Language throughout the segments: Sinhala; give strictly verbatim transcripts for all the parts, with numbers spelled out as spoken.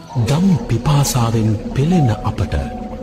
දම් පිපාසාවෙන් පෙළෙන අපට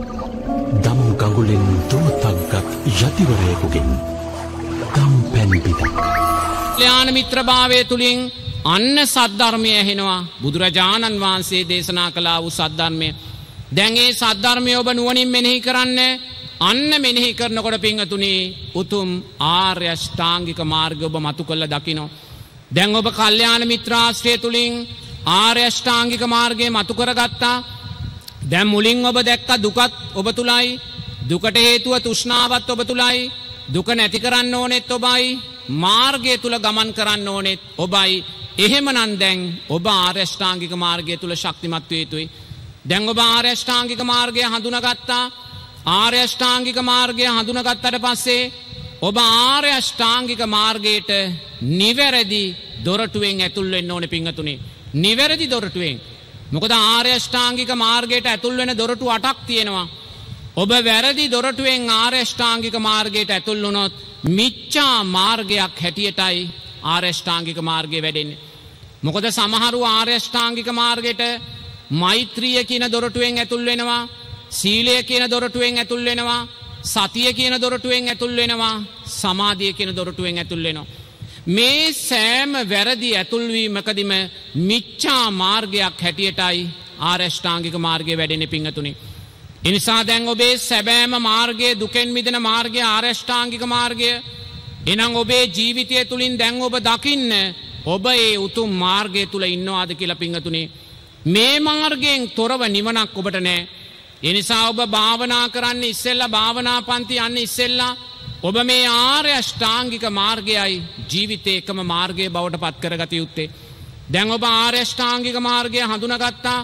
දම් ගඟුලෙන් දුවතක්ගත් යතිවරයෙකුගෙන් දම් පැන් පිටක්. කල්‍යාණ මිත්‍රභාවය තුලින් අන්න සද්ධර්මය ඇහෙනවා. බුදුරජාණන් වහන්සේ දේශනා කළා වූ සද්ධර්මය. දැන් ඒ සද්ධර්මය ඔබ නුවණින් මෙනෙහි කරන්න. අන්න මෙනෙහි කරනකොට පින්වතුනි උතුම් ආර්ය අෂ්ටාංගික මාර්ගය ඔබ මතු කළ දකින්න. දැන් ඔබ කල්‍යාණ මිත්‍රාශ්‍රය තුලින් ආර්ය අෂ්ටාංගික මාර්ගය මතු කරගත්තා. දැන් මුලින් ඔබ දැක්ක දුකත් ඔබ තුලයි. දුකට හේතුව තෘෂ්ණාවත් ඔබ තුලයි. දුක නැති කරන්න ඕනෙත් ඔබයි. මාර්ගය තුල ගමන් කරන්න ඕනෙත් ඔබයි. එහෙමනම් දැන් ඔබ ආර්ය අෂ්ටාංගික මාර්ගය තුල ශක්තිමත් වේ යුතුයි. දැන් ඔබ ආර්ය අෂ්ටාංගික මාර්ගය හඳුනාගත්තා. ආර්ය අෂ්ටාංගික මාර්ගය හඳුනාගත්තට පස්සේ ඔබ ආර්ය අෂ්ටාංගික මාර්ගයට නිවැරදි දොරටුවෙන් ඇතුල් වෙන්න ඕනේ පින්වතුනි. නිවැරදි දොරටුවෙන්. මොකද ආර්ය අෂ්ටාංගික මාර්ගයට ඇතුල් වෙන දොරටු අටක් තියෙනවා. ඔබ වැරදි දොරටුවෙන් ආර්ය අෂ්ටාංගික මාර්ගයට ඇතුල් වුණොත් මිච්ඡා මාර්ගයක් හැටියටයි ආර්ය අෂ්ටාංගික මාර්ගය වැඩෙන්නේ. මොකද සමහරු ආර්ය අෂ්ටාංගික මාර්ගයට මෛත්‍රිය කියන දොරටුවෙන් ඇතුල් වෙනවා. සීලය කියන දොරටුවෙන් ඇතුල් වෙනවා. සතිය කියන දොරටුවෙන් ඇතුල් වෙනවා. සමාධිය කියන දොරටුවෙන් ඇතුල් වෙනවා. මේ සෑම වැරදි ඇතුල්වීමකදීම මිච්ඡා මාර්ගයක් හැටියටයි ආර්ය අෂ්ටාංගික මාර්ගය වැඩෙන්නේ පින්වතුනි. ඒ නිසා දැන් ඔබේ සැබෑම මාර්ගය දුකෙන් මිදෙන මාර්ගය ආර්ය අෂ්ටාංගික මාර්ගය. එනම් ඔබේ ජීවිතය තුලින් දැන් ඔබ දකින්න ඔබ ඒ උතුම් මාර්ගය තුල ඉන්නවාද කියලා පින්වතුනි. මේ මාර්ගයෙන් තොරව නිවනක් ඔබට නැහැ. ඒ නිසා ඔබ භාවනා කරන්න ඉස්සෙල්ලා භාවනා පන්ති යන්න ඉස්සෙල්ලා ඔබ මේ ආර්ය අෂ්ටාංගික මාර්ගයයි ජීවිතේ එකම මාර්ගය බවට පත් කරගත යුත්තේ. දැන් ඔබ ආර්ය අෂ්ටාංගික මාර්ගය හඳුනාගත්තා.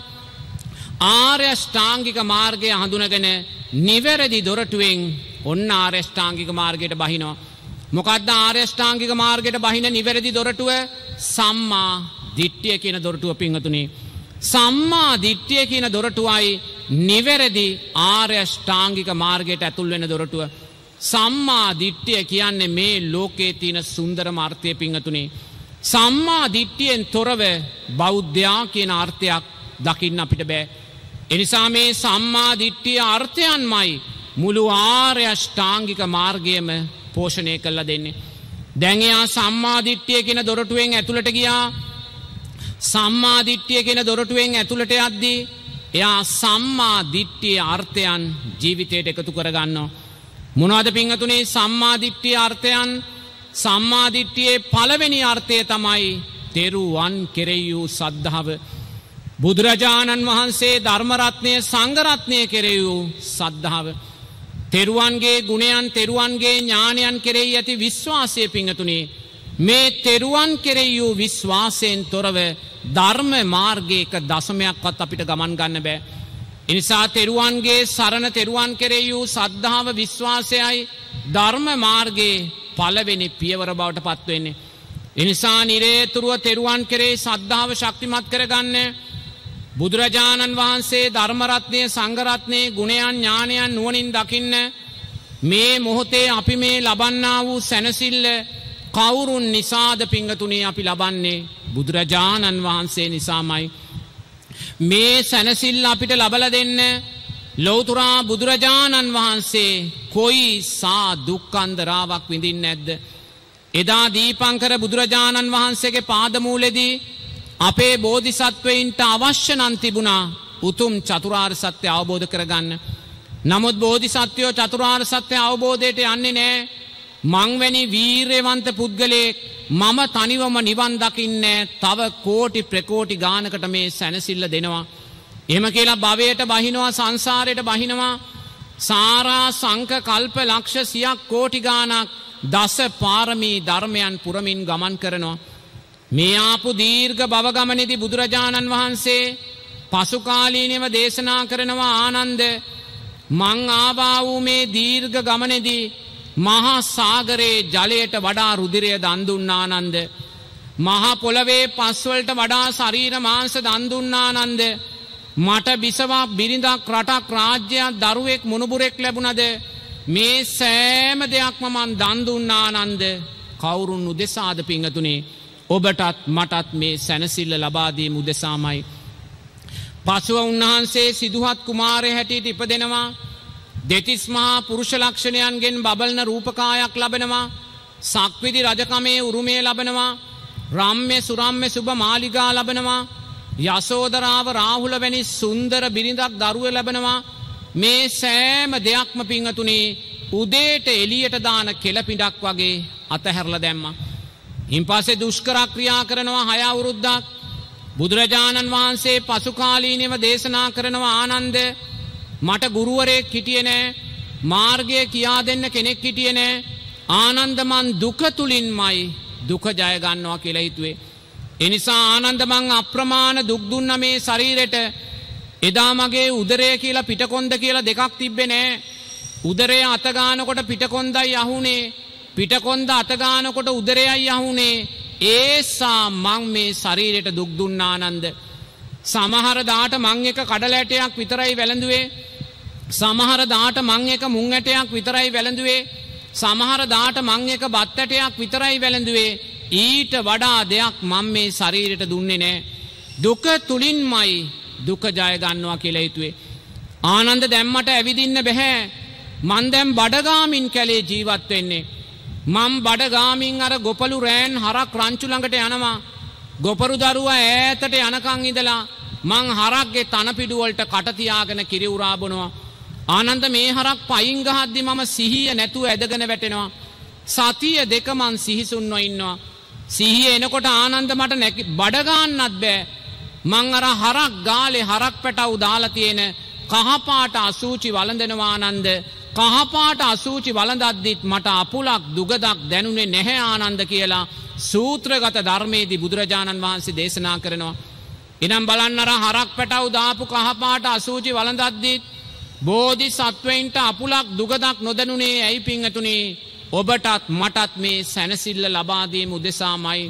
ආර්ය අෂ්ටාංගික මාර්ගය හඳුනගෙන නිවැරදි දොරටුවෙන් ඔන්න ආර්ය අෂ්ටාංගික මාර්ගයට බහිනවා. මොකද්ද ආර්ය අෂ්ටාංගික මාර්ගයට බහින නිවැරදි දොරටුව? සම්මා දිට්ඨිය කියන දොරටුව පින්වතුනි. සම්මා දිට්ඨිය කියන දොරටුවයි නිවැරදි ආර්ය අෂ්ටාංගික මාර්ගයට ඇතුල් වෙන දොරටුව. සම්මා දිට්ඨිය කියන්නේ මේ ලෝකයේ තියෙන සුන්දරම අර්ථය පින්වතුනි. සම්මා දිට්ඨියෙන් තොරව බෞද්ධයා කියන අර්ථයක් දකින්න අපිට බෑ. එනිසා මේ සම්මා දිට්ඨිය අර්ථයන්මයි මුළු ආර්ය අෂ්ටාංගික මාර්ගයම පෝෂණය කරලා දෙන්නේ. දැන් එයා සම්මා දිට්ඨිය කියන දොරටුවෙන් ඇතුළට ගියා. සම්මා දිට්ඨිය කියන දොරටුවෙන් ඇතුළට යද්දී එයා සම්මා දිට්ඨියේ අර්ථයන් ජීවිතයට එකතු කරගන්නවා. මොනවද පින්වතුනි සම්මා දිට්ඨියේ අර්ථයන්? සම්මා දිට්ඨියේ පළවෙනි අර්ථය තමයි තෙරුවන් කෙරෙහි වූ සද්ධාව. බුදුරජාණන් වහන්සේ ධර්ම රත්නය සංඝ රත්නය කෙරෙහි වූ සද්ධාව. තෙරුවන්ගේ ගුණයන් තෙරුවන්ගේ ඥානයන් කෙරෙහි ඇති විශ්වාසය පින්වතුනි. මේ තෙරුවන් කෙරෙහි වූ විශ්වාසයෙන් තොරව ධර්ම මාර්ගයක දශමයක්වත් අපිට ගමන් ගන්න බෑ. ඒ නිසා තෙරුවන්ගේ සරණ තෙරුවන් කෙරෙහි වූ සද්ධාව විශ්වාසයයි ධර්ම මාර්ගයේ පළවෙනි පියවර බවට පත් වෙන්නේ. ඒ නිසා නිරේතුරුව තෙරුවන් කෙරෙහි සද්ධාව ශක්තිමත් කරගන්න බුදුරජාණන් වහන්සේ ධර්ම රත්නය සංඝ රත්නයේ ගුණයන් ඥානයන් නුවණින් දකින්න මේ මොහොතේ අපි මේ ලබන්නා වූ සැනසෙල්ල කවුරුන් නිසාද පින්වතුනි අපි ලබන්නේ? බුදුරජාණන් වහන්සේ නිසාමයි. මේ සැනසෙල්ල අපිට ලබලා දෙන්න ලෞතර බුදුරජාණන් වහන්සේ කොයි සා දුක්ඛන්දරාවක් විඳින්නේ නැද්ද? එදා දීපංකර බුදුරජාණන් වහන්සේගේ පාදමූලෙදී අපේ බෝධිසත්වයින්ට අවශ්‍ය නම් තිබුණා උතුම් චතුරාර්ය සත්‍ය අවබෝධ කරගන්න. නමුත් බෝධිසත්වයෝ චතුරාර්ය සත්‍ය අවබෝධයට යන්නේ නැහැ. මං වැනි වීරයවන්ත පුද්ගලයෙක් මම තනිවම නිවන් දකින්නේ තව කෝටි ප්‍රකෝටි ගානකට මේ සැනසෙල්ල දෙනවා. එහෙම කියලා භවයට බහිනවා සංසාරයට බහිනවා. සාරා සංඛ කල්ප ලක්ෂ සියක් කෝටි ගානක් දස පාරමී ධර්මයන් පුරමින් ගමන් කරනවා. මේ ආපු දීර්ඝ භව ගමනේදී බුදුරජාණන් වහන්සේ පසු කාලීනව දේශනා කරනවා ආනන්ද මං ආවා වූ මේ දීර්ඝ ගමනේදී මහා සාගරයේ ජලයට වඩා රුධිරය දන් දුන්නා ආනන්ද. මහා පොළවේ පස් වලට වඩා ශරීර මාංශ දන් දුන්නා ආනන්ද. මට බිසවක් බිරිඳක් රටක් රාජ්‍යයක් දරුවෙක් මුණුබුරෙක් ලැබුණද මේ සෑම දෙයක්ම මන් දන් දුන්නා ආනන්ද. කවුරුන් උදෙසාද පින්වතුනි? ඔබටත් මටත් මේ සැනසෙල්ල ලබා දීම උදෙසාමයි. පසුව උන්වහන්සේ සිදුහත් කුමාරය හැටියට ඉපදෙනවා. දෙතිස් මහා පුරුෂ ලක්ෂණයන්ගෙන් බබලන රූපකායක් ලබනවා. සක්විති රජකමේ උරුමය ලබනවා. රම්ම්‍ය සුරම්ම්‍ය සුභ මාලිගා ලබනවා. යසෝදරාව රාහුල වැනි සුන්දර බිරිඳක් දරුව ලැබෙනවා. මේ සෑම දෙයක්ම පිංහතුනේ උදේට එලියට දාන කෙලපිඩක් වගේ අතහැරල දැම්ම. ඉන් පස්සේ දුෂ්කරක්‍රියා කරනවා හය අවුරුද්දක්. බුදුරජාණන් වහන්සේ පසුකාලීනව දේශනා කරනවා ආනන්ද මට ගුරුවරයෙක් හිටියේ නෑ. මාර්ගය කියා දෙන්න කෙනෙක් හිටියේ නෑ. ආනන්ද මන් දුක තුලින්මයි දුක ජය ගන්නවා කියලා හිතුවේ. එනිසා ආනන්ද මං අප්‍රමාණ දුක් දුන්න මේ ශරීරෙට. එදා මගේ උදරය කියලා පිටකොන්ද කියලා දෙකක් තිබ්බේ නෑ. උදරය අත ගන්නකොට පිටකොන්දයි අහුනේ. පිටකොන්ද අත ගන්නකොට උදරයයි අහුනේ. ඒසා මං මේ ශරීරයට දුක් දුන්න ආනන්ද. සමහර දාට මං එක කඩල ඇටයක් විතරයි වැළඳුවේ. සමහර දාට මං එක මුං ඇටයක් විතරයි වැළඳුවේ. සමහර දාට මං එක බත් ඇටයක් විතරයි වැළඳුවේ. ඊට වඩා දෙයක් මම මේ ශරීරයට දුන්නේ නෑ. දුක තුලින්මයි දුක ජය ගන්නවා කියලා හිතුවේ. ආනන්ද දැම්මට ඇවිදින්න බෑ. මං දැන් බඩගාමින් කැලේ ජීවත් වෙන්නේ. මම බඩගාමින් අර ගොපලු රෑන් හරක් රංචු ළඟට යනවා. ගොපරු දරුවා ඈතට යනකන් ඉඳලා මං හරක්ගේ තනපිඩු වලට කට තියාගෙන කිරි උරා බොනවා. ආනන්ද මේ හරක් පයින් ගහද්දි මම සිහිය නැතුව ඇදගෙන වැටෙනවා. සතිය දෙක මං සිහිසුන්ව ඉන්නවා. සිහිය එනකොට ආනන්ද මට නැකි බඩ ගන්නත් බෑ. මං අර හරක් ගාලේ හරක් පැටවු දාලා තියෙන කහපාට අසූචි වළඳනවා ආනන්ද. කහපාට අසූචි වළඳද්දිත් මට අපුලක් දුගදක් දැනුනේ නැහැ ආනන්ද කියලා සූත්‍රගත ධර්මයේදී බුදුරජාණන් වහන්සේ දේශනා කරනවා. එනම් බලන්න අර හරක් පැටවු දාපු කහපාට අසූචි වළඳද්දිත් බෝධිසත්වයින්ට අපුලක් දුගදක් නොදැනුනේ ඇයි පිංගතුනේ? ඔබටත් මටත් මේ සැනසිල්ල ලබා දීම උදෙසාමයි.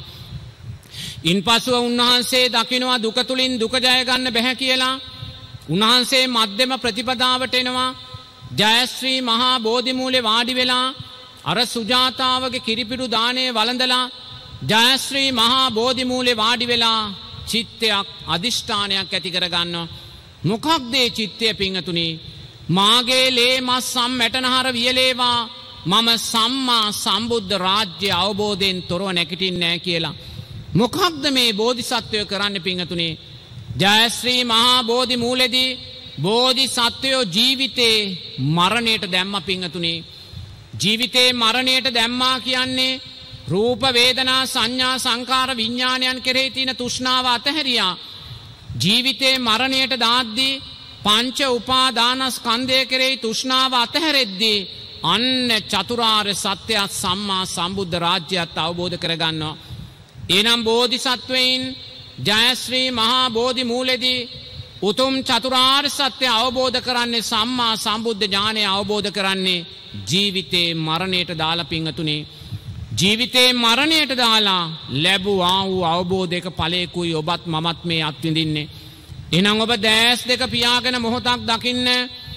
ඉන්පසුව උන්වහන්සේ දකිනවා දුක තුලින් දුක ජය ගන්න බැහැ කියලා. උන්වහන්සේ මධ්‍යම ප්‍රතිපදාවට එනවා. ජයශ්‍රී මහා බෝධි මූලේ වාඩි වෙලා අර සුජාතාවගේ කිරිපිඩු දාණය වළඳලා ජයශ්‍රී මහා බෝධි මූලේ වාඩි වෙලා චිත්තයක් අදිෂ්ඨානයක් ඇති කර ගන්නවා. මොකක්ද ඒ චිත්තය පිංගතුනි? මාගේ ලේ මස් සම් මැටනහර වියලේවා මම සම්මා සම්බුද්ධ රාජ්‍ය අවබෝධයෙන් තොරව නැගිටින්නේ නැහැ කියලා. මොකක්ද මේ බෝධිසත්වය කරන්න පිංගතුනි? ජයශ්‍රී මහා බෝධි මූලෙදී බෝධිසත්වයෝ ජීවිතේ මරණයට දැම්ම පිංගතුනි. ජීවිතේ මරණයට දැම්මා කියන්නේ රූප වේදනා සංඥා සංකාර විඥානයන් කෙරෙහි තියෙන තෘෂ්ණාව අතහැරියා. ජීවිතේ මරණයට දාද්දී පංච උපාදානස්කන්ධය කෙරෙහි තෘෂ්ණාව අතහැරෙද්දී අන්න චතුරාර්ය සත්‍ය සම්මා සම්බුද්ධ රාජ්‍යයත් අවබෝධ කරගන්නවා. එනම් බෝධිසත්වයින් ජයශ්‍රී මහා බෝධි මූලෙදී උතුම් චතුරාර්ය සත්‍ය අවබෝධ කරන්නේ සම්මා සම්බුද්ධ ඥානය අවබෝධ කරන්නේ ජීවිතේ මරණයට දාලා පිංගතුනේ. ජීවිතේ මරණයට දාලා ලැබුවා වූ අවබෝධයක ඵලයකුයි ඔබත් මමත් මේ අත්විඳින්නේ. එහෙනම් ඔබ දැස් දෙක පියාගෙන මොහොතක් දකින්න.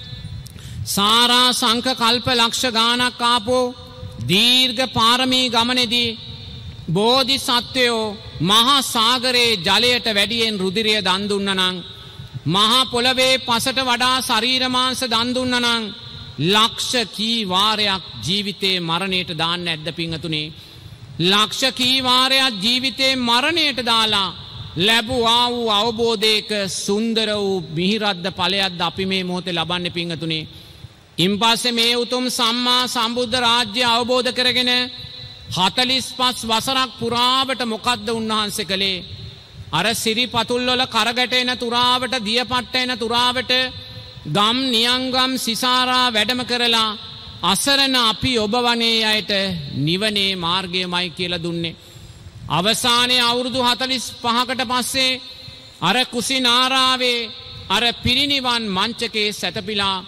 සාරා සංඛ කල්ප ලක්ෂ ගානක් ආපෝ දීර්ඝ පාරමී ගමනේදී බෝධිසත්වයෝ මහා සාගරයේ ජලයට වැඩියෙන් රුධිරය දන් දුන්නා නම් මහා පොළවේ පසට වඩා ශරීර මාංශ දන් දුන්නා නම් ලක්ෂ කී වාරයක් ජීවිතේ මරණයට දාන්න නැද්ද පිංගතුනේ? ලක්ෂ කී වාරයක් ජීවිතේ මරණයට දාලා ලැබුවා වූ අවබෝධයක සුන්දර වූ මිහිරද්ද ඵලයක්ද අපි මේ මොහොතේ ලබන්නේ පිංගතුනේ? ඉන්පස්සේ මේ උතුම් සම්මා සම්බුද්ධ රාජ්‍ය අවබෝධ කරගෙන හතළිස් පස් වසරක් පුරාවට මොකද්ද උන්වහන්සේ කළේ? අර සිරිපතුල් වල කරගැටෙන තුරාවට දියපට්ට එන තුරාවට ගම් නියංගම් සිසාරා වැඩම කරලා අසරණ අපි ඔබ වනේ අයට නිවනේ මාර්ගයමයි කියලා දුන්නේ. අවසානයේ අවුරුදු හතළිස් පහකට පස්සේ අර කුසිනාරාවේ අර පිරිනිවන් මංචකේ සැතපීලා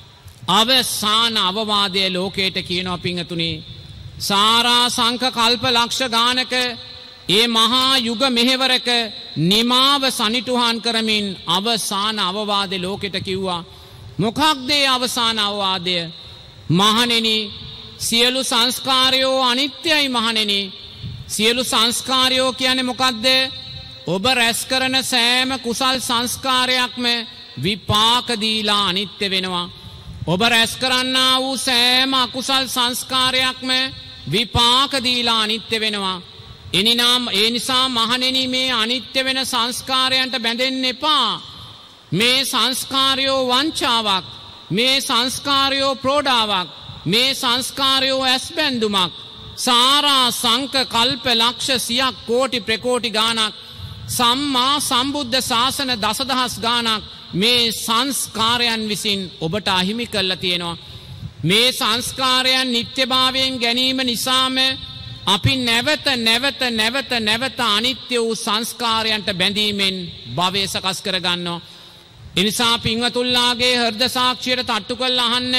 අවසාන අවවාදයේ ලෝකයට කියනවා පිංගතුනි. සාරා සංඛ කල්ප ලක්ෂ ගානක ඒ මහා යුග මෙහෙවරක නිමාව සනිටුහන් කරමින් අවසාන අවවාදේ ලෝකෙට කිව්වා. මොකක්ද ඒ අවසාන අවවාදය? මහණෙනි, සියලු සංස්කාරයෝ අනිත්‍යයි මහණෙනි. සියලු සංස්කාරයෝ කියන්නේ මොකද්ද? ඔබ රැස් කරන සෑම කුසල් සංස්කාරයක්ම විපාක දීලා අනිත්‍ය වෙනවා. ඔබ රැස් කරන්නා වූ සෑම අකුසල් සංස්කාරයක්ම විපාක දීලා අනිත්‍ය වෙනවා. එනිනම් ඒ නිසා මහණෙනි මේ අනිත්‍ය වෙන සංස්කාරයන්ට බැඳෙන්න එපා. මේ සංස්කාරයෝ වංචාවක්, මේ සංස්කාරයෝ ප්‍රෝඩාවක්, මේ සංස්කාරයෝ ඇස්බැඳුමක්. සාරා සංක කල්ප ලක්ෂ සියක් කෝටි ප්‍රකෝටි ගානක් සම්මා සම්බුද්ධ ශාසන දසදහස් ගානක් මේ සංස්කාරයන් විසින් ඔබට අහිමි කරලා තියෙනවා. මේ සංස්කාරයන් නිත්‍යභාවයෙන් ගැනීම නිසාම අපි නැවත නැවත නැවත නැවත අනිත්‍ය වූ සංස්කාරයන්ට බැඳීමෙන් භවය සකස් කරගන්නවා. එනිසා පින්වතුන්ලාගේ හෘද සාක්ෂියට තට්ටු කරලා අහන්න,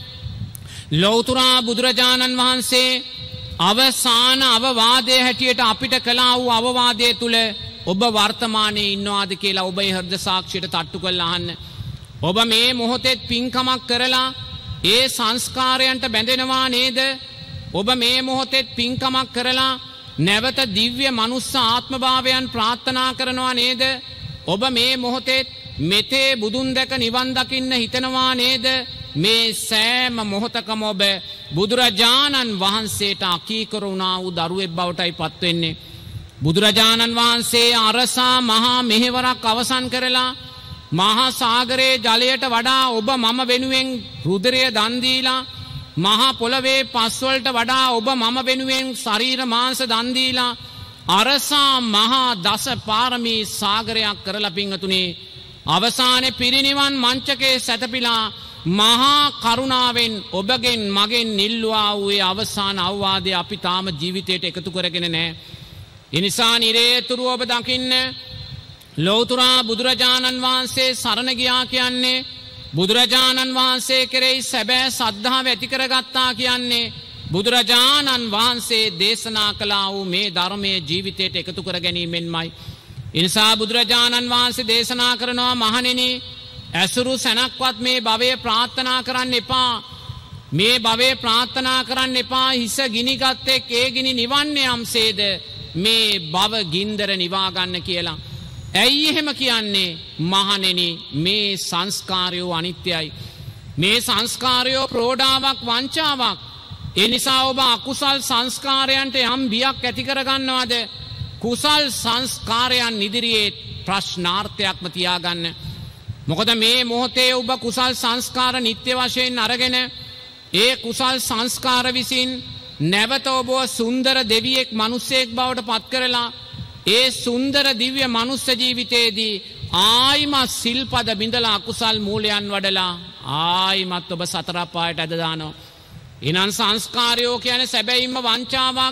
ලෞතුරා බුදුරජාණන් වහන්සේ අවසාන අවවාදයේ හැටියට අපිට කළා වූ අවවාදයේ තුල ඔබ වර්තමානයේ ඉන්නවාද කියලා ඔබේ හෘද සාක්ෂියට තට්ටු කරලා අහන්න. ඔබ මේ මොහොතේ පින්කමක් කරලා ඒ සංස්කාරයන්ට බැඳෙනවා නේද? ඔබ මේ මොහොතේ පින්කමක් කරලා නැවත දිව්‍ය මනුස්ස ආත්මභාවයන් ප්‍රාර්ථනා කරනවා නේද? ඔබ මේ මොහොතේ මෙතේ බුදුන් දැක නිවන් දකින්න හිතනවා නේද? මේ සෑම මොහොතකම ඔබ බුදුරජාණන් වහන්සේට අකීකරු වුණා වූ දරුවෙක් බවටයි පත් වෙන්නේ. බුදුරජාණන් වහන්සේ අරසා මහා මෙහෙවරක් අවසන් කරලා මහා සාගරයේ ජලයට වඩා ඔබ මම වෙනුවෙන් රුධිරය දන් දීලා, මහා පොළවේ පස් වලට වඩා ඔබ මම වෙනුවෙන් ශරීර මාංශ දන් දීලා අරසා මහා දස පාරමී සාගරයක් කරලා පිංගතුනේ අවසානයේ පිරිනිවන් මංචකේ සැතපීලා මහා කරුණාවෙන් ඔබගෙන් මගෙන් නිල්වා වූ අවසාන අවවාදය අපි තාම ජීවිතයට එකතු කරගෙන නැහැ. එනිසා නිරේතුරුව ඔබ දකින්න, ලෞතුරා බුදුරජාණන් වහන්සේ සරණ ගියා කියන්නේ, බුදුරජාණන් වහන්සේ කෙරෙහි සැබෑ සද්ධාව ඇති කරගත්තා කියන්නේ, බුදුරජාණන් වහන්සේ දේශනා කළා වූ මේ ධර්මයේ ජීවිතයට එකතු කර ගැනීමෙන්මයි. එනිසා බුදුරජාණන් වහන්සේ දේශනා කරනවා, මහණෙනි ඇසුරු සැනක්වත් මේ භවය ප්‍රාර්ථනා කරන්න එපා. මේ භවය ප්‍රාර්ථනා කරන්න එපා. හිස ගිනිගත්තෙක් ඒ ගිනි නිවන්නේ යම්සේද මේ භව ගින්දර නිවා ගන්න කියලා. ඇයි එහෙම කියන්නේ? මහණෙනි මේ සංස්කාරයෝ අනිත්‍යයි. මේ සංස්කාරයෝ ප්‍රෝඩාවක්, වංචාවක්. ඒ නිසා ඔබ අකුසල් සංස්කාරයන්ට යම් බියක් ඇති කරගන්නවද? කුසල් සංස්කාරයන් ඉදිරියේ ප්‍රශ්නාර්ථයක්ම තියාගන්න. මොකද මේ මොහොතේ ඔබ කුසල් සංස්කාර නිත්‍ය වශයෙන් අරගෙන ඒ කුසල් සංස්කාර විසින් නැවත ඔබ සුන්දර දෙවියෙක් මිනිසෙක් බවට පත් කරලා ඒ සුන්දර දිව්‍ය මනුස්ස ජීවිතයේදී ආයිමත් සිල්පද බිඳලා අකුසල් මූලයන් වඩලා ආයිමත් ඔබ සතර පායට ඇද දානවා. එනං සංස්කාරයෝ කියන්නේ සැබෑයින්ම වංචාවක්.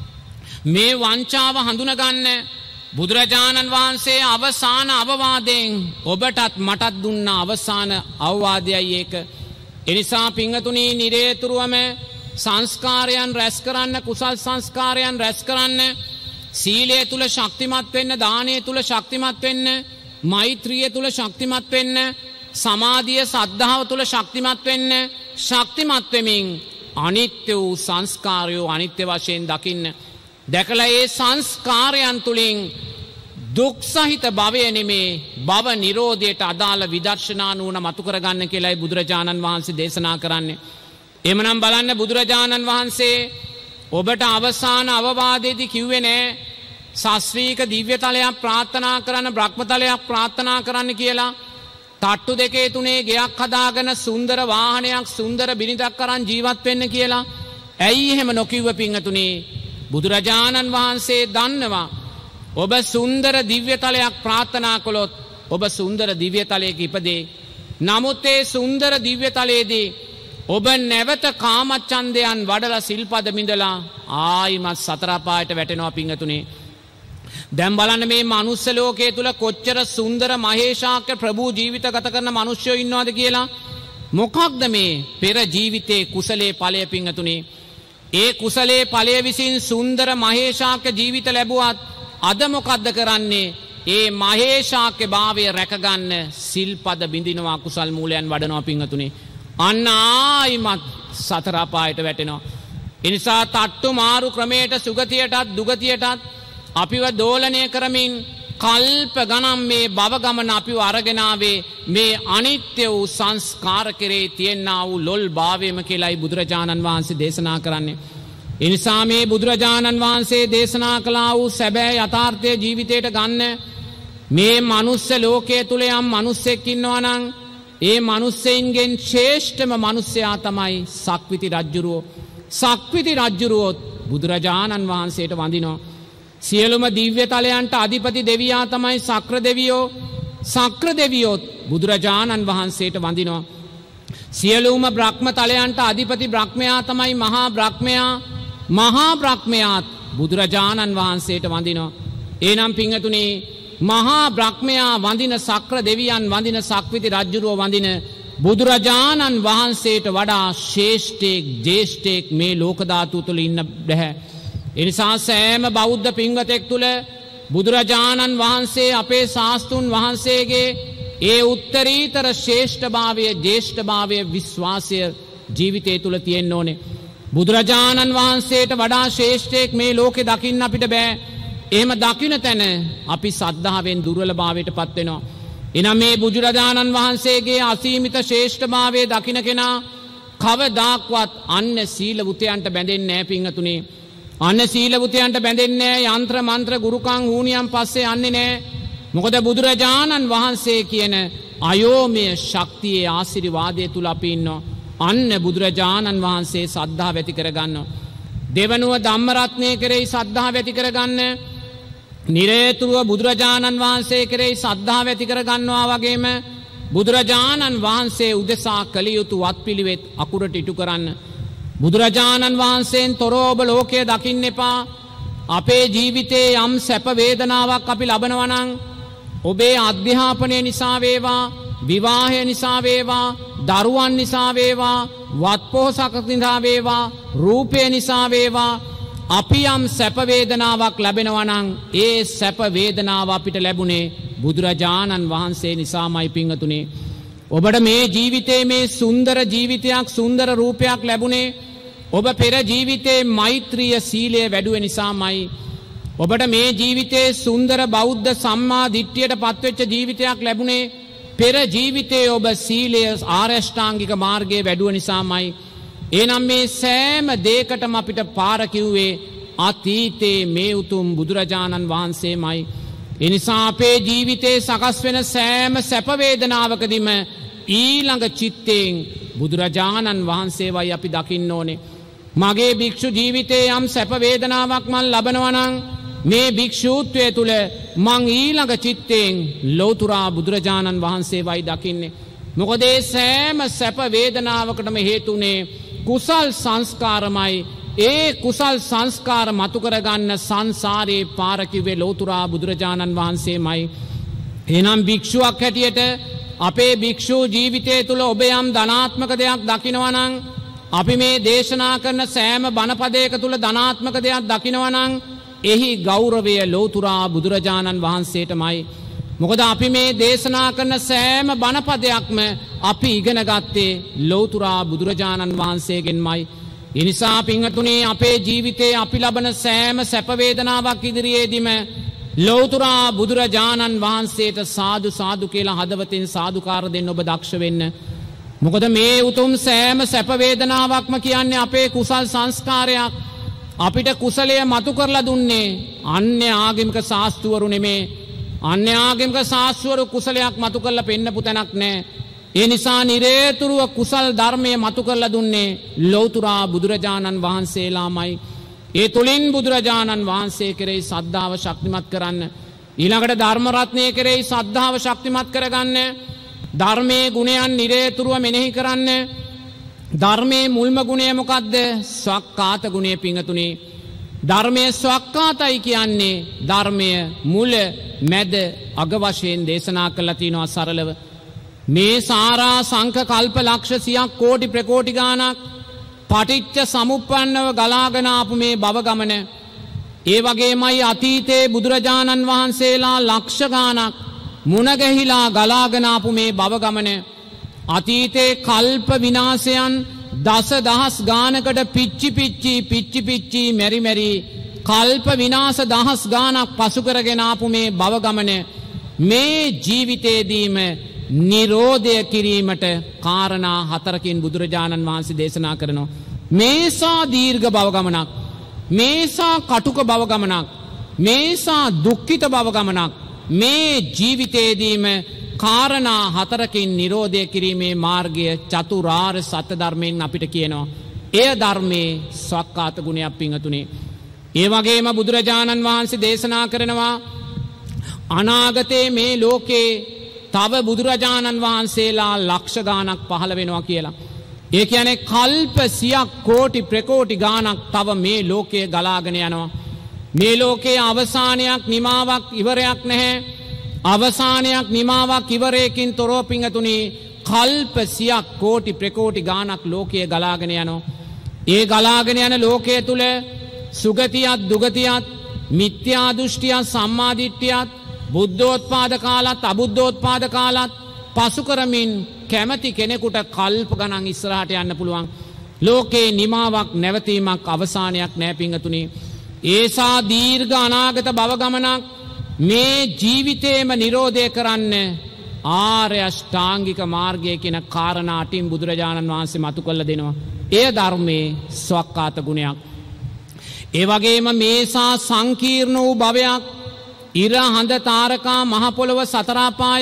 මේ වංචාව හඳුනගන්න බුදුරජාණන් වහන්සේ අවසාන අවවාදයෙන් ඔබටත් මටත් දුන්න අවසාන අවවාදයයි ඒක. එනිසා පිංගතුනි නිරේතුරුවම සංස්කාරයන් රැස් කරන්න, කුසල් සංස්කාරයන් රැස් කරන්න, සීලය තුල ශක්තිමත් වෙන්න, දානය තුල ශක්තිමත් වෙන්න, මෛත්‍රිය තුල ශක්තිමත් වෙන්න, සමාධිය සද්ධාව තුල ශක්තිමත් වෙන්න, ශක්තිමත් වෙමින් අනිත්‍ය වූ සංස්කාරයෝ අනිත්‍ය වශයෙන් දකින්න. දැකලා ඒ සංස්කාරයන් තුලින් දුක් සහිත භවය නෙමේ භව නිරෝධයට අදාළ විදර්ශනා නුවණ මතු කරගන්න කියලායි බුදුරජාණන් වහන්සේ දේශනා කරන්නේ. එමනම් බලන්න බුදුරජාණන් වහන්සේ ඔබට අවසාන අවවාදයේදී කිව්වේ නෑ ශාස්ත්‍රීක දිව්‍යතලයක් ප්‍රාර්ථනා කරන්න, බ්‍රහ්මතලයක් ප්‍රාර්ථනා කරන්න කියලා. තට්ටු දෙකේ තුනේ ගෙයක් හදාගෙන සුන්දර වාහනයක්, සුන්දර බිරිඳක් අරන් ජීවත් වෙන්න කියලා. ඇයි එහෙම නොකිව්ව පිංගතුනේ? බුදුරජාණන් වහන්සේ දන්නවා ඔබ සුන්දර දිව්‍යතලයක් ප්‍රාර්ථනා කළොත් ඔබ සුන්දර දිව්‍යතලයක ඉපදේ. නමුත් ඒ සුන්දර දිව්‍යතලයේදී ඔබ නැවත කාමච්ඡන්දයන් වඩලා සිල්පද මිදලා ආයිමත් සතර පායට වැටෙනවා පිංගතුනේ. දැන් බලන්න මේ මනුස්ස ලෝකයේ තුල කොච්චර සුන්දර මහේශාක්‍ය ප්‍රභූ ජීවිත ගත කරන මිනිස්සුયો ඉන්නවද කියලා. මොකක්ද මේ පෙර ජීවිතේ කුසලයේ ඵලය පිංගතුනේ? ඒ කුසලයේ ඵලය විසින් සුන්දර මහේශාක්‍ය ජීවිත ලැබුවත් අද මොකද්ද කරන්නේ? ඒ මහේශාක්‍ය භාවය රැකගන්න සිල්පද බිඳිනවා, කුසල් මූලයන් වඩනවා පිංගතුනේ. අන්න ආයිමත් සතර පායට වැටෙනවා. ඒ නිසා තට්ටු මාරු ක්‍රමයට සුගතියටත් දුගතියටත් අපිව දෝලණය කරමින් කල්ප ගණන් මේ භව ගමන අපිව අරගෙන ආවේ මේ අනිත්‍ය වූ සංස්කාර කෙරේ තියෙනා වූ ලොල් භාවයම කියලායි බුදුරජාණන් වහන්සේ දේශනා කරන්නේ. ඒ නිසා මේ බුදුරජාණන් වහන්සේ දේශනා කළා වූ සැබෑ යථාර්ථය ජීවිතයට ගන්න. මේ මනුස්ස ලෝකයේ තුල යම් මිනිස්සෙක් ඉන්නවා නම් ඒ මිනිස්සෙයින්ගෙන් ශ්‍රේෂ්ඨම මිනිසයා තමයි සක්විති රජුරෝ. සක්විති රජුරෝ බුදුරජාණන් වහන්සේට වඳිනවා. සියලුම දිව්‍ය තලයන්ට අධිපති දෙවියා තමයි සක්‍ර දෙවියෝ. සක්‍ර දෙවියෝ බුදුරජාණන් වහන්සේට වඳිනවා. සියලුම බ්‍රහ්ම තලයන්ට අධිපති බ්‍රහ්මයා තමයි මහා බ්‍රහ්මයා. මහා බ්‍රහ්මයාත් බුදුරජාණන් වහන්සේට වඳිනවා. එනම් පිංගතුනි මහා බ්‍රහ්මයා වඳින සක්‍ර දෙවියන් වඳින සක්විති රජුරෝ වඳින බුදුරජාණන් වහන්සේට වඩා ශ්‍රේෂ්ඨෙක් ජේෂ්ඨෙක් මේ ලෝක ධාතුව තුල ඉන්න බෑ. එනිසා සෑම බෞද්ධ පින්වතෙක් තුල බුදුරජාණන් වහන්සේ අපේ ශාස්ත්‍රුන් වහන්සේගේ ඒ උත්තරීතර ශ්‍රේෂ්ඨභාවය ජේෂ්ඨභාවය විශ්වාසය ජීවිතය තුල තියෙන්න ඕනේ. බුදුරජාණන් වහන්සේට වඩා ශ්‍රේෂ්ඨෙක් මේ ලෝකේ දකින්න අපිට බෑ. එහෙම දකින්න තැන අපි සද්ධාවෙන් දුර්වලභාවයට පත් වෙනවා. එනම් මේ බුදුරජාණන් වහන්සේගේ අසීමිත ශ්‍රේෂ්ඨභාවය දකින්න කෙනා කවදාක්වත් අන්න සීල වුතයන්ට බැඳෙන්නේ නැහැ පින්වතුනි. අන්න සීල වුතයන්ට බැඳෙන්නේ නැහැ. යంత్ర මන්ත්‍ර ගුරුකම් ඌණියම් පස්සේ යන්නේ නැහැ. මොකද බුදුරජාණන් වහන්සේ කියන අයෝමය ශක්තියේ ආශිර්වාදය තුල අපි ඉන්නවා. අන්න බුදුරජාණන් වහන්සේ සද්ධාව ඇති කරගන්නවා. දෙවනුව ධම්මරත්නය කෙරෙහි සද්ධාව ඇති කරගන්න. නිරේතුරුව බුදුරජාණන් වහන්සේ කෙරෙහි සද්ධාව ඇති කරගන්නවා වගේම බුදුරජාණන් වහන්සේ උදෙසා කළ යුතු වත්පිළිවෙත් අකුරට ඉටු කරන්න. බුදුරජාණන් වහන්සේන් තොරව ඔබ ලෝකය දකින්න එපා. අපේ ජීවිතයේ යම් සැප වේදනාවක් අපි ලබනවා නම් ඔබේ අධ්‍යාපනය නිසා වේවා, විවාහය නිසා වේවා, දරුවන් නිසා වේවා, වත්පොහසක නිසා වේවා, රූපය නිසා වේවා, අපි යම් සැප වේදනාවක් ලැබෙනවා නම් ඒ සැප වේදනාව අපිට ලැබුණේ බුදුරජාණන් වහන්සේ නිසාමයි පිංගතුනේ. ඔබට මේ ජීවිතයේ මේ සුන්දර ජීවිතයක් සුන්දර රූපයක් ලැබුණේ ඔබ පෙර ජීවිතේ මෛත්‍රිය සීලය වැඩුවේ නිසාමයි. ඔබට මේ ජීවිතේ සුන්දර බෞද්ධ සම්මා දිට්ඨියට පත්වෙච්ච ජීවිතයක් ලැබුණේ පෙර ජීවිතේ ඔබ සීලය ආරෂ්ඨාංගික මාර්ගයේ වැඩුව නිසාමයි. එනම් මේ සෑම දෙයකටම අපිට පාර කිව්වේ අතීතේ මේ උතුම් බුදුරජාණන් වහන්සේමයි. එනිසා අපේ ජීවිතේ සකස් වෙන සෑම සැප වේදනාවකදීම ඊළඟ චිත්තයෙන් බුදුරජාණන් වහන්සේවයි අපි දකින්න ඕනේ. මගේ භික්ෂු ජීවිතේ යම් සැප වේදනාවක් මන් ලබනවා නම් මේ භික්ෂූත්වය තුල මං ඊළඟ චිත්තයෙන් ලෞතුරා බුදුරජාණන් වහන්සේවයි දකින්නේ. මොකද ඒ සෑම සැප වේදනාවකටම හේතුනේ කුසල් සංස්කාරමයි. ඒ කුසල් සංස්කාර මතු කරගන්න සංසාරේ පාර කිව්වේ ලෞතුරා බුදුරජාණන් වහන්සේමයි. එනම් භික්ෂුවක් හැටියට අපේ භික්ෂූ ජීවිතය තුළ ඔබ යම් ධනාත්මක දෙයක් දකිනවා නම් අපි මේ දේශනා කරන සෑම බණපදයක තුළ ධනාත්මක දෙයක් දකිනවා නම් එහි ගෞරවය ලෞතුරා බුදුරජාණන් වහන්සේටමයි. මොකද අපි මේ දේශනා කරන සෑම බණපදයක්ම අපි ඉගෙන ගත්තේ ලෞතුරා බුදුරජාණන් වහන්සේගෙන්මයි. එනිසා පින්වතුනි අපේ ජීවිතයේ අපි ලබන සෑම සැප වේදනාවක් ඉදිරියේදීම ලෞතුරා බුදුරජාණන් වහන්සේට සාදු සාදු කියලා හදවතින් සාදුකාර දෙන්න ඔබ දක්ෂ වෙන්න. මොකද මේ උතුම් සෑම සැප වේදනාවක්ම කියන්නේ අපේ කුසල් සංස්කාරයක්. අපිට කුසලය මතු කරලා දුන්නේ අන්‍ය ආගමික ශාස්ත්‍රවරු නෙමේ. අන්‍ය ආගමික ශාස්ත්‍රවරු කුසලයක් මතු කරලා පෙන්නපු තැනක් නැහැ. ඒ නිසා නිරේතුරුව කුසල් ධර්මය මතු කරලා දුන්නේ ලෞතුරා බුදුරජාණන් වහන්සේලාමයි. ඒ තුලින් බුදුරජාණන් වහන්සේ කෙරෙහි සද්ධාව ශක්තිමත් කරන්න. ඊළඟට ධර්ම රත්නය කෙරෙහි සද්ධාව ශක්තිමත් කරගන්න. ධර්මයේ ගුණයන් නිරේතුරුව මෙනෙහි කරන්න. ධර්මයේ මුල්ම ගුණය මොකද්ද? ස්වක්කාත ගුණය පිංගතුනි. ධර්මයේ ස්වක්කාතයි කියන්නේ ධර්මය මුල මැද අග වශයෙන් දේශනා කරලා තිනවා සරලව. මේ සාරා සංඛ කල්ප ලක්ෂ සියක් කෝටි ප්‍රකෝටි ගානක් පටිච්ච සමුප්පන්නව ගලාගෙන ආපු මේ භව ගමන. ඒ වගේමයි අතීතයේ බුදුරජාණන් වහන්සේලා ලක්ෂ ගානක් මුණ ගැහිලා ගලාගෙන ආපු මේ භව ගමන. අතීතයේ කල්ප විනාශයන් දස දහස් ගානකට පිච්චි පිච්චි පිච්චි පිච්චි මෙරි මෙරි කල්ප විනාශ දහස් ගාණක් පසු කරගෙන ආපු මේ භව ගමන මේ ජීවිතයේදීම නිරෝධය කිරීමට කාරණා හතරකින් බුදුරජාණන් වහන්සේ දේශනා කරනවා. මේසා දීර්ඝ භව ගමනක්, මේසා කටුක භව ගමනක්, මේසා දුක්ඛිත භව ගමනක් මේ ජීවිතයේදීම කාරණා හතරකින් නිරෝධය කිරීමේ මාර්ගය චතුරාර්ය සත්‍ය ධර්මයෙන් අපිට කියනවා. එය ධර්මයේ සක්කාත ගුණයක් පිංගතුනේ. ඒ වගේම බුදුරජාණන් වහන්සේ දේශනා කරනවා අනාගතයේ මේ ලෝකේ තව බුදුරජාණන් වහන්සේලා ලක්ෂ ගාණක් පහළ වෙනවා කියලා. ඒ කියන්නේ කල්ප සියක් කෝටි ප්‍රකෝටි ගාණක් තව මේ ලෝකයේ ගලාගෙන යනවා. මේ ලෝකයේ අවසානයක් නිමාවක් ඉවරයක් නැහැ. අවසානයක් නිමාවක් ඉවරයකින් තොරව පිංගතුනි කල්ප සියක් කෝටි ප්‍රකෝටි ගාණක් ලෝකයේ ගලාගෙන යනවා. ඒ ගලාගෙන යන ලෝකයේ තුල සුගතියත් දුගතියත් මිත්‍යා දෘෂ්ටියත් සම්මා දිට්ඨියත් බුද්ධෝත්පාද කාලත් අබුද්ධෝත්පාද කාලත් පසු කරමින් කැමැති කෙනෙකුට කල්ප ගණන් ඉස්සරහට යන්න පුළුවන්. ලෝකේ නිමාවක් නැවතීමක් අවසානයක් නැහැ පිංගතුනි. ඒසා දීර්ඝ අනාගත භව ගමනක් මේ ජීවිතේම නිරෝධය කරන්න ආර්ය අෂ්ටාංගික මාර්ගය කියන කාරණා අටින් බුදුරජාණන් වහන්සේ මතු කළ දෙනවා. එය ධර්මයේ ස්වකහාත ගුණයක්. ඒ වගේම මේසා සංකීර්ණ වූ භවයක් ඉර හඳ තාරකා මහ පොළොව සතර අපාය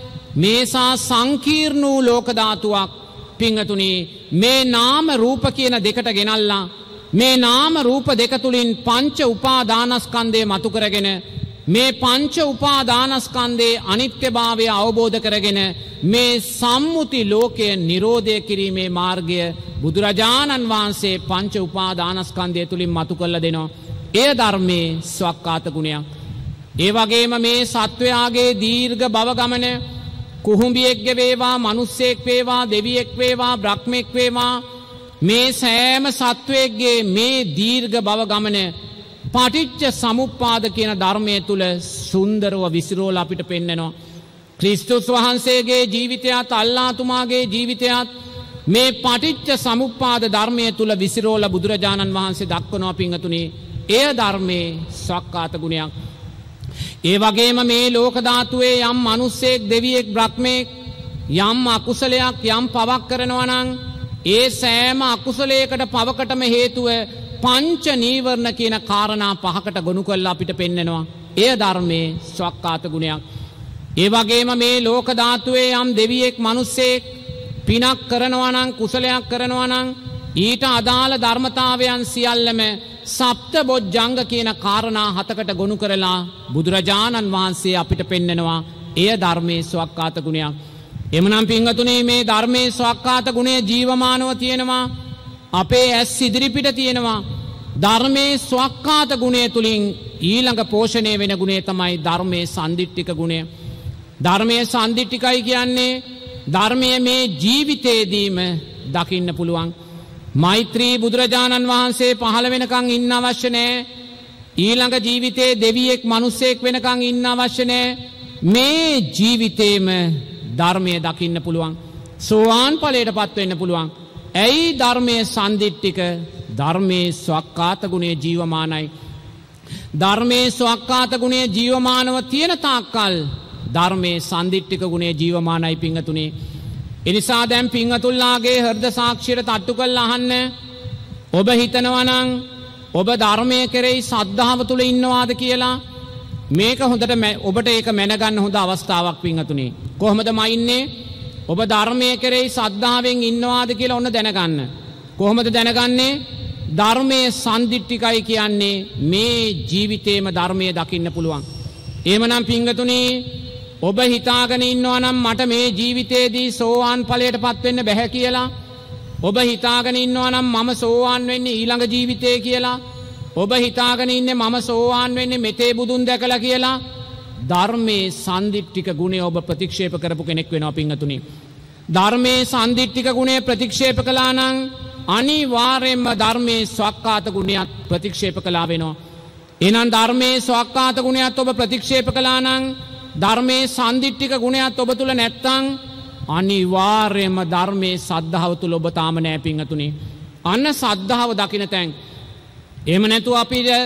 මේසා සංකීර්ණ වූ ලෝක ධාතුවක් පිංගතුනි මේ නාම රූප කියන දෙකට ගෙනල්ලා මේ නාම රූප දෙක තුලින් පංච උපාදානස්කන්ධය මතු කරගෙන මේ පංච උපාදානස්කන්ධයේ අනිත්‍යභාවය අවබෝධ කරගෙන මේ සම්මුති ලෝකයේ නිරෝධය කිරීමේ මාර්ගය බුදුරජාණන් වහන්සේ පංච උපාදානස්කන්ධය තුලින් මතු කළ දෙනවා. එය ධර්මයේ ස්වකහාත ගුණයක්. ඒ වගේම මේ සත්වයාගේ දීර්ඝ භව ගමන කුහුඹියෙක්ගේ වේවා, මිනිස්සෙක් වේවා, දෙවියෙක් වේවා, බ්‍රහ්මෙක් වේවා මේ සෑම සත්වයෙක්ගේ මේ දීර්ඝ භව ගමන පටිච්ච සමුප්පාද කියන ධර්මයේ තුල සුන්දරව විසිරෝලා අපිට පෙන්නනවා. ක්‍රිස්තුස් වහන්සේගේ ජීවිතයත් අල්ලාහ්තුමාගේ ජීවිතයත් මේ පටිච්ච සමුප්පාද ධර්මයේ තුල විසිරෝලා බුදුරජාණන් වහන්සේ දක්වනවා පිංගතුනි. එය ධර්මයේ සක්කාත ගුණයක්. ඒ වගේම මේ ලෝක ධාතුවේ යම් මිනිසෙක්, දෙවියෙක්, බ්‍රහ්මෙක් යම් අකුසලයක් යම් පවක් කරනවා නම් ඒ සෑම අකුසලයකට පවකටම හේතුව පංච නීවරණ කියන කාරණා පහකට ගොනු කරලා අපිට පෙන්නනවා. එය ධර්මයේ ස්වකහාත ගුණයක්. ඒ වගේම මේ ලෝක ධාතුවේ යම් දෙවියෙක්, මිනිසෙක් පිනක් කරනවා නම්, කුසලයක් කරනවා නම් ඊට අදාළ ධර්මතාවයන් සියල්ලම සප්ත බොජ්ජංග කියන කාරණා හතකට ගොනු කරලා බුදුරජාණන් වහන්සේ අපිට පෙන්නනවා. එය ධර්මයේ ස්වකහාත ගුණයක්. එමනම් පින්වතුනි මේ ධර්මයේ ස්වකහාත ගුණය ජීවමානව තියෙනවා. අපේ ඇස් ඉදිරිපිට තියෙනවා. ධර්මයේ ස්වකහාත ගුණය තුලින් ඊළඟ පෝෂණය වෙන ගුණය තමයි ධර්මයේ සම්දිට්ඨික ගුණය. ධර්මයේ සම්දිට්ඨිකයි කියන්නේ ධර්මයේ මේ ජීවිතේදීම දකින්න පුළුවන්. මෛත්‍රී බුදුරජාණන් වහන්සේ පහළ වෙනකන් ඉන්න අවශ්‍ය නැහැ. ඊළඟ ජීවිතේ දෙවියෙක්, මිනිසෙක් වෙනකන් ඉන්න අවශ්‍ය නැහැ. මේ ජීවිතේම ධර්මය දකින්න පුළුවන්. සෝවාන් ඵලයටපත් වෙන්න පුළුවන්. ඇයි ධර්මයේ සම්දිට්ඨික? ධර්මයේ ස්වකහාත ගුණය ජීවමානයි. ධර්මයේ ස්වකහාත ගුණය ජීවමානව තියෙන තාක්කල් ධර්මයේ සම්දිට්ඨික ගුණය ජීවමානයි පිංගතුනි. එනිසා දැන් පිංගතුල්ලාගේ හෘද සාක්ෂියට තට්ටු කරලා අහන්න. ඔබ හිතනවා නම් ඔබ ධර්මයේ කෙරෙහි සද්ධාව තුල ඉන්නවාද කියලා? මේක හොඳට ඔබට ඒක මැනගන්න හොඳ අවස්ථාවක් පිංගතුනි. කොහොමද මයින්නේ? ඔබ ධර්මයේ කෙරෙහි සද්ධාවෙන් ඉන්නවාද කියලා ඔන්න දැනගන්න. කොහොමද දැනගන්නේ? ධර්මයේ සම්දිට්ඨිකයි කියන්නේ මේ ජීවිතේම ධර්මයේ දකින්න පුළුවන්. එහෙමනම් පිංගතුනි ඔබ හිතාගෙන ඉන්නවා නම් මට මේ ජීවිතේදී සෝවාන් ඵලයටපත් වෙන්න බැහැ කියලා. ඔබ හිතාගෙන ඉන්නවා නම් මම සෝවාන් වෙන්නේ ඊළඟ ජීවිතේ කියලා. ඔබ හිතාගෙන ඉන්නේ මම සෝවාන් වෙන්නේ මෙතේ බුදුන් දැකලා කියලා. ධර්මයේ සම්දිට්ඨික ගුණය ඔබ ප්‍රතික්ෂේප කරපු කෙනෙක් වෙනවා පිංගතුනි. ධර්මයේ සම්දිට්ඨික ගුණය ප්‍රතික්ෂේප කළා නම් අනිවාර්යයෙන්ම ධර්මයේ ස්වකහාත ගුණයත් ප්‍රතික්ෂේප කළා වෙනවා. එහෙනම් ධර්මයේ ස්වකහාත ගුණයත් ඔබ ප්‍රතික්ෂේප කළා නම් ධර්මයේ සම්දිට්ඨික ගුණයත් ඔබ තුල නැත්තම් අනිවාර්යයෙන්ම ධර්මයේ සද්ධාව තුල ඔබ තාම නැහැ පිංගතුනි. අන්න සද්ධාව දකින්න තැන්. එහෙම නැතුව අපිට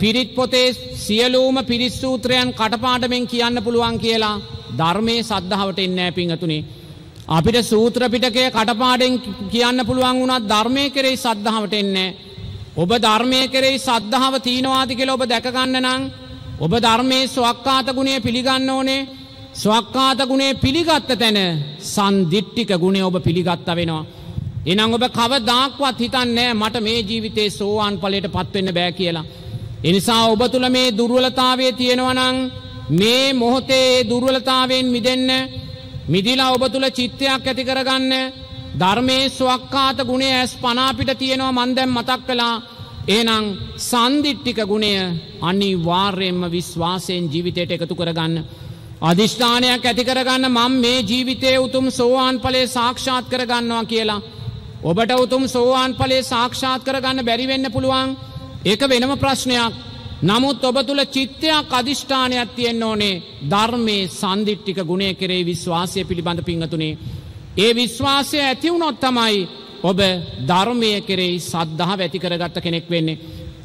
පිරිත් පොතේ සියලුම පිරිත් සූත්‍රයන් කටපාඩමින් කියන්න පුළුවන් කියලා ධර්මයේ සද්ධාවට එන්නේ නැහැ පිංගතුනි. අපිට සූත්‍ර පිටකය කටපාඩෙන් කියන්න පුළුවන් වුණත් ධර්මයේ කෙරෙහි සද්ධාවට එන්නේ නැහැ. ඔබ ධර්මයේ කෙරෙහි සද්ධාව තියනවාද කියලා ඔබ දැක ගන්න නම් ඔබ ධර්මයේ ස්වක්කාත ගුණය පිළිගන්න ඕනේ. ස්වක්කාත ගුණය පිළිගත්ත තැන සන්දිට්ඨික ගුණය ඔබ පිළිගත්තා වෙනවා. එහෙනම් ඔබ කවදාක්වත් හිතන්නේ මට මේ ජීවිතේ සෝවාන් ඵලයටපත් වෙන්න බෑ කියලා. ඒ නිසා ඔබ තුල මේ දුර්වලතාවය තියෙනවා නම් මේ මොහොතේ දුර්වලතාවයෙන් මිදෙන්න මිදිලා ඔබ තුල චිත්තයක් ඇති කරගන්න ධර්මයේ ස්වක්කාත ගුණය ඇස් පන අපිට තියෙනවා මන් දැන් මතක් කළා. එහෙනම් සන්දිට්ඨික ගුණය අනිවාර්යයෙන්ම විශ්වාසයෙන් ජීවිතයට එකතු කරගන්න. අදිෂ්ඨානයක් ඇති කරගන්න මම මේ ජීවිතයේ උතුම් සෝවාන් ඵලයේ සාක්ෂාත් කරගන්නවා කියලා. ඔබට උතුම් සෝවාන් ඵලයේ සාක්ෂාත් කරගන්න බැරි වෙන්න පුළුවන්. ඒක වෙනම ප්‍රශ්නයක්. නමුත් ඔබ තුල චිත්තයක් අදිෂ්ඨානයක් තියෙන්න ඕනේ ධර්මයේ සන්දිට්ඨික ගුණය කෙරෙහි විශ්වාසය පිළිබඳ පිංගතුනේ. ඒ විශ්වාසය ඇති වුණොත් තමයි ඔබ ධර්මයේ කෙරෙහි සද්ධාව ඇති කරගත්ත කෙනෙක් වෙන්නේ.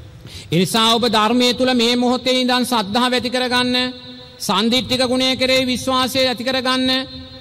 ඒ නිසා ඔබ ධර්මයේ තුල මේ මොහොතේ ඉඳන් සද්ධාව ඇති කරගන්න, සන්දිට්ඨික ගුණය කෙරෙහි විශ්වාසය ඇති කරගන්න,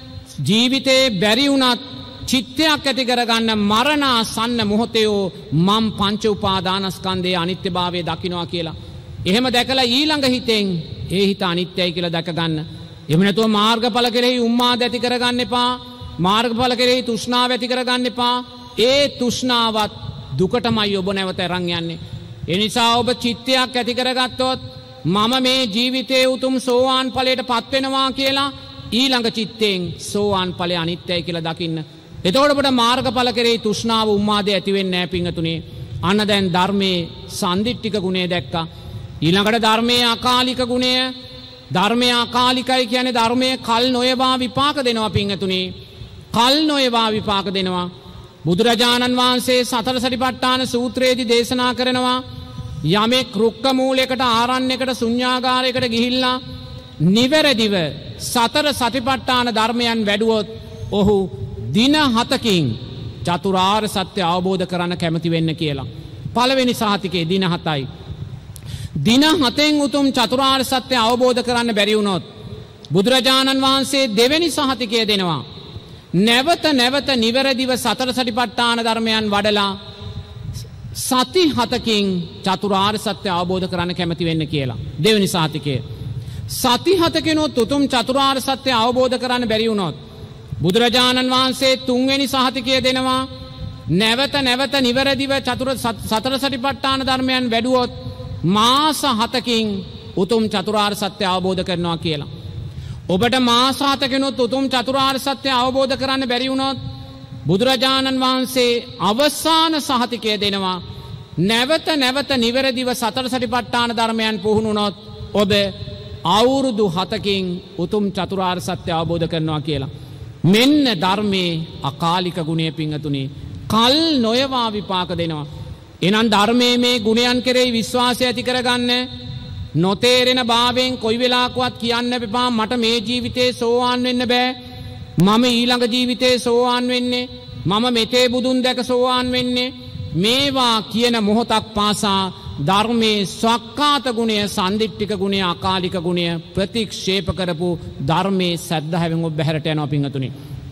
ජීවිතේ බැරි වුණත් චිත්තයක් ඇති කරගන්න මරණාසන්න මොහොතේ මම් පංච උපාදානස්කන්ධයේ අනිත්‍යභාවය දකින්නවා කියලා. එහෙම දැකලා ඊළඟ හිතෙන් ඒ හිත අනිත්‍යයි කියලා දැක ගන්න. එහෙම නැතුව මාර්ගඵල කෙරෙහි උම්මාද ඇති කරගන්න එපා. මාර්ගඵල කෙරෙහි තෘෂ්ණාව ඇති කරගන්න එපා. ඒ තෘෂ්ණාවත් දුකටමයි ඔබ නැවත අරන් යන්නේ. ඒ නිසා ඔබ චිත්තයක් ඇති කරගත්තොත් මම මේ ජීවිතයේ උතුම් සෝවාන් ඵලයටපත් වෙනවා කියලා ඊළඟ චිත්තෙන් සෝවාන් ඵලය අනිත්‍යයි කියලා දකින්න. එතකොට ඔබට මාර්ගඵල කෙරෙහි තෘෂ්ණාව උම්මාදේ ඇති වෙන්නේ නැහැ පිංගතුනේ. අන්න දැන් ධර්මයේ සන්දිට්ඨික ගුණය දැක්කා. ඊළඟට ධර්මයේ අකාලික ගුණය. ධර්මයේ අකාලිකයි කියන්නේ ධර්මයේ කල් නොයවා විපාක දෙනවා පිංගතුනේ. කල් නොයවා විපාක දෙනවා. බුදුරජාණන් වහන්සේ සතර සතිපට්ඨාන සූත්‍රයේදී දේශනා කරනවා යමෙක් රුක්ක මූලයකට ආරණ්‍යයකට ශුන්‍යාගාරයකට ගිහිල්ලා නිවැරදිව සතර සතිපට්ඨාන ධර්මයන් වැඩුවොත් ඔහු දින හතකින් චතුරාර්ය සත්‍ය අවබෝධ කරන්න කැමති වෙන්න කියලා. පළවෙනි සහතිකේ දින හතයි. දින හතෙන් උතුම් චතුරාර්ය සත්‍ය අවබෝධ කරන්න බැරි වුණොත් බුදුරජාණන් වහන්සේ දෙවෙනි සහතිකය දෙනවා. නැවත නැවත නිවැරදිව සතර සතිපට්ඨාන ධර්මයන් වඩලා සති හතකින් චතුරාර්ය සත්‍ය අවබෝධ කරන්න කැමති වෙන්න කියලා. දෙවෙනි සහතිකය. සති හතකිනුත් උතුම් චතුරාර්ය සත්‍ය අවබෝධ කරන්න බැරි වුණොත් බුදුරජාණන් වහන්සේ තුන්වෙනි සහතිකය දෙනවා. නැවත නැවත නිවැරදිව චතුර සතර සතිපට්ඨාන ධර්මයන් වැඩුවොත් මාස හතකින් උතුම් චතුරාර්ය සත්‍ය අවබෝධ කරනවා කියලා. ඔබට මාස හතකිනුත් උතුම් චතුරාර්ය සත්‍ය අවබෝධ කරන්න බැරි වුණොත් බුදුරජාණන් වහන්සේ අවසාන සහතිකය දෙනවා. නැවත නැවත නිවැරදිව සතර සතිපට්ඨාන ධර්මයන් පුහුණු වුණොත් ඔබ අවුරුදු හතකින් උතුම් චතුරාර්ය සත්‍ය අවබෝධ කරනවා කියලා. මෙන්න ධර්මයේ අකාලික ගුණය පිංගතුනි. කල් නොයවා විපාක දෙනවා. එහෙනම් ධර්මයේ මේ ගුණයන් කෙරෙහි විශ්වාසය ඇති කරගන්න. නොතේරෙන භාවයෙන් කොයි වෙලාවකවත් කියන්න එපා මට මේ ජීවිතේ සෝවාන් වෙන්න බෑ. මම ඊළඟ ජීවිතේ සෝවාන් වෙන්නේ. මම මෙතේ බුදුන් දැක සෝවාන් වෙන්නේ. මේවා කියන මොහොතක් පාසා ධර්මයේ ස්වක්කාත ගුණය, සන්දිට්ඨික ගුණය, අකාලික ගුණය ප්‍රතික්ෂේප කරපු ධර්මයේ සද්ධාවෙන් ඔබ බැහැරට යනවා පිංගතුනි.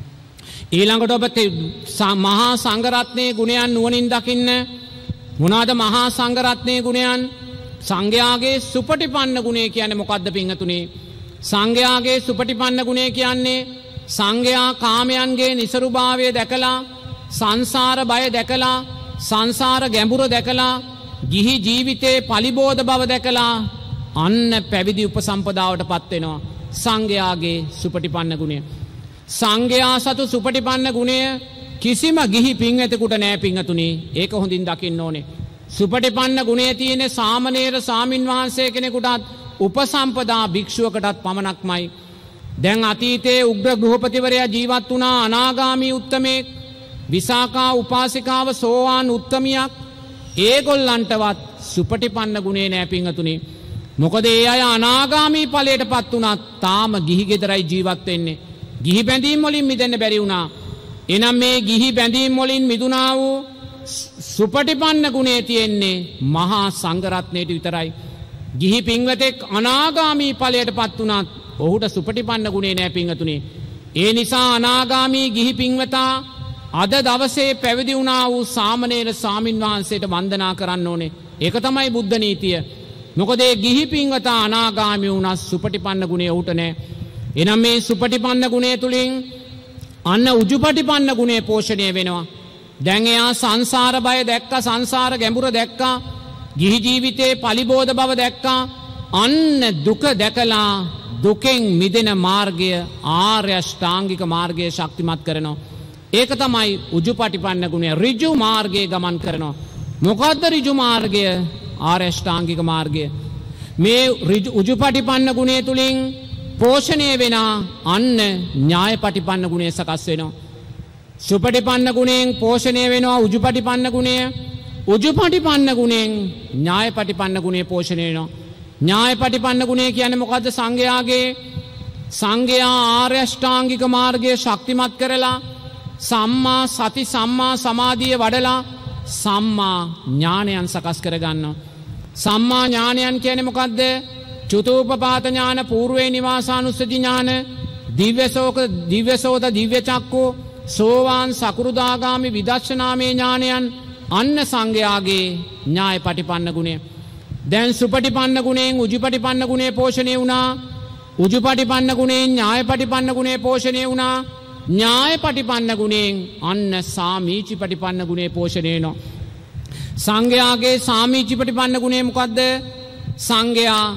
ඊළඟට ඔබ මහා සංඝරත්නයේ ගුණයන් නුවණින් දකින්න. මොනවාද මහා සංඝරත්නයේ ගුණයන්? සංඝයාගේ සුපටිපන්න ගුණය කියන්නේ මොකද්ද පිංගතුනි? සංඝයාගේ සුපටිපන්න ගුණය කියන්නේ සංඝයා කාමයන්ගේ නිසරුභාවය දැකලා, සංසාර බය දැකලා, සංසාර ගැඹුර දැකලා, ගිහි ජීවිතේ පලිබෝධ බව දැකලා අන්න පැවිදි උපසම්පදාවට පත් වෙනවා. සංඝයාගේ සුපටිපන්න ගුණය. සංඝයා සතු සුපටිපන්න ගුණය කිසිම ගිහි පින්වතෙකුට නෑ පිංගතුනි. ඒක හොඳින් දකින්න ඕනේ. සුපටිපන්න ගුණය තියෙන සාමණේර සාමින් වහන්සේ කෙනෙකුටත් උපසම්පදා භික්ෂුවකටත් පමණක්මයි. දැන් අතීතයේ උග්‍ර ගෘහපතිවරයා ජීවත් වුණා අනාගාමී උත්තමයෙක්. විසාකා උපාසිකාව සෝවාන් උත්තමියක්. ඒගොල්ලන්ටවත් සුපටිපන්න ගුණේ නෑ පිංගතුනි. මොකද ඒ අය අනාගාමී ඵලයටපත් වුණා තාම ගිහි ගෙදරයි ජීවත් වෙන්නේ. ගිහි බැඳීම් වලින් මිදෙන්න බැරි වුණා. එනම් මේ ගිහි බැඳීම් වලින් මිදුණා වූ සුපටිපන්න ගුණේ තියෙන්නේ මහා සංඝරත්නයට විතරයි. ගිහි පින්වතෙක් අනාගාමී ඵලයට පත් වුණත් ඔහුට සුපටිපන්න ගුණේ නෑ පින්වතුනි. ඒ නිසා අනාගාමී ගිහි පින්වතා අද දවසේ පැවිදි වුණා වූ සාමණේර ස්වාමින් වහන්සේට වන්දනා කරන්න ඕනේ. ඒක තමයි බුද්ධ නීතිය. මොකද ඒ ගිහි පින්වතා අනාගාමී වුණා සුපටිපන්න ගුණේ ඔහුට නෑ. එනම් මේ සුපටිපන්න ගුණය තුලින් අන්න උජුපටිපන්න ගුණේ පෝෂණය වෙනවා. දැන් එයා සංසාර බය දැක්කා, සංසාර ගැඹුර දැක්කා, ගිහි ජීවිතේ පලිබෝධ බව දැක්කා. අන්න දුක දැකලා දුකෙන් මිදෙන මාර්ගය ආර්ය අෂ්ටාංගික මාර්ගය ශක්තිමත් කරනවා. ඒක තමයි උජුපටිපන්න ගුණය. ඍජු මාර්ගයේ ගමන් කරනවා. මොකද්ද ඍජු මාර්ගය? ආර්ය අෂ්ටාංගික මාර්ගය. මේ උජුපටිපන්න ගුණය තුලින් පෝෂණය වෙන අන්න ඥායපටිපන්න ගුණය සකස් වෙනවා. සුපටිපන්න ගුණයෙන් පෝෂණය වෙනවා උජුපටිපන්න ගුණය. උජුපටිපන්න ගුණයෙන් ඥායපටිපන්න ගුණය පෝෂණය වෙනවා. ඥායපටිපන්න ගුණය කියන්නේ මොකද්ද? සංඝයාගේ සංඝයා ආර්ය අෂ්ටාංගික මාර්ගය ශක්තිමත් කරලා සම්මා සති සම්මා සමාධිය වඩලා සම්මා ඥානයන් සකස් කරගන්නවා. සම්මා ඥානයන් කියන්නේ මොකද්ද? චුතෝපපාත ඥාන, పూర్වේ නිවාසානුස්සති ඥාන, දිව්‍යසෝක දිව්‍යසෝත දිව්‍ය චක්කෝ, සෝවාන් සකෘදාගාමි විදර්ශනාමේ ඥානයන් අන්න සංඝයාගේ ඥායපටිපන්න ගුණය. දැන් සුපටිපන්න ගුණයෙන් උජුපටිපන්න ගුණේ පෝෂණය වුණා. උජුපටිපන්න ගුණයෙන් ඥායපටිපන්න ගුණේ පෝෂණය වුණා. ඥායපටිපන්න ගුණයෙන් අන්න සාමීචිපටිපන්න ගුණේ පෝෂණය වෙනවා. සංඝයාගේ සාමීචිපටිපන්න ගුණය මොකද්ද? සංඝයා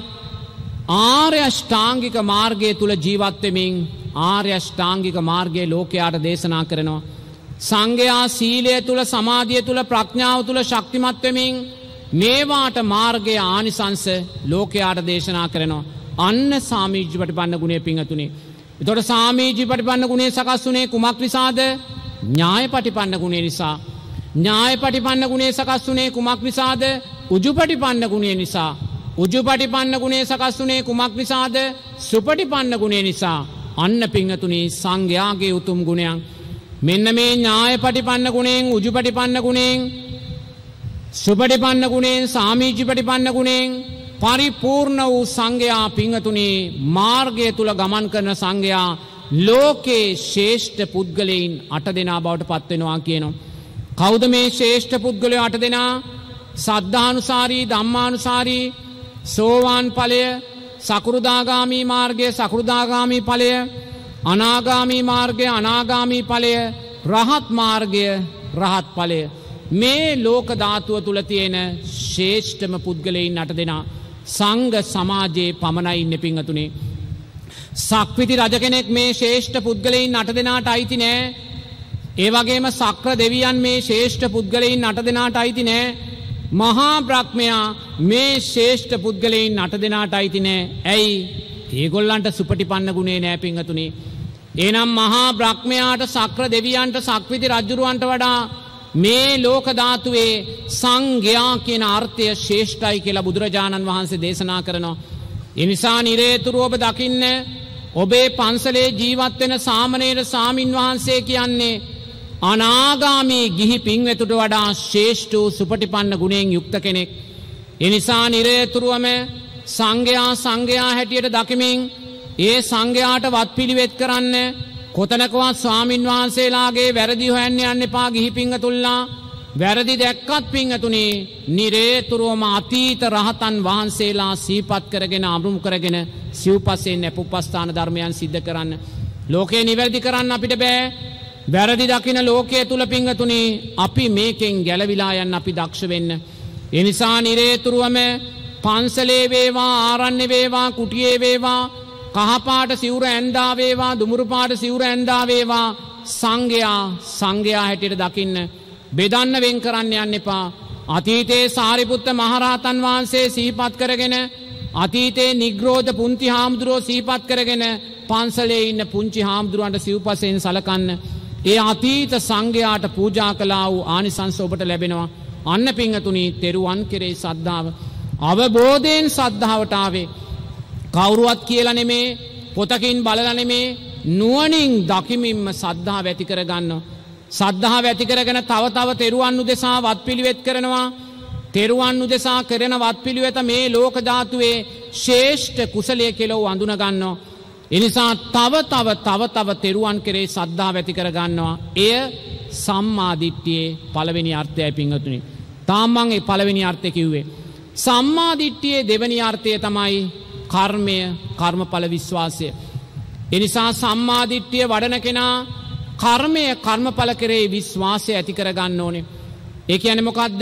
ආර්ය අෂ්ටාංගික මාර්ගය තුල ජීවත් වෙමින් ආර්ය අෂ්ටාංගික මාර්ගයේ ලෝකයාට දේශනා කරනවා. සංඝයා සීලය තුල, සමාධිය තුල, ප්‍රඥාව තුල ශක්තිමත් වෙමින් මේවාට මාර්ගයේ ආනිසංස ලෝකයාට දේශනා කරනවා. අන්න සාමීචිපටිපන්න ගුණය පිංගතුනි. එතකොට සාමීචිපටිපන්න ගුණය සකස් වුණේ කුමක් නිසාද? ඥායපටිපන්න ගුණය නිසා. ඥායපටිපන්න ගුණය සකස් වුණේ කුමක් නිසාද? උජුපටිපන්න ගුණය නිසා. උජුපටිපන්න ගුණය සකස් වුණේ කුමක් නිසාද? සුපටිපන්න ගුණය නිසා. අන්න පිංගතුනි සංඝයාගේ උතුම් ගුණයන්. මෙන්න මේ ඥායපටිපන්න ගුණයෙන්, උජුපටිපන්න ගුණයෙන්, සුපටිපන්න ගුණයෙන්, සාමීචිපටිපන්න ගුණයෙන් පරිපූර්ණ වූ සංඝයා පිංගතුනි මාර්ගය තුල ගමන් කරන සංඝයා ලෝකේ ශ්‍රේෂ්ඨ පුද්ගලයන් අට දෙනා බවට පත් වෙනවා කියනවා. කවුද මේ ශ්‍රේෂ්ඨ පුද්ගලයෝ අට දෙනා? සද්ධානුසාරී, ධම්මානුසාරී, සෝවාන් ඵලය, සකෘදාගාමී මාර්ගය, සකෘදාගාමී ඵලය, අනාගාමී මාර්ගය, අනාගාමී ඵලය, රහත් මාර්ගය, රහත් ඵලය. මේ ලෝක ධාතුව තුල තියෙන ශ්‍රේෂ්ඨම පුද්ගලයන් අට දෙනා සංඝ සමාජයේ පමණයි ඉන්නේ පිංගතුනි. සක්විති රජ කෙනෙක් මේ ශ්‍රේෂ්ඨ පුද්ගලයන් අට දෙනාට අයිති නෑ. ඒ වගේම සක්‍ර දෙවියන් මේ ශ්‍රේෂ්ඨ පුද්ගලයන් අට දෙනාට අයිති නෑ. මහා බ්‍රහ්මයා මේ ශ්‍රේෂ්ඨ පුද්ගලයන් අට දෙනාට අයිති නෑ. ඇයි? ඒගොල්ලන්ට සුපටිපන්න ගුණේ නෑ පිංගතුනි. එනම් මහා බ්‍රහ්මයාට, සක්‍ර දෙවියන්ට, සක්විති රජුරවන්ට වඩා මේ ලෝක ධාතුවේ සංඝයා කියන අර්ථය ශ්‍රේෂ්ඨයි කියලා බුදුරජාණන් වහන්සේ දේශනා කරනවා. ඒ නිසා නිරේතුරුව ඔබ දකින්න ඔබේ පන්සලේ ජීවත් වෙන සාමණේර ස්වාමින් වහන්සේ කියන්නේ අනාගාමී ගිහි පින්වෙතුට වඩා ශ්‍රේෂ්ඨ වූ සුපටිපන්න ගුණයෙන් යුක්ත කෙනෙක්. ඒ නිසා නිරේතුරුවම සංඝයා සංඝයා හැටියට දකිමින් ඒ සංඝයාට වත්පිළිවෙත් කරන්න, කොතනකවත් ස්වාමින් වහන්සේලාගේ වැරදි හොයන්න යන්න එපා ගිහි පිංගතුල්ලා. වැරදි දැක්කත් පිංගතුනි නිරේතුරුවම අතීත රහතන් වහන්සේලා සිහිපත් කරගෙන, අනුමු කරගෙන සිව්පසෙන් අපුප්පස්ථාන ධර්මයන් සිද්ධ කරන්න. ලෝකේ නිවැරදි කරන්න අපිට බෑ. වැරදි දකින ලෝකයේ තුල පිංගතුනි අපි මේකෙන් ගැලවිලා යන්න අපි දක්ෂ වෙන්න. ඒ නිසා නිරේතුරුවම පන්සලේ වේවා, ආරණ්‍ය වේවා, කුටියේ වේවා, කහපාට සිවුර ඇඳා වේවා, දුමුරු පාට සිවුර ඇඳා වේවා, සංඝයා සංඝයා හැටියට දකින්න. බෙදන්න වෙන් කරන්න යන්න එපා. අතීතයේ සාරිපුත්ත මහරහතන් වහන්සේ සිහිපත් කරගෙන, අතීතයේ නිග්‍රෝධ පුංචි හාමුදුරුවෝ සිහිපත් කරගෙන පන්සලේ ඉන්න පුංචි හාමුදුරුවන්ට සිව්පසෙන් සලකන්න. ඒ අතීත සංඝයාට පූජා කළා වූ ආනිසංස ඔබට ලැබෙනවා. අන්න පිංගතුනි තෙරුවන් කෙරෙහි සද්ධාව, අවබෝධයෙන් සද්ධාවට ආවේ. කවුරුවත් කියලා නෙමේ, පොතකින් බලලා නෙමේ, නුවණින් දකිමින්ම සද්ධාව ඇති කරගන්න. සද්ධාව ඇති කරගෙන තව තව තෙරුවන් උදෙසා වත්පිළිවෙත් කරනවා. තෙරුවන් උදෙසා කරන වත්පිළිවෙත මේ ලෝක ධාතුවේ ශ්‍රේෂ්ඨ කුසලයේ කියලා වඳුන ගන්නවා. ඒ නිසා තව තව තව තව තෙරුවන් කෙරේ සද්ධාව ඇති කර ගන්නවා. එය සම්මා දිට්ඨියේ පළවෙනි අර්ථයයි පින්වතුනි. තාම මම ඒ පළවෙනි අර්ථය කිව්වේ. සම්මා දිට්ඨියේ දෙවෙනි අර්ථය තමයි කර්මය, කර්මඵල විශ්වාසය. ඒ නිසා සම්මා දිට්ඨිය වඩන කෙනා කර්මය, කර්මඵල කෙරේ විශ්වාසය ඇති කර ගන්න ඕනේ. ඒ කියන්නේ මොකද්ද?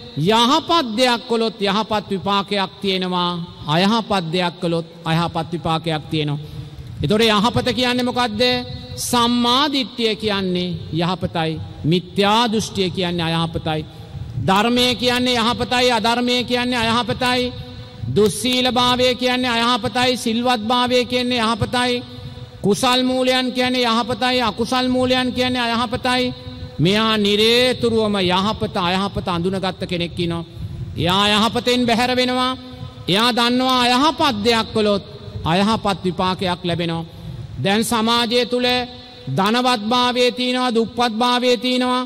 යහපත් දෙයක් කළොත් යහපත් විපාකයක් තියෙනවා, අයහපත් දෙයක් කළොත් අයහපත් විපාකයක් තියෙනවා. ඒතොර යහපත කියන්නේ මොකද්ද? සම්මා දිට්ඨිය කියන්නේ යහපතයි, මිත්‍යා දෘෂ්ටිය කියන්නේ අයහපතයි. ධර්මය කියන්නේ යහපතයි, අධර්මය කියන්නේ අයහපතයි. දුස්සීලභාවය කියන්නේ අයහපතයි, සිල්වත්භාවය කියන්නේ යහපතයි. කුසල් මූලයන් කියන්නේ යහපතයි, අකුසල් මූලයන් කියන්නේ අයහපතයි. මෙයා නිරේතුරුවම යහපත අයහපත අඳුනගත්ත කෙනෙක් ඉන්නවා. එයා යහපතෙන් බැහැර වෙනවා. එයා දන්නවා අයහපත් දෙයක් කළොත් අයහපත් විපාකයක් ලැබෙනවා. දැන් සමාජය තුල ධනවත්භාවයේ තියෙනවා, දුප්පත්භාවයේ තියෙනවා,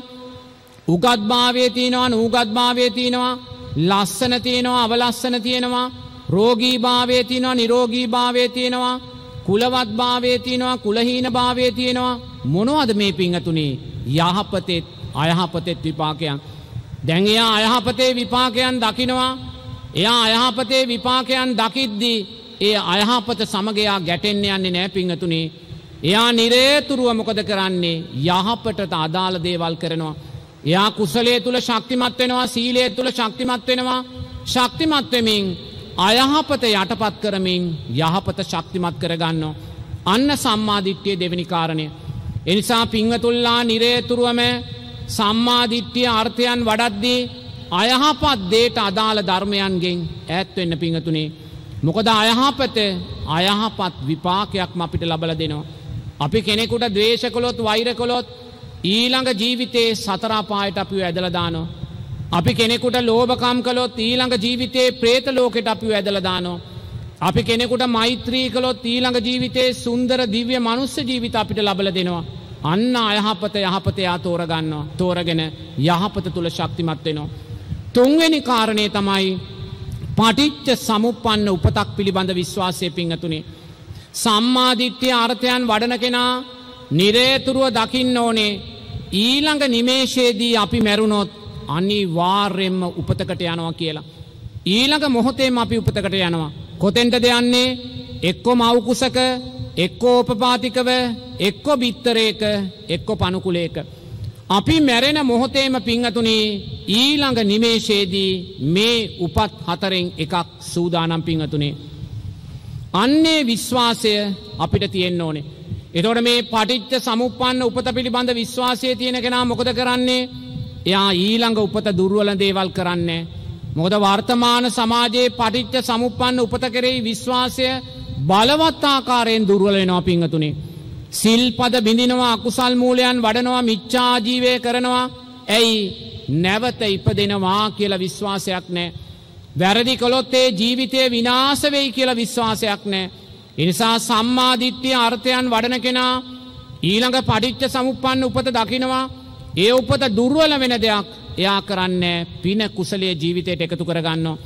උගත්භාවයේ තියෙනවා, නූගත්භාවයේ තියෙනවා, ලස්සන තියෙනවා, අවලස්සන තියෙනවා, රෝගීභාවයේ තියෙනවා, නිරෝගීභාවයේ තියෙනවා, කුලවත්භාවයේ තියෙනවා, කුලහීනභාවයේ තියෙනවා. මොනවද මේ පිංගතුනේ? යහපතෙත් අයහපතෙත් විපාකයන්. දැන් එයා අයහපතේ විපාකයන් දකිනවා. එයා අයහපතේ විපාකයන් දකිද්දී ඒ අයහපත සමග එයා ගැටෙන්න යන්නේ නැහැ පිංගතුනේ. එයා නිරේතුරුව මොකද කරන්නේ? යහපතට අදාළ දේවල් කරනවා. එයා කුසලයේ තුල ශක්තිමත් වෙනවා, සීලයේ තුල ශක්තිමත් වෙනවා. ශක්තිමත් වෙමින් අයහපත යටපත් කරමින් යහපත ශක්තිමත් කරගන්නවා. අන්න සම්මා දිට්ඨියේ දෙවෙනි කාරණය. එනිසා පිංගතුල්ලා නිරේතුරුවම සම්මා දිට්ඨිය අර්ථයන් වඩද්දී අයහපත් දේට අදාළ ධර්මයන්ගෙන් ඈත් වෙන්න පිංගතුනේ. මොකද අයහපත අයහපත් විපාකයක්ම අපිට ලබලා දෙනවා. අපි කෙනෙකුට ද්වේෂ කළොත්, වෛර කළොත් ඊළඟ ජීවිතේ සතර අපායට අපිව ඇදලා දානවා. අපි කෙනෙකුට ලෝභකම් කළොත් ඊළඟ ජීවිතේ പ്രേත ලෝකෙට අපිව ඇදලා දානවා. අපි කෙනෙකුට මෛත්‍රී කළොත් ඊළඟ ජීවිතේ සුන්දර දිව්‍ය මනුස්ස ජීවිත අපිට ලබලා දෙනවා. අන්න අයහපත යහපත යා තෝරගන්නවා. තෝරගෙන යහපත තුල ශක්තිමත් වෙනවා. තුන්වෙනි කාරණේ තමයි පටිච්ච සමුප්පන්න උපතක් පිළිබඳ විශ්වාසය පිංගතුනේ. සම්මා දිට්ඨිය අර්ථයන් වඩන කෙනා නිරේතුරුව දකින්න ඕනේ ඊළඟ නිමේෂයේදී අපි මැරුණොත් අනිවාර්යෙන්ම උපතකට යනවා කියලා. ඊළඟ මොහොතේම අපි උපතකට යනවා. කොතෙන්ටද යන්නේ? එක්ක මව් කුසක, එක්ක උපපාතිකව, එක්ක බිත්තරයක, එක්ක පණුකුලයක. අපි මැරෙන මොහොතේම පිංගතුනි ඊළඟ නිමේෂයේදී මේ උපත් හතරෙන් එකක් සූදානම් පිංගතුනි. අන්නේ විශ්වාසය අපිට තියෙන්න ඕනේ. එතකොට මේ පටිච්ච සමුප්පන්න උපත පිළිබඳ විශ්වාසය තියෙන කෙනා මොකද කරන්නේ? එයා ඊළඟ උපත දුර්වල දේවල් කරන්නේ. මොකද වර්තමාන සමාජයේ පටිච්ච සමුප්පන්න උපත කෙරෙහි විශ්වාසය බලවත් ආකාරයෙන් දුර්වල වෙනවා පිංගතුනි. සිල්පද බිඳිනවා, අකුසල් මූලයන් වඩනවා, මිච්ඡා ජීවය කරනවා. ඇයි? නැවත ඉපදෙනවා කියලා විශ්වාසයක් නැහැ. වැරදි කළොත් ඒ ජීවිතය විනාශ වෙයි කියලා විශ්වාසයක් නැහැ. ඒ නිසා සම්මා දිට්ඨිය අර්ථයන් වඩන කෙනා ඊළඟ පටිච්ච සමුප්පන්න උපත දකිනවා. ඒ උපත දුර්වල වෙන දෙයක් එයා කරන්නේ පින කුසලයේ ජීවිතයට එකතු කරගන්නවා.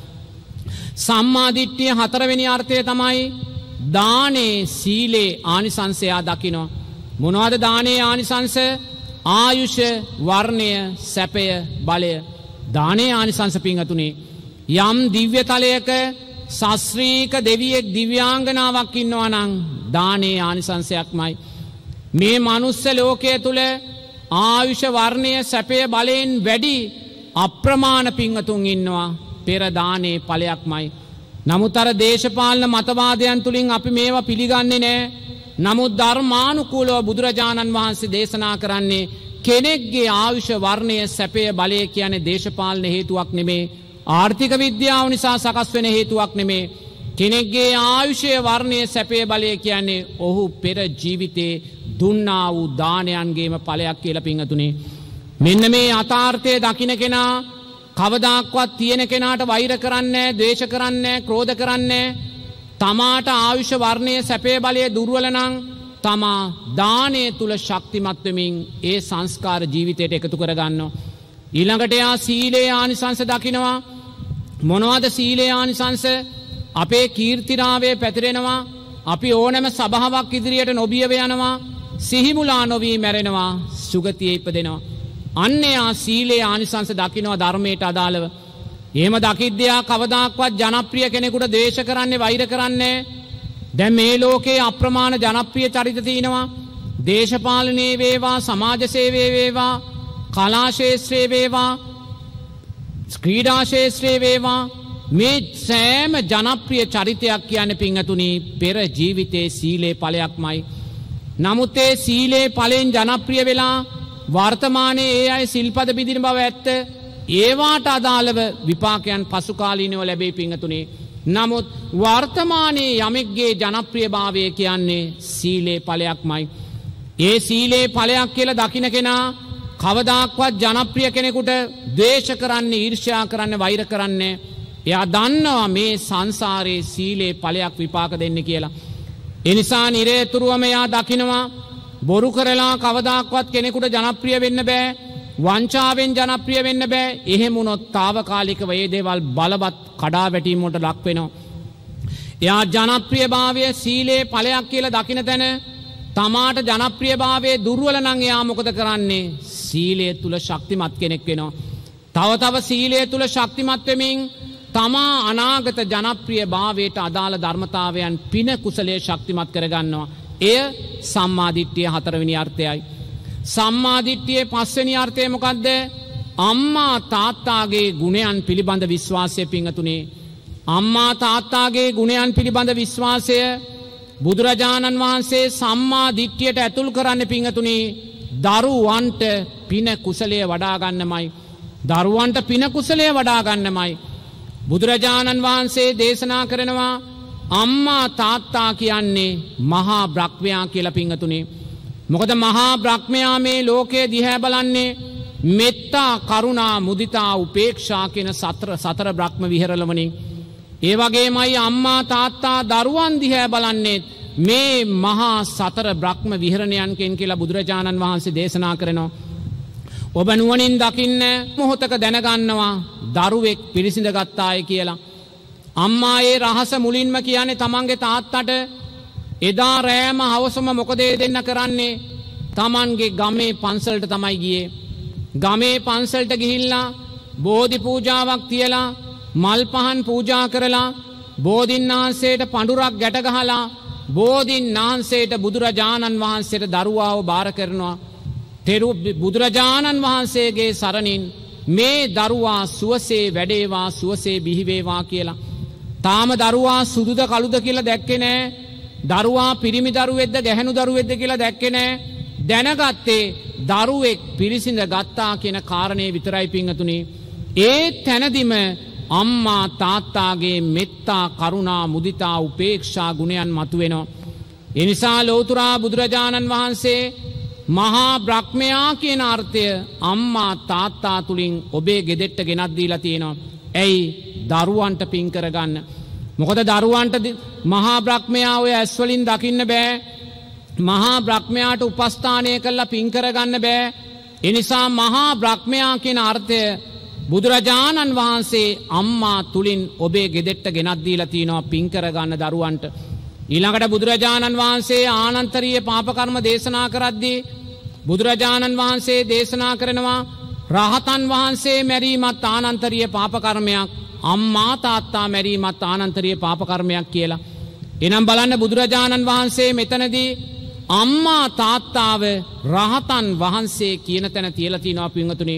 සම්මා දිට්ඨිය හතරවෙනි අර්ථය තමයි දානේ, සීලේ ආනිසංසය දකිනවා. මොනවද දානේ ආනිසංස? ආයුෂ, වර්ණය, සැපය, බලය. දානේ ආනිසංස පිංගතුනේ. යම් දිව්‍ය තලයක ශාස්ත්‍රීක දෙවියෙක්, දිව්‍යාංගනාවක් ඉන්නවා නම් දානේ ආනිසංසයක්මයි. මේ මනුස්ස ලෝකයේ තුල ආයුෂ, වර්ණය, සැපය, බලයෙන් වැඩි අප්‍රමාණ පිංගතුන් ඉන්නවා. පෙර දානේ ඵලයක්මයි. නමුත් අර දේශපාලන මතවාදයන් තුලින් අපි මේවා පිළිගන්නේ නැහැ. නමුත් ධර්මානුකූලව බුදුරජාණන් වහන්සේ දේශනා කරන්නේ කෙනෙක්ගේ ආයුෂ, වර්ණය, සැපය, බලය කියන්නේ දේශපාලන හේතුවක් නෙමේ. ආර්ථික විද්‍යාව නිසා සකස් වෙන හේතුවක් නෙමේ. කෙනෙක්ගේ ආයුෂය, වර්ණය, සැපය, බලය කියන්නේ ඔහු පෙර ජීවිතේ දුන්නා වූ දානයන්ගේම ඵලයක් කියලා පිංගතුනේ. මෙන්න මේ යථාර්ථය දකින්න කෙනා කවදාක්වත් තියෙන කෙනාට වෛර කරන්නේ, ද්වේෂ කරන්නේ, ක්‍රෝධ කරන්නේ. තමාට ආයුෂ, වර්ණය, සැපේ, බලය දුර්වල නම් තමා දානය තුල ශක්තිමත් වෙමින් ඒ සංස්කාර ජීවිතයට එකතු කරගන්නවා. ඊළඟට යා සීලේ ආනිසංස දකිනවා. මොනවද සීලේ ආනිසංස? අපේ කීර්තිරාවේ පැතිරෙනවා. අපි ඕනෑම සභාවක් ඉදිරියට නොබියව යනවා. සිහිමුලා නොවී මැරෙනවා. සුගතියේ ඉපදෙනවා. අන්නේ ආ සීලේ ආනිසංස දකිනවා ධර්මයට අදාළව. එහෙම දකිද්දයා කවදාක්වත් ජනප්‍රිය කෙනෙකුට ද්වේෂ කරන්නේ වෛර කරන්නේ. දැන් මේ ලෝකේ අප්‍රමාණ ජනප්‍රිය චරිත තියෙනවා. දේශපාලනයේ වේවා, සමාජ සේවයේ වේවා, කලා ශාස්ත්‍රයේ වේවා, ක්‍රීඩා ශාස්ත්‍රයේ වේවා, මේ සෑම ජනප්‍රිය චරිතයක් කියන්නේ පින්වතුනි පෙර ජීවිතයේ සීලේ ඵලයක්මයි. නමුත් ඒ සීලේ ඵලෙන් ජනප්‍රිය වෙලා වර්තමානයේ ඒ අය සිල්පද බිඳින බව ඇත්ත. ඒවාට අදාළව විපාකයන් පසු කාලීනව ලැබෙයි පින්වතුනි. නමුත් වර්තමානයේ යමෙක්ගේ ජනප්‍රියභාවය කියන්නේ සීලේ ඵලයක්මයි. ඒ සීලේ ඵලයක් කියලා දකින්න කෙනා කවදාක්වත් ජනප්‍රිය කෙනෙකුට ද්වේෂ කරන්නේ, ඊර්ෂ්‍යා කරන්නේ, වෛර කරන්නේ. එයා දන්නවා මේ සංසාරයේ සීලේ ඵලයක් විපාක දෙන්නේ කියලා. ඒ නිසා නිරේතුරුවම එයා දකිනවා බොරු කරලා කවදාක්වත් කෙනෙකුට ජනප්‍රිය වෙන්න බෑ. වංචාවෙන් ජනප්‍රිය වෙන්න බෑ. එහෙම වුණොත් తాවකාලිකව මේ දේවල් බලවත් කඩාවැටීම් වලට ලක් වෙනවා. එයා ජනප්‍රියභාවය සීලේ ඵලයක් කියලා දකින තැන තමාට ජනප්‍රියභාවයේ දුර්වල නම් එයා මොකද කරන්නේ? සීලය තුල ශක්තිමත් කෙනෙක් වෙනවා. තව තව සීලය තුල ශක්තිමත් වෙමින් තමා අනාගත ජනප්‍රියභාවයට අදාළ ධර්මතාවයන් පින කුසලයේ ශක්තිමත් කරගන්නවා. එය සම්මාදිට්ඨිය හතරවෙනි අර්ථයයි. සම්මාදිට්ඨියේ පස්වෙනි අර්ථය මොකද්ද? අම්මා තාත්තාගේ ගුණයන් පිළිබඳ විශ්වාසය පිංගතුනේ. අම්මා තාත්තාගේ ගුණයන් පිළිබඳ විශ්වාසය බුදුරජාණන් වහන්සේ සම්මා දිට්ඨියට ඇතුල් කරන්න පිංගතුනේ දරුවන්ට පින කුසලයේ වඩා ගන්නමයි. දරුවන්ට පින කුසලයේ වඩා ගන්නමයි. බුදුරජාණන් වහන්සේ දේශනා කරනවා අම්මා තාත්තා කියන්නේ මහා බ්‍රහ්මයා කියලා පිංගතුනේ. මොකද මහා බ්‍රහ්මයා මේ ලෝකයේ දිහා බලන්නේ මෙත්තා, කරුණා, මුදිතා, උපේක්ෂා කියන සතර සතර බ්‍රහ්ම විහරණවලින්. ඒ වගේමයි අම්මා තාත්තා දරුවන් දිහා බලන්නේ මේ මහා සතර බ්‍රහ්ම විහරණයන්ගෙන් කියලා බුදුරජාණන් වහන්සේ දේශනා කරනවා. ඔබ නුවණින් දකින්න මොහොතක දැනගන්නවා දරුවෙක් පිරිසිඳ ගත්තාය කියලා. අම්මා ඒ රහස මුලින්ම කියන්නේ තමන්ගේ තාත්තට එදා රෑම හවසම මොකද දෙන්න කරන්නේ? තමන්ගේ ගමේ පන්සලට තමයි ගියේ. ගමේ පන්සලට ගිහිල්ලා බෝධි පූජාවක් තියලා මල් පහන් පූජා කරලා බෝධින් වහන්සේට පඳුරක් ගැට ගහලා බෝධින් වහන්සේට බුදුරජාණන් වහන්සේට දරුවාව බාර කරනවා. තෙරු බුදුරජාණන් වහන්සේගේ සරණින් මේ දරුවා සුවසේ වැඩේවා, සුවසේ බිහි වේවා කියලා. තාම දරුවා සුදුද කළුද කියලා දැක්කේ නෑ. දරුවා පිරිමි දරුවෙක්ද ගැහැණු දරුවෙක්ද කියලා දැක්කේ නෑ. දැනගත්තේ දරුවෙක් පිරිසිඳ ගත්තා කියන කාරණේ විතරයි පිංගතුනි. ඒ තැනදිම අම්මා තාත්තාගේ මෙත්තා, කරුණා, මුදිතා, උපේක්ෂා ගුණයන් මතුවෙනවා. ඒ නිසා ලෞතුරා බුදුරජාණන් වහන්සේ මහා බ්‍රහ්මයා කියන අර්ථය අම්මා තාත්තා තුලින් ඔබේ ගෙදෙට්ට ගෙනත් දීලා තියෙනවා. ඇයි? දරුවන්ට පින් කරගන්න. මොකද දරුවන්ට මහා බ්‍රහ්මයා ඔය ඇස් වලින් දකින්න බෑ. මහා බ්‍රහ්මයාට උපස්ථානය කළා පින් කරගන්න බෑ. ඒ නිසා මහා බ්‍රහ්මයා කියන අර්ථය බුදුරජාණන් වහන්සේ අම්මා තුලින් ඔබේ ගෙදෙට්ට ගෙනත් දීලා තිනවා පින් කරගන්න දරුවන්ට. ඊළඟට බුදුරජාණන් වහන්සේ ආනන්තරීය පාප කර්ම දේශනා කරද්දී බුදුරජාණන් වහන්සේ දේශනා කරනවා රහතන් වහන්සේ මැරීමත් ආනන්තරීය පාප කර්මයක්, අම්මා තාත්තා මැරීමත් ආනන්තරීය පාප කර්මයක් කියලා. එනම් බලන්න බුදුරජාණන් වහන්සේ මෙතනදී අම්මා තාත්තාව රහතන් වහන්සේ කියන තැන තියලා තිනවා පින්වතුනි.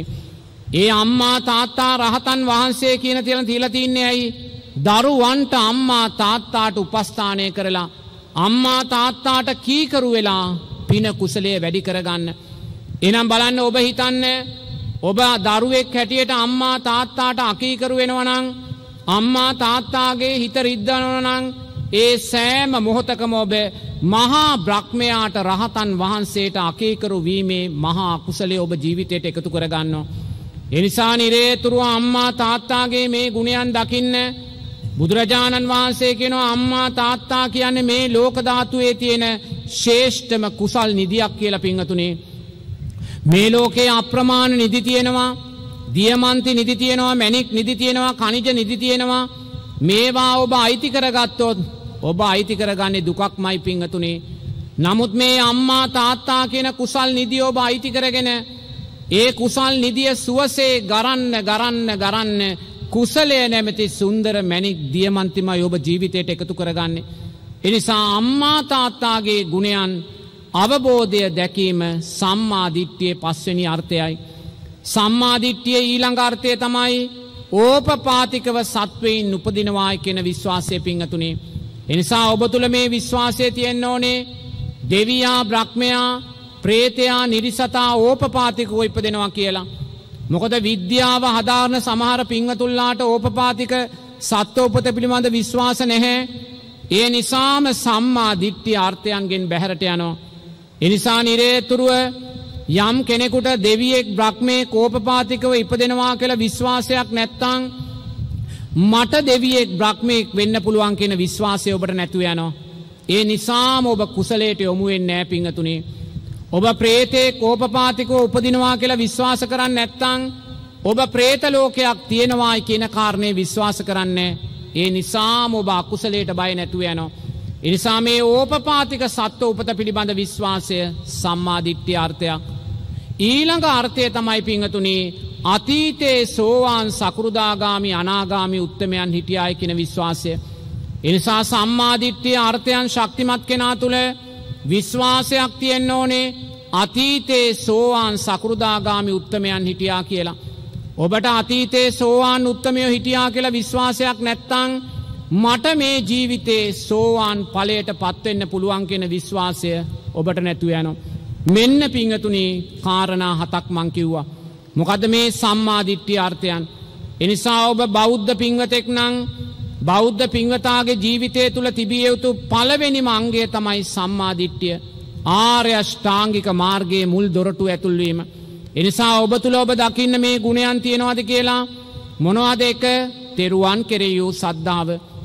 ඒ අම්මා තාත්තා රහතන් වහන්සේ කියන තැන තියලා තින්නේ ඇයි? දරුවන්ට අම්මා තාත්තාට උපස්ථානය කරලා අම්මා තාත්තාට කීකරු වෙලා පින කුසලයේ වැඩි කරගන්න. එහෙනම් බලන්න ඔබ හිතන්න ඔබ දරුවෙක් හැටියට අම්මා තාත්තාට අකීකරු වෙනවා නම් අම්මා තාත්තාගේ හිත රිද්දනවා නම් ඒ සෑම මොහොතකම ඔබ මහා බ්‍රහ්මයාට රහතන් වහන්සේට අකීකරු වීමේ මහා කුසලයේ ඔබ ජීවිතයට එකතු කරගන්නවා. ඒ නිසා නිරේතුරුව අම්මා තාත්තාගේ මේ ගුණයන් දකින්න බුදුරජාණන් වහන්සේ කියනවා අම්මා තාත්තා කියන්නේ මේ ලෝක ධාතුවේ තියෙන ශ්‍රේෂ්ඨම කුසල් නිධියක් කියලා පින්වතුනි. මේ ලෝකේ අප්‍රමාණ නිධි තියෙනවා. දියමන්ති නිදි තියෙනවා, මැණික් නිදි තියෙනවා, khනිජ නිදි තියෙනවා. මේවා ඔබ අයිති කරගත්තොත් ඔබ අයිති කරගන්නේ දුකක්මයි පිංගතුනේ. නමුත් මේ අම්මා තාත්තා කියන කුසල් නිදිය ඔබ අයිති කරගෙන ඒ කුසල් නිදිය සුවසේ ගරන්න ගරන්න ගරන්න කුසලය නැමැති සුන්දර මැණික් දියමන්තිමයි ඔබ ජීවිතයට එකතු කරගන්නේ. ඒ නිසා අම්මා තාත්තාගේ ගුණයන් අවබෝධය දැකීම සම්මා දිට්ඨියේ පස්වෙනි අර්ථයයි. සම්මා දිට්ඨියේ ඊළඟ අර්ථය තමයි ඕපපාතිකව සත්වයින් උපදිනවායි කියන විශ්වාසය පිංගතුනේ. ඒ නිසා ඔබ තුල මේ විශ්වාසය තියෙන්න ඕනේ. දෙවියා, බ්‍රහ්මයා, ප්‍රේතයා, නිරිසතා ඕපපාතිකව ඉපදෙනවා කියලා. මොකද විද්‍යාව හදාරන සමහර පිංගතුල්ලාට ඕපපාතික සත්ව උපත පිළිබඳ විශ්වාස නැහැ. ඒ නිසාම සම්මා දිට්ඨිය අර්ථයන්ගෙන් බැහැරට යනවා. ඒ නිසා නිරේතුරුව යම් කෙනෙකුට දෙවියෙක්, බ්‍රහ්මයෙක් ඕපපාතිකව ඉපදෙනවා කියලා විශ්වාසයක් නැත්නම් මට දෙවියෙක්, බ්‍රහ්මයෙක් වෙන්න පුළුවන් කියන විශ්වාසය ඔබට නැතුව යනවා. ඒ නිසාම ඔබ කුසලයට යොමු වෙන්නේ නැහැ පිංගතුනේ. ඔබ ප්‍රේතෙක් ඕපපාතිකව උපදිනවා කියලා විශ්වාස කරන්නේ නැත්නම් ඔබ ප්‍රේත ලෝකයක් තියෙනවායි කියන කාරණේ විශ්වාස කරන්නේ. ඒ නිසාම ඔබ අකුසලයට බය නැතුව යනවා. ඒ නිසා මේ ඕපපාතික සත්ව උපත පිළිබඳ විශ්වාසය සම්මා දිට්ඨිය අර්ථයක්. ඊළඟ අර්ථය තමයි පිංගතුනි අතීතේ සෝවාන් සකෘදාගාමි අනාගාමි උත්තමයන් හිටියායි කියන විශ්වාසය. ඒ නිසා සම්මා දිට්ඨිය අර්ථයන් ශක්තිමත් කෙනා තුල විශ්වාසයක් තියෙන්න ඕනේ අතීතේ සෝවාන් සකෘදාගාමි උත්තමයන් හිටියා කියලා. ඔබට අතීතේ සෝවාන් උත්තමයෝ හිටියා කියලා විශ්වාසයක් නැත්නම් මට මේ ජීවිතේ සෝවාන් ඵලයට පත් වෙන්න පුළුවන් කියන විශ්වාසය ඔබට නැතුව යනවා. මෙන්න පිංගතුනි කාරණා හතක් මං කිව්වා. මොකද මේ සම්මා දිට්ඨිය අර්ථයන්. ඒ නිසා ඔබ බෞද්ධ පිංවතෙක් නම් බෞද්ධ පිංවතාගේ ජීවිතය තුල තිබිය යුතු පළවෙනිම අංගය තමයි සම්මා දිට්ඨිය. ආර්ය අෂ්ටාංගික මාර්ගයේ මුල් දොරටුව ඇතුල් වීම. ඒ නිසා ඔබ තුල ඔබ දකින්න මේ ගුණයන් තියනවාද කියලා මොනවද? එක, තෙරුවන් කෙරෙහි වූ සද්ධාව.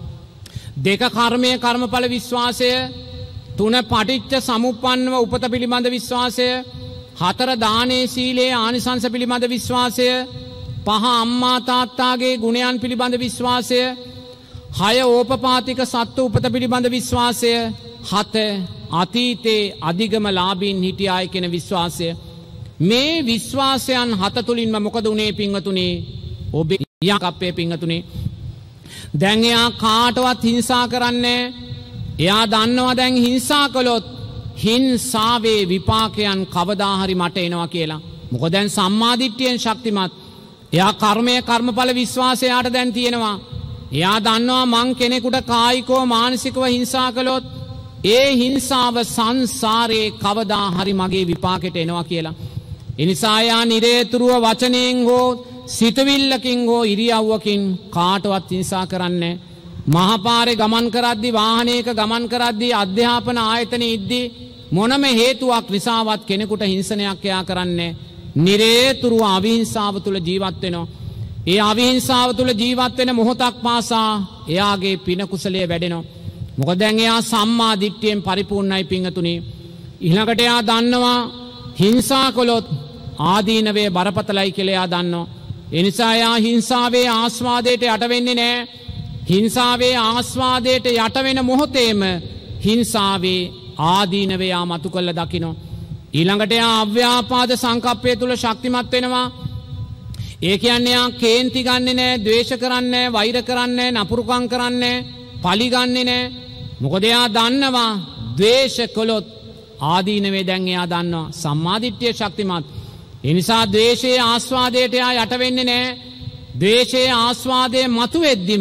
දෙක, කර්මය කර්මඵල විශ්වාසය. තුන, පටිච්ච සමුප්පන්නව උපත පිළිබඳ විශ්වාසය. හතර, දානේ සීලේ ආනිසංස පිළිබඳ විශ්වාසය. පහ, අම්මා තාත්තාගේ ගුණයන් පිළිබඳ විශ්වාසය. හය, ඕපපාතික සත්ව උපත පිළිබඳ විශ්වාසය. හත, අතීතේ අධිගම ලාභීන් හිටියායි කියන විශ්වාසය. මේ විශ්වාසයන් හත තුලින්ම මොකද උනේ පිංවතුනි? ඔබේ යක් අපේ පිංවතුනි. දැන් එයා කාටවත් හිංසා කරන්නේ. එයා දන්නවා දැන් හිංසා කළොත් හිංසාවේ විපාකයන් කවදා හරි මට එනවා කියලා. මොකද දැන් සම්මා දිට්ඨියෙන් ශක්තිමත්. එයා කර්මය කර්මඵල විශ්වාසය යාට දැන් තියෙනවා. එයා දන්නවා මං කෙනෙකුට කායිකව මානසිකව හිංසා කළොත් ඒ හිංසාව සංසාරේ කවදා හරි මගේ විපාකෙට එනවා කියලා. එනිසා යා නිරේතුරුව වචනයෙන් හෝ සිතවිල්ලකින් හෝ ඉරියව්වකින් කාටවත් හිංසා කරන්නේ. මහපාරේ ගමන් කරද්දී, වාහනයක ගමන් කරද්දී, අධ්‍යාපන ආයතනයේ ඉද්දී මොනම හේතුවක් නිසාවත් කෙනෙකුට හිංසනයක් එයා කරන්නේ. නිරේතුරුව අවිහිංසාව තුල ජීවත් වෙනවා. ඒ අවිහිංසාව තුල ජීවත් වෙන මොහොතක් පාසා එයාගේ පින කුසලයේ වැඩෙනවා. මොකද දැන් එයා සම්මා දිට්ඨියෙන් පරිපූර්ණයි පිංගතුනි. ඊළඟට එයා දන්නවා හිංසා කළොත් ආදීනවේ බරපතලයි කියලා එයා දන්නවා. ඒ නිසා එයා හිංසාවේ ආස්වාදයට යට වෙන්නේ නැහැ. හිංසාවේ ආස්වාදයට යට වෙන මොහොතේම හිංසාවේ ආදීනවේ යා මතු කළ දකිනවා. ඊළඟට එයා අව්‍යාපාද සංකප්පය තුල ශක්තිමත් වෙනවා. ඒ කියන්නේ යා කේන්ති ගන්නෙ නැහැ, ද්වේෂ කරන්නේ නැහැ, වෛර කරන්නේ නැහැ, නපුරුකම් කරන්නේ නැහැ, පලි ගන්නෙ නැහැ. මොකද එයා දන්නවා ද්වේෂ කළොත් ආදීනවේ දැන් එයා දන්නවා සම්මා දිට්ඨිය ශක්තිමත්. ඒ නිසා ද්වේෂයේ ආස්වාදයට එයා යට වෙන්නේ නැහැ. ද්වේෂයේ ආස්වාදයේ මතු වෙද්දිම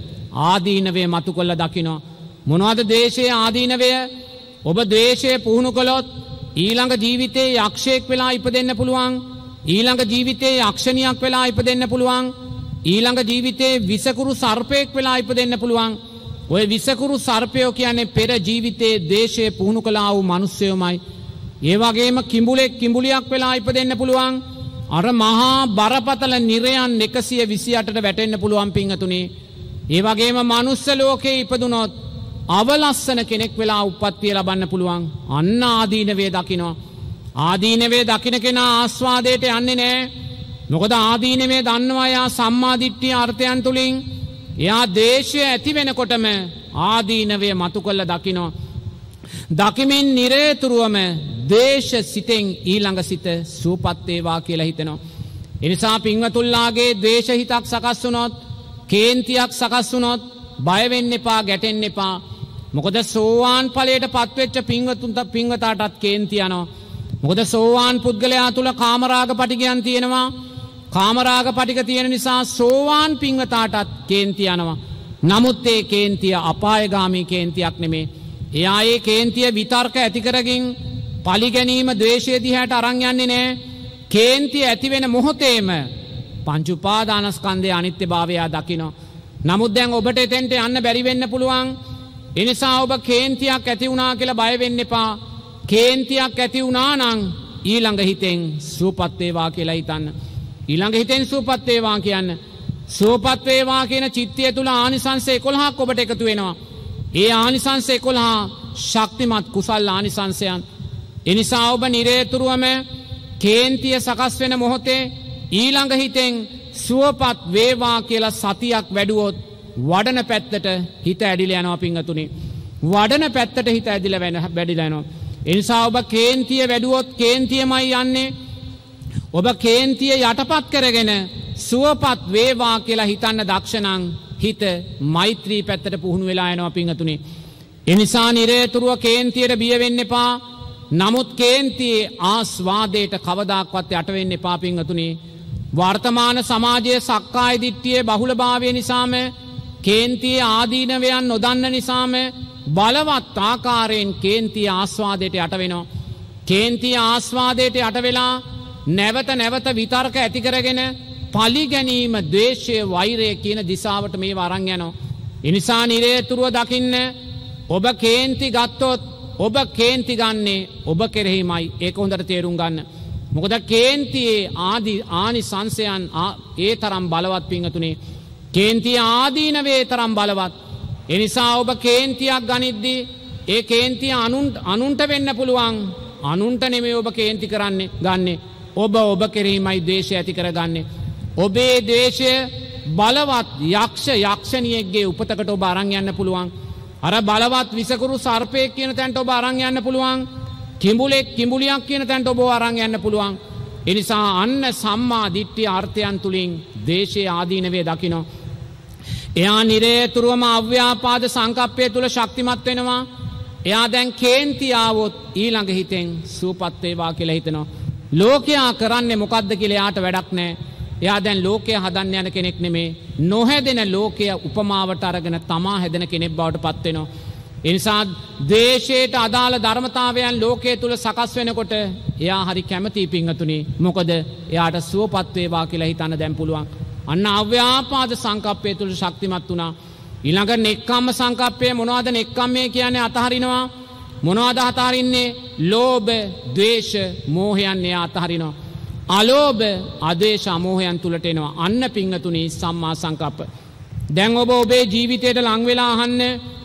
ආදීනවේ මතු කළ දකිනවා. මොනවද ද්වේෂයේ ආදීනවය? ඔබ ද්වේෂය පුහුණු කළොත් ඊළඟ ජීවිතේ යක්ෂයෙක් වෙලා ඉපදෙන්න පුළුවන්. ඊළඟ ජීවිතේ යක්ෂණියක් වෙලා ඉපදෙන්න පුළුවන්. ඊළඟ ජීවිතේ විසකුරු සර්පයෙක් වෙලා ඉපදෙන්න පුළුවන්. ඔය විසකුරු සර්පයෝ කියන්නේ පෙර ජීවිතේ ද්වේෂය පුහුණු කළා වූ මිනිස්සයෝමයි. ඒ වගේම කිඹුලෙක් කිඹුලියක් වෙලා ඉපදෙන්න පුළුවන්. අර මහා බරපතල නිරයන් එකසිය විසි අටට වැටෙන්න පුළුවන් පිංගතුනි. ඒ වගේම මනුස්ස ලෝකේ ඉපදුනොත් අවලස්සන කෙනෙක් වෙලා උප්පත්තිය ලබන්න පුළුවන්. අන්න ආදීනවේ දකිනවා. ආදීනවේ දකින්න කෙනා ආස්වාදයට යන්නේ නැහැ. මොකද ආදීනවේ දන්නවා යා සම්මාදිට්ඨිය අර්ථයන් තුලින් එයා දේශය ඇති වෙනකොටම ආදීනවේ මතු කළ දකිනවා. දකිමින් නිරේතුරුවම දේශ සිතෙන් ඊළඟ සිත සූපත් වේවා කියලා හිතනවා. ඒ නිසා පින්වතුන්ලාගේ ද්වේෂ හිතක් සකස් වුණොත්, කේන්තියක් සකස් වුණොත් බය වෙන්න එපා, ගැටෙන්න එපා. මොකද සෝවාන් ඵලයට පත්වෙච්ච පින්වතුන්ට පින්වතාටත් කේන්ති යනවා. මොකද සෝවාන් පුද්ගලයා තුල කාමරාග පටිගයන් තියෙනවා. කාමරාග පටික තියෙන නිසා සෝවාන් පින්වතාටත් කේන්ති යනවා. නමුත් ඒ කේන්තිය අපායගාමී කේන්තියක් නෙමේ. එයා ඒ කේන්තිය විතර්ක ඇති කරමින් පලි ගැනීම ද්වේෂය දිහාට අරන් යන්නේ නැහැ. කේන්තිය ඇති වෙන මොහොතේම පංච උපාදානස්කන්ධයේ අනිත්‍යභාවය දකිනවා. නමුත් දැන් ඔබට එතෙන්ට යන්න බැරි වෙන්න පුළුවන්. ඒ නිසා ඔබ කේන්තියක් ඇති වුණා කියලා බය වෙන්න එපා. කේන්තියක් ඇති වුණා නම් ඊළඟ හිතෙන් සූපත් වේවා කියලා හිතන්න. ඊළඟ හිතෙන් සූපත් වේවා කියන්න. සූපත් වේවා කියන චිත්තය තුල ආනිසංස එකොළහක් ඔබට එකතු වෙනවා. ඒ ආනිසංස එකොළහ ශක්තිමත් කුසල් ආනිසංසයන්. ඒ නිසා ඔබ නිරේතුරුවම කේන්තිය සකස් වෙන මොහොතේ ඊළඟ හිතෙන් සුවපත් වේවා කියලා සතියක් වැඩුවොත් වඩන පැත්තට හිත ඇදිලා යනවා පිංගතුනි. වඩන පැත්තට හිත ඇදිලා වැඩිලා යනවා. ඒ නිසා ඔබ කේන්තිය වැඩුවොත් කේන්තියමයි යන්නේ. ඔබ කේන්තිය යටපත් කරගෙන සුවපත් වේවා කියලා හිතන්න දක්ෂණං හිත මෛත්‍රී පැත්තට පුහුණු වෙලා යනවා පිංගතුනි. ඒ නිසා නිරේතුරුව කේන්තියට බිය වෙන්න එපා. නමුත් කේන්තියේ ආස්වාදයට කවදාක්වත් යට වෙන්න එපා පිංගතුනි. වර්තමාන සමාජයේ සක්කාය දිට්ඨියේ බහුලභාවය නිසාම කේන්තියේ ආදීනවයන් නොදන්න නිසාම බලවත් ආකාරයෙන් කේන්තිය ආස්වාදයට යට වෙනවා. කේන්තිය ආස්වාදයට යට වෙලා නැවත නැවත විතර්ක ඇති කරගෙන පලි ගැනීම, ද්වේෂය, වෛරය කියන දිශාවට මේවා අරන් යනවා. ඒ නිසා නිරේතුරුව දකින්න ඔබ කේන්ති ගත්තොත් ඔබ කේන්ති ගන්නේ ඔබ කෙරෙහිමයි. ඒක හොඳට තේරුම් ගන්න. මොකද කේන්තියේ ආදි ආනිසංසයන් ඒ තරම් බලවත් පිංගතුනේ. කේන්තිය ආදීනවේ තරම් බලවත්. ඒ නිසා ඔබ කේන්තියක් ගනිද්දී ඒ කේන්තිය අනුන්ට අනුන්ට වෙන්න පුළුවන්. අනුන්ට නෙමෙයි ඔබ කේන්ති කරන්නේ ගන්නෙ. ඔබ ඔබ කෙරෙහිමයි ද්වේෂය ඇති කරගන්නේ. ඔබේ ද්වේෂය බලවත් යක්ෂ යක්ෂණියෙක්ගේ උපතකට ඔබ අරන් යන්න පුළුවන්. අර බලවත් විසකුරු සර්පයෙක් කියන තැනට ඔබ අරන් යන්න පුළුවන්. කිඹුලෙක් කිඹුලියක් කියන තැනට ඔබ අරන් යන්න පුළුවන්. ඒ නිසා අන්න සම්මා දිට්ඨිය අර්ථයන් තුලින් දේශයේ ආදීනවේ දකින්න. එයා නිරේතුරුවම අව්‍යාපාද සංකප්පය තුල ශක්තිමත් වෙනවා. එයා දැන් කේන්ති ආවොත් ඊළඟ හිතෙන් සූපත් වේවා කියලා හිතනවා. ලෝකයා කරන්නේ මොකද්ද කියලා එයාට වැඩක් නැහැ. එයා දැන් ලෝකය හදන්න යන කෙනෙක් නෙමේ. නොහැදෙන ලෝකය උපමාවට අරගෙන තමා හැදෙන කෙනෙක් බවට පත් වෙනවා. ඒ නිසා දේශයට අදාළ ධර්මතාවයන් ලෝකයේ තුල සකස් වෙනකොට එයා හරි කැමැති පිංගතුනි. මොකද එයාට සුවපත් වේවා කියලා හිතන්න දැන් පුළුවන්. අන්න අව්‍යාපාද සංකප්පය තුල ශක්තිමත් වුණා. ඊළඟ නෙක්ඛම්ම සංකප්පය මොනවද? නෙක්ඛම්මේ කියන්නේ අතහරිනවා. මොනවද අතහරින්නේ? ලෝභ, ද්වේෂ, මෝහයන් එයා අතහරිනවා. අලෝභ, ආදේශ, අමෝහයන් තුලට එනවා. අන්න පිංගතුනි සම්මා සංකප්ප. දැන් ඔබ ඔබේ ජීවිතයට ලං වෙලා අහන්න,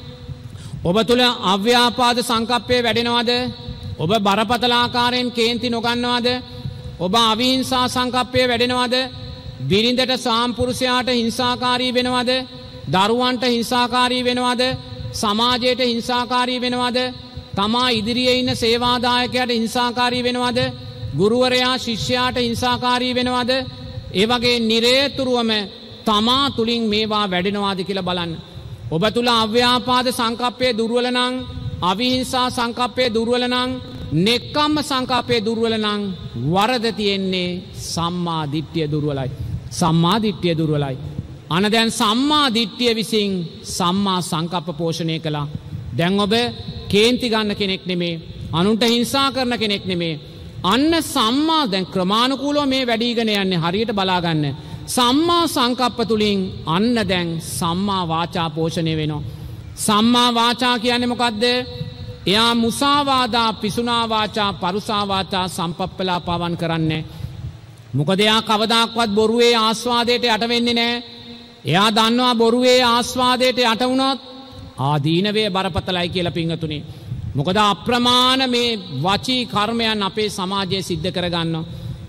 ඔබ තුල අව්‍යාපාද සංකප්පය වැඩෙනවද? ඔබ බරපතල ආකාරයෙන් කේන්ති නොගන්නවද? ඔබ අවිහිංසා සංකප්පය වැඩෙනවද? බිරිඳට සාම්පුරුෂයාට හිංසාකාරී වෙනවද? දරුවන්ට හිංසාකාරී වෙනවද? සමාජයට හිංසාකාරී වෙනවද? තමා ඉදිරියේ ඉන්න සේවාදායකයාට හිංසාකාරී වෙනවද? ගුරුවරයා ශිෂ්‍යයාට හිංසාකාරී වෙනවද? ඒ වගේ නිරේතුරුවම තමා තුලින් මේවා වැඩෙනවාද කියලා බලන්න. ඔබ තුල අව්‍යාපාද සංකප්පයේ දුර්වල නම්, අවිහිංසා සංකප්පයේ දුර්වල නම්, නෙක්ඛම්ම සංකප්පයේ දුර්වල නම් වරද තියෙන්නේ සම්මා දිට්ඨිය දුර්වලයි. සම්මා දිට්ඨිය දුර්වලයි. අන දැන් සම්මා දිට්ඨිය විසින් සම්මා සංකප්ප පෝෂණය කළා. දැන් ඔබ කේන්ති ගන්න කෙනෙක් නෙමේ. අනුන්ට හිංසා කරන කෙනෙක් නෙමේ. අන්න සම්මා දැන් ක්‍රමානුකූලව මේ වැඩිගෙන යන්නේ. හරියට බලා ගන්න. සම්මා සංකප්ප තුලින් අන්න දැන් සම්මා වාචා පෝෂණය වෙනවා. සම්මා වාචා කියන්නේ මොකද්ද? එයා මුසාවාදා, පිසුනා වාචා, පරුසා වාචා සම්පප්පලාපවන් කරන්නේ. මොකද එයා කවදාක්වත් බොරුවේ ආස්වාදයට යට වෙන්නේ නැහැ. එයා දන්නවා බොරුවේ ආස්වාදයට යට වුණොත් ආදීනවේ බරපතලයි කියලා පිංගතුනි. මොකද අප්‍රමාණ මේ වචී කර්මයන් අපේ සමාජයේ සිද්ධ කරගන්නවා.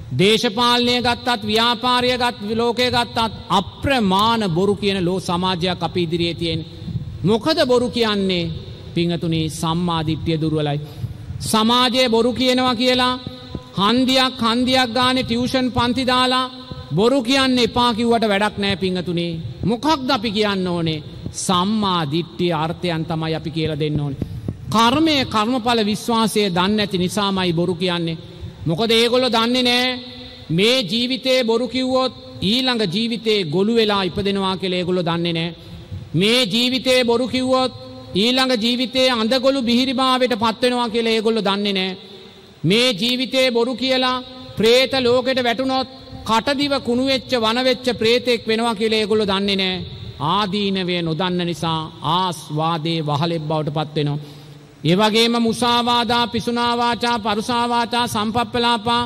දේශපාලනය ගත්තත් ව්‍යාපාරය ගත් ලෝකය ගත්තත් අප්‍රමාණ බොරු කියන ලෝ සමාජයක් අපි ඉදිරියේ තියෙන. මොකද බොරු කියන්නේ පිංගතුනි සම්මා දිට්ඨිය දුර්වලයි. සමාජයේ බොරු කියනවා කියලා හන්දියක් හන්දියක් ගානේ ටියුෂන් පන්ති දාලා බොරු කියන්න එපා කිව්වට වැඩක් නැහැ පිංගතුනි. මොකක්ද අපි කියන්න ඕනේ? සම්මා දිට්ඨිය අර්ථයන් තමයි අපි කියලා දෙන්න ඕනේ. කර්මය කර්මඵල විශ්වාසය දන්නේ නැති නිසාමයි බොරු කියන්නේ. මොකද ඒගොල්ලෝ දන්නේ නැහැ මේ ජීවිතේ බොරු කිව්වොත් ඊළඟ ජීවිතේ ගොළු වෙලා ඉපදෙනවා කියලා ඒගොල්ලෝ දන්නේ නැහැ. මේ ජීවිතේ බොරු කිව්වොත් ඊළඟ ජීවිතේ අඳගොළු බිහිරිභාවයට පත් වෙනවා කියලා ඒගොල්ලෝ දන්නේ නැහැ. මේ ජීවිතේ බොරු කියලා പ്രേත ලෝකෙට වැටුනොත් කටදිව කුණු වෙච්ච වන වෙච්ච പ്രേතෙක් වෙනවා කියලා ඒගොල්ලෝ දන්නේ නැහැ. ආදීනවේ නොදන්න නිසා ආස්වාදේ වහලෙක් බවට පත් වෙනවා. ඒ වගේම මුසාවාදා පිසුනා වාචා පරුසා වාචා සම්පප්පලාපා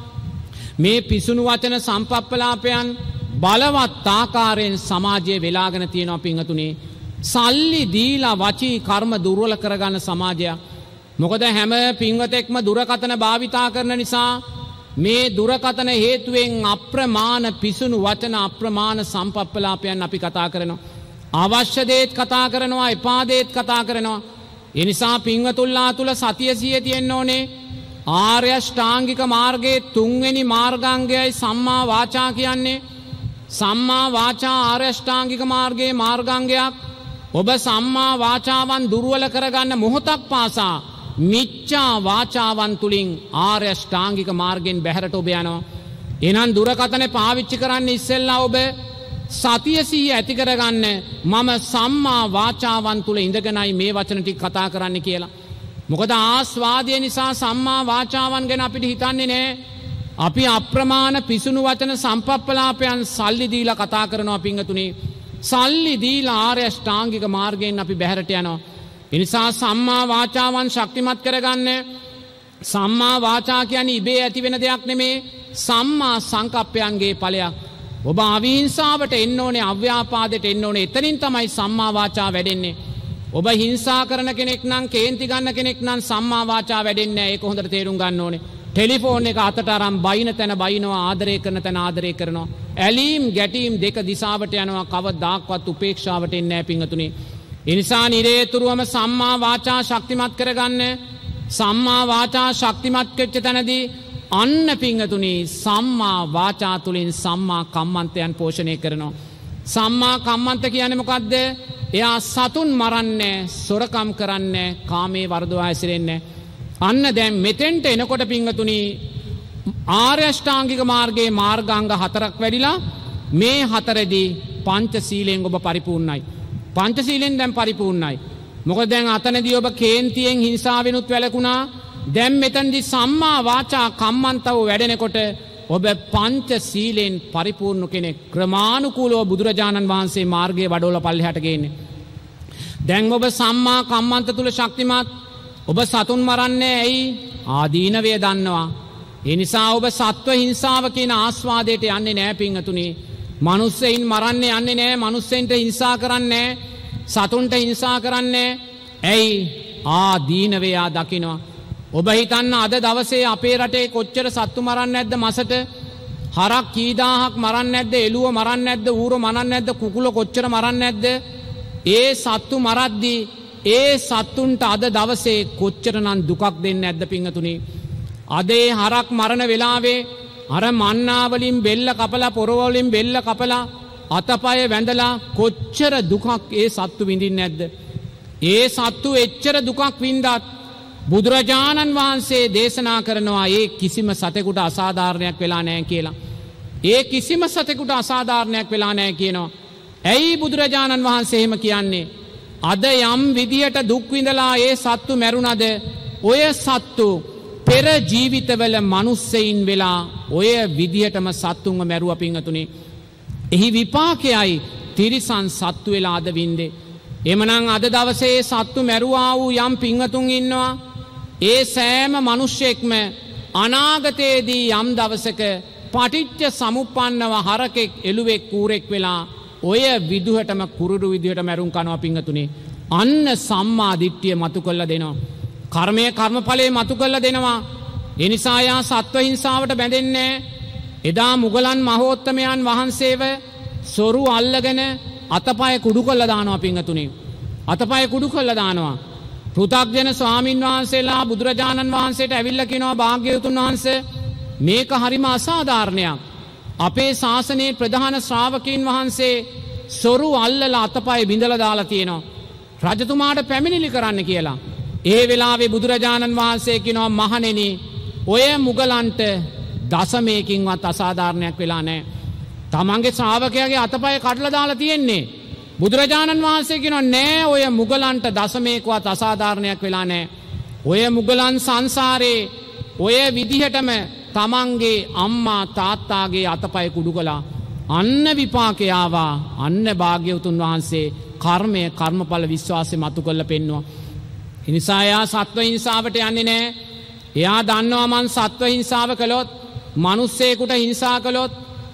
මේ පිසුණු වචන සම්පප්පලාපයන් බලවත් ආකාරයෙන් සමාජයේ වෙලාගෙන තියෙනවා පිංගතුනේ. සල්ලි දීලා වචී කර්ම දුර්වල කරගන්න සමාජයක්. මොකද හැම පිංවතෙක්ම දුරකථන භාවිතා කරන නිසා මේ දුරකථන හේතුවෙන් අප්‍රමාණ පිසුණු වචන අප්‍රමාණ සම්පප්පලාපයන් අපි කතා කරනවා. අවශ්‍ය දේත් කතා කරනවා, එපා දේත් කතා කරනවා. ඒ නිසා පින්වතුල්ලා තුල සතිය සිහිය තියෙන්න ඕනේ. ආර්ය ශ්‍රාංගික මාර්ගයේ තුන්වෙනි මාර්ගාංගයයි සම්මා වාචා කියන්නේ. සම්මා වාචා ආර්ය ශ්‍රාංගික මාර්ගයේ මාර්ගාංගයක්. ඔබ සම්මා වාචාවන් දුර්වල කරගන්න මොහොතක් පාසා මිච්ඡා වාචාවන් තුලින් ආර්ය ශ්‍රාංගික මාර්ගෙන් බැහැරට ඔබ යනවා. එහෙනම් දුරකථන පාවිච්චි කරන්න ඉස්සෙල්ලා ඔබ සතිය සිහිය ඇති කරගන්න මම සම්මා වාචාවන් තුල ඉඳගෙනයි මේ වචන ටික කතා කරන්න කියලා. මොකද ආස්වාදය නිසා සම්මා වාචාවන් ගැන අපිට හිතන්නේ නැහැ. අපි අප්‍රමාණ පිසුණු වචන සම්පප්පලාපයන් සල්ලි දීලා කතා කරනවා පිංගතුනේ. සල්ලි දීලා ආර්ය ශ්‍රාංගික මාර්ගයෙන් අපි බැහැරට යනවා. ඒ නිසා සම්මා වාචාවන් ශක්තිමත් කරගන්න. සම්මා වාචා කියන්නේ ඉබේ ඇති වෙන දෙයක් නෙමේ. සම්මා සංකප්පයන්ගේ ඵලයක්. ඔබ අවිහිංසාවට එන්න ඕනේ, අව්‍යාපාදයට එන්න ඕනේ. එතනින් තමයි සම්මා වාචා වැඩෙන්නේ. ඔබ හිංසා කරන කෙනෙක් නම්, කේන්ති ගන්න කෙනෙක් නම් සම්මා වාචා වැඩෙන්නේ නැහැ. ඒක හොඳට තේරුම් ගන්න ඕනේ. ටෙලිෆෝන් එක අතට අරන් බයින තැන බයිනවා, ආදරය කරන තැන ආදරය කරනවා. ඇලීම් ගැටීම් දෙක දිශාවට යනවා. කවදාක්වත් උපේක්ෂාවට එන්නේ නැහැ පිංගතුනේ. ඒ නිසා නිරේතුරුවම සම්මා වාචා ශක්තිමත් කරගන්න. සම්මා වාචා ශක්තිමත් වෙච්ච තැනදී අන්න පිංගතුනි සම්මා වාචා තුලින් සම්මා කම්මන්තයන් පෝෂණය කරනවා. සම්මා කම්මන්ත කියන්නේ මොකද්ද? එයා සතුන් මරන්නේ, සොරකම් කරන්නේ, කාමයේ වර්ධවා හැසිරෙන්නේ. අන්න දැන් මෙතෙන්ට එනකොට පිංගතුනි ආර්ය අෂ්ටාංගික මාර්ගයේ මාර්ගාංග හතරක් වැඩිලා මේ හතරෙදී පංචශීලයෙන් ඔබ පරිපූර්ණයි. පංචශීලයෙන් දැන් පරිපූර්ණයි. මොකද දැන් අතනදී ඔබ කේන්තියෙන් හිංසාවෙනුත් වැළකුණා. දැන් මෙතනදී සම්මා වාචා කම්මන්තව වැඩෙනකොට ඔබ පංචශීලයෙන් පරිපූර්ණ කෙනෙක්. ක්‍රමානුකූලව බුදුරජාණන් වහන්සේ මාර්ගයේ වඩවලා පල්ලෙහාට ගේන්නේ. දැන් ඔබ සම්මා කම්මන්ත තුල ශක්තිමත්. ඔබ සතුන් මරන්නේ ඇයි? ආදීනවය දන්නවා. ඒ නිසා ඔබ සත්ව හිංසාව කියන ආස්වාදයට යන්නේ නැහැ පිංගතුනි. මිනිස්සෙයින් මරන්නේ යන්නේ නැහැ. මිනිස්සෙන්ට හිංසා කරන්නේ නැහැ. සතුන්ට හිංසා කරන්නේ ඇයි? ආදීනවය දකිනවා. ඔබ හිතන්න අද දවසේ අපේ රටේ කොච්චර සත්තු මරන්නේ නැද්ද මසට? හරක් කී දහයක් මරන්නේ නැද්ද? එළුව මරන්නේ නැද්ද? ඌරෝ මරන්නේ නැද්ද? කුකුල කොච්චර මරන්නේ නැද්ද? ඒ සත්තු මරද්දී ඒ සත්තුන්ට අද දවසේ කොච්චරනම් දුකක් දෙන්නේ නැද්ද පිංගතුනි? අද ඒ හරක් මරණ වෙලාවේ අර මන්නා වලින් බෙල්ල කපලා, පොර වලින් බෙල්ල කපලා, අතපය වැඳලා කොච්චර දුකක් ඒ සත්තු විඳින්නේ නැද්ද? ඒ සත්තු එච්චර දුකක් වින්දත් බුදුරජාණන් වහන්සේ දේශනා කරනවා ඒ කිසිම සතෙකුට අසාධාරණයක් වෙලා නැහැ කියලා. ඒ කිසිම සතෙකුට අසාධාරණයක් වෙලා නැහැ කියනවා. ඇයි බුදුරජාණන් වහන්සේ එහෙම කියන්නේ? අද යම් විදියට දුක් විඳලා ඒ සත්තු මැරුණද ඔය සත්තු පෙර ජීවිතවල මිනිස්සෙයින් වෙලා ඔය විදියටම සත්තුන්ව මැරුවා පිංගතුනේ. එහි විපාකයයි තිරිසන් සත්තු වෙලා අද වින්දේ. එමනම් අද දවසේ සත්තු මැරුවා වූ යම් පිංගතුන් ඉන්නවා. ඒ සෑම මිනිසෙක්ම අනාගතයේදී යම් දවසක පටිච්ච සමුප්පන්නව හරකෙක්, එළුවෙක්, කූරෙක් වෙලා ඔය විදුහටම කුරුරු විදිහට මැරුම් කනවා පිංගතුනේ. අන්න සම්මා දිට්ඨිය මතු කළා දෙනවා. කර්මය කර්මඵලයේ මතු කළා දෙනවා. ඒ නිසා යා සත්ව හිංසාවට බැඳෙන්නේ එදා මුගලන් මහෝත්තමයන් වහන්සේව සොරු අල්ලගෙන අතපය කුඩු කළා දානවා පිංගතුනි. අතපය කුඩු කළා දානවා. පෘථග්ජන ස්වාමින් වහන්සේලා බුදුරජාණන් වහන්සේට ඇවිල්ලා කියනවා භාග්‍යවතුන් වහන්සේ මේක හරිම අසාධාරණයක්. අපේ ශාසනයේ ප්‍රධාන ශ්‍රාවකීන් වහන්සේ සොරු අල්ලලා අතපය බිඳලා දාලා තියෙනවා. රජතුමාට පැමිණිලි කරන්න කියලා. ඒ වෙලාවේ බුදුරජාණන් වහන්සේ කියනවා මහණෙනි ඔය මුගලන්ට දසමයකින්වත් අසාධාරණයක් වෙලා නැහැ. තමන්ගේ ශ්‍රාවකයාගේ අතපය කඩලා දාලා තියෙන්නේ. බුදුරජාණන් වහන්සේ කියනවා නෑ ඔය මුගලන්ට දසමයකවත් අසාධාරණයක් වෙලා නැහැ. ඔය මුගලන් සංසාරේ ඔය විදිහටම තමන්ගේ අම්මා තාත්තාගේ අතපය කුඩු කළා. අන්න විපාකේ ආවා. අන්න භාග්‍යවතුන් වහන්සේ කර්මය කර්මඵල විශ්වාසය මතු කරලා පෙන්නවා. ඒ නිසා එයා සත්ව හිංසාවට යන්නේ නැහැ. එයා දන්නවා මං සත්ව හිංසාව කළොත් මිනිස්සෙකුට හිංසා කළොත්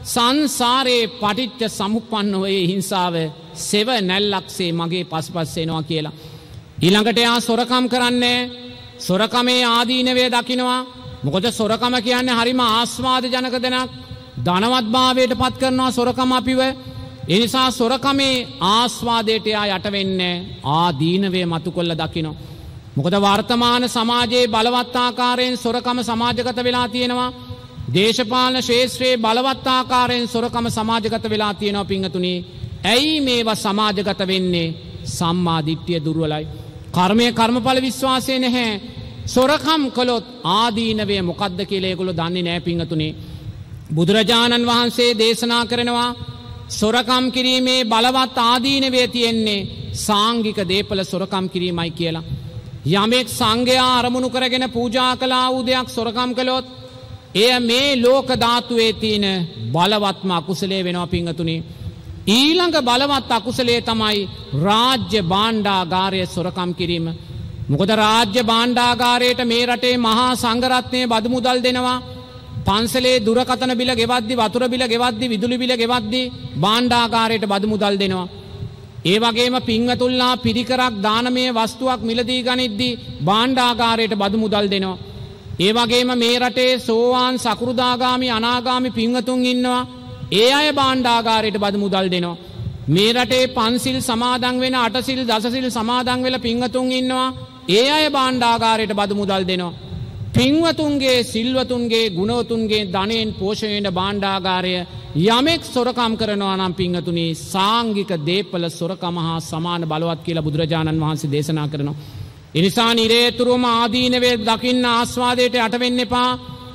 සංසාරේ පටිච්ච සමුප්පන්න වේ හිංසාව සෙව නැල්ලක්සේ මගේ පස්පස් එනවා කියලා. ඊළඟට එයා සොරකම් කරන්නේ. සොරකමේ ආදීනවය දකිනවා. මොකද සොරකම කියන්නේ හරිම ආස්වාද ජනක දෙයක්. ධනවත්භාවයට පත් කරනවා සොරකම අපිව. ඒ නිසා සොරකමේ ආස්වාදයට එයා යට වෙන්නේ ආදීනවය මතු කොල්ල දකිනවා. මොකද වර්තමාන සමාජයේ බලවත් ආකාරයෙන් සොරකම සමාජගත වෙලා තියෙනවා. දේශපාලන ශේෂ්ත්‍රයේ බලවත් ආකාරයෙන් සොරකම සමාජගත වෙලා තියෙනවා පිංගතුනි. ඇයි මේවා සමාජගත වෙන්නේ? සම්මා දිට්ඨිය දුර්වලයි. කර්මය කර්මඵල විශ්වාසය නැහැ. සොරකම් කළොත් ආදීනවය මොකද්ද කියලා ඒගොල්ලෝ දන්නේ නැහැ පිංගතුනි. බුදුරජාණන් වහන්සේ දේශනා කරනවා සොරකම් කිරීමේ බලවත් ආදීනවය තියෙන්නේ සාංගික දේපල සොරකම් කිරීමයි කියලා. යමෙක් සංඝයා අරමුණු කරගෙන පූජා කළා වූ දෙයක් සොරකම් කළොත් එය මේ ලෝක ධාතුවේ තියෙන බලවත්ම අකුසලයේ වෙනවා පිංගතුනි. ඊළඟ බලවත් අකුසලයේ තමයි රාජ්‍ය භාණ්ඩාගාරයේ සොරකම් කිරීම. මොකද රාජ්‍ය භාණ්ඩාගාරයට මේ රටේ මහා සංඝරත්නය බදු මුදල් දෙනවා. පන්සලේ දුරකථන බිල ගෙවද්දි වතුර බිල ගෙවද්දි විදුලි බිල ගෙවද්දි භාණ්ඩාගාරයට බදු මුදල් දෙනවා. ඒ වගේම පින්වතුන්ලා පිරිකරක් දානමය වස්තුවක් මිලදී ගනිද්දි භාණ්ඩාගාරයට බදු මුදල් දෙනවා. ඒ වගේම මේ රටේ සෝවාන් සකෘදාගාමි අනාගාමි පින්වතුන් ඉන්නවා. ඒ අය භාණ්ඩාගාරයට බදු මුදල් දෙනවා. මේ රටේ පන්සිල් සමාදන් වෙන අටසිල් දසසිල් සමාදන් වෙලා පින්වතුන් ඉන්නවා. ඒ අය භාණ්ඩාගාරයට බදු මුදල් දෙනවා. පින්වතුන්ගේ සිල්වතුන්ගේ ගුණවතුන්ගේ ධනෙන් පෝෂණය වෙන භාණ්ඩාගාරය යමෙක් සොරකම් කරනවා නම් පින්වතුනි සාංගික දේපල සොරකම හා සමාන බලවත් කියලා බුදුරජාණන් වහන්සේ දේශනා කරනවා. ඒ නිසා නිරේතුරුවම ආදීනවේ දකින්න ආස්වාදයට යට වෙන්න එපා.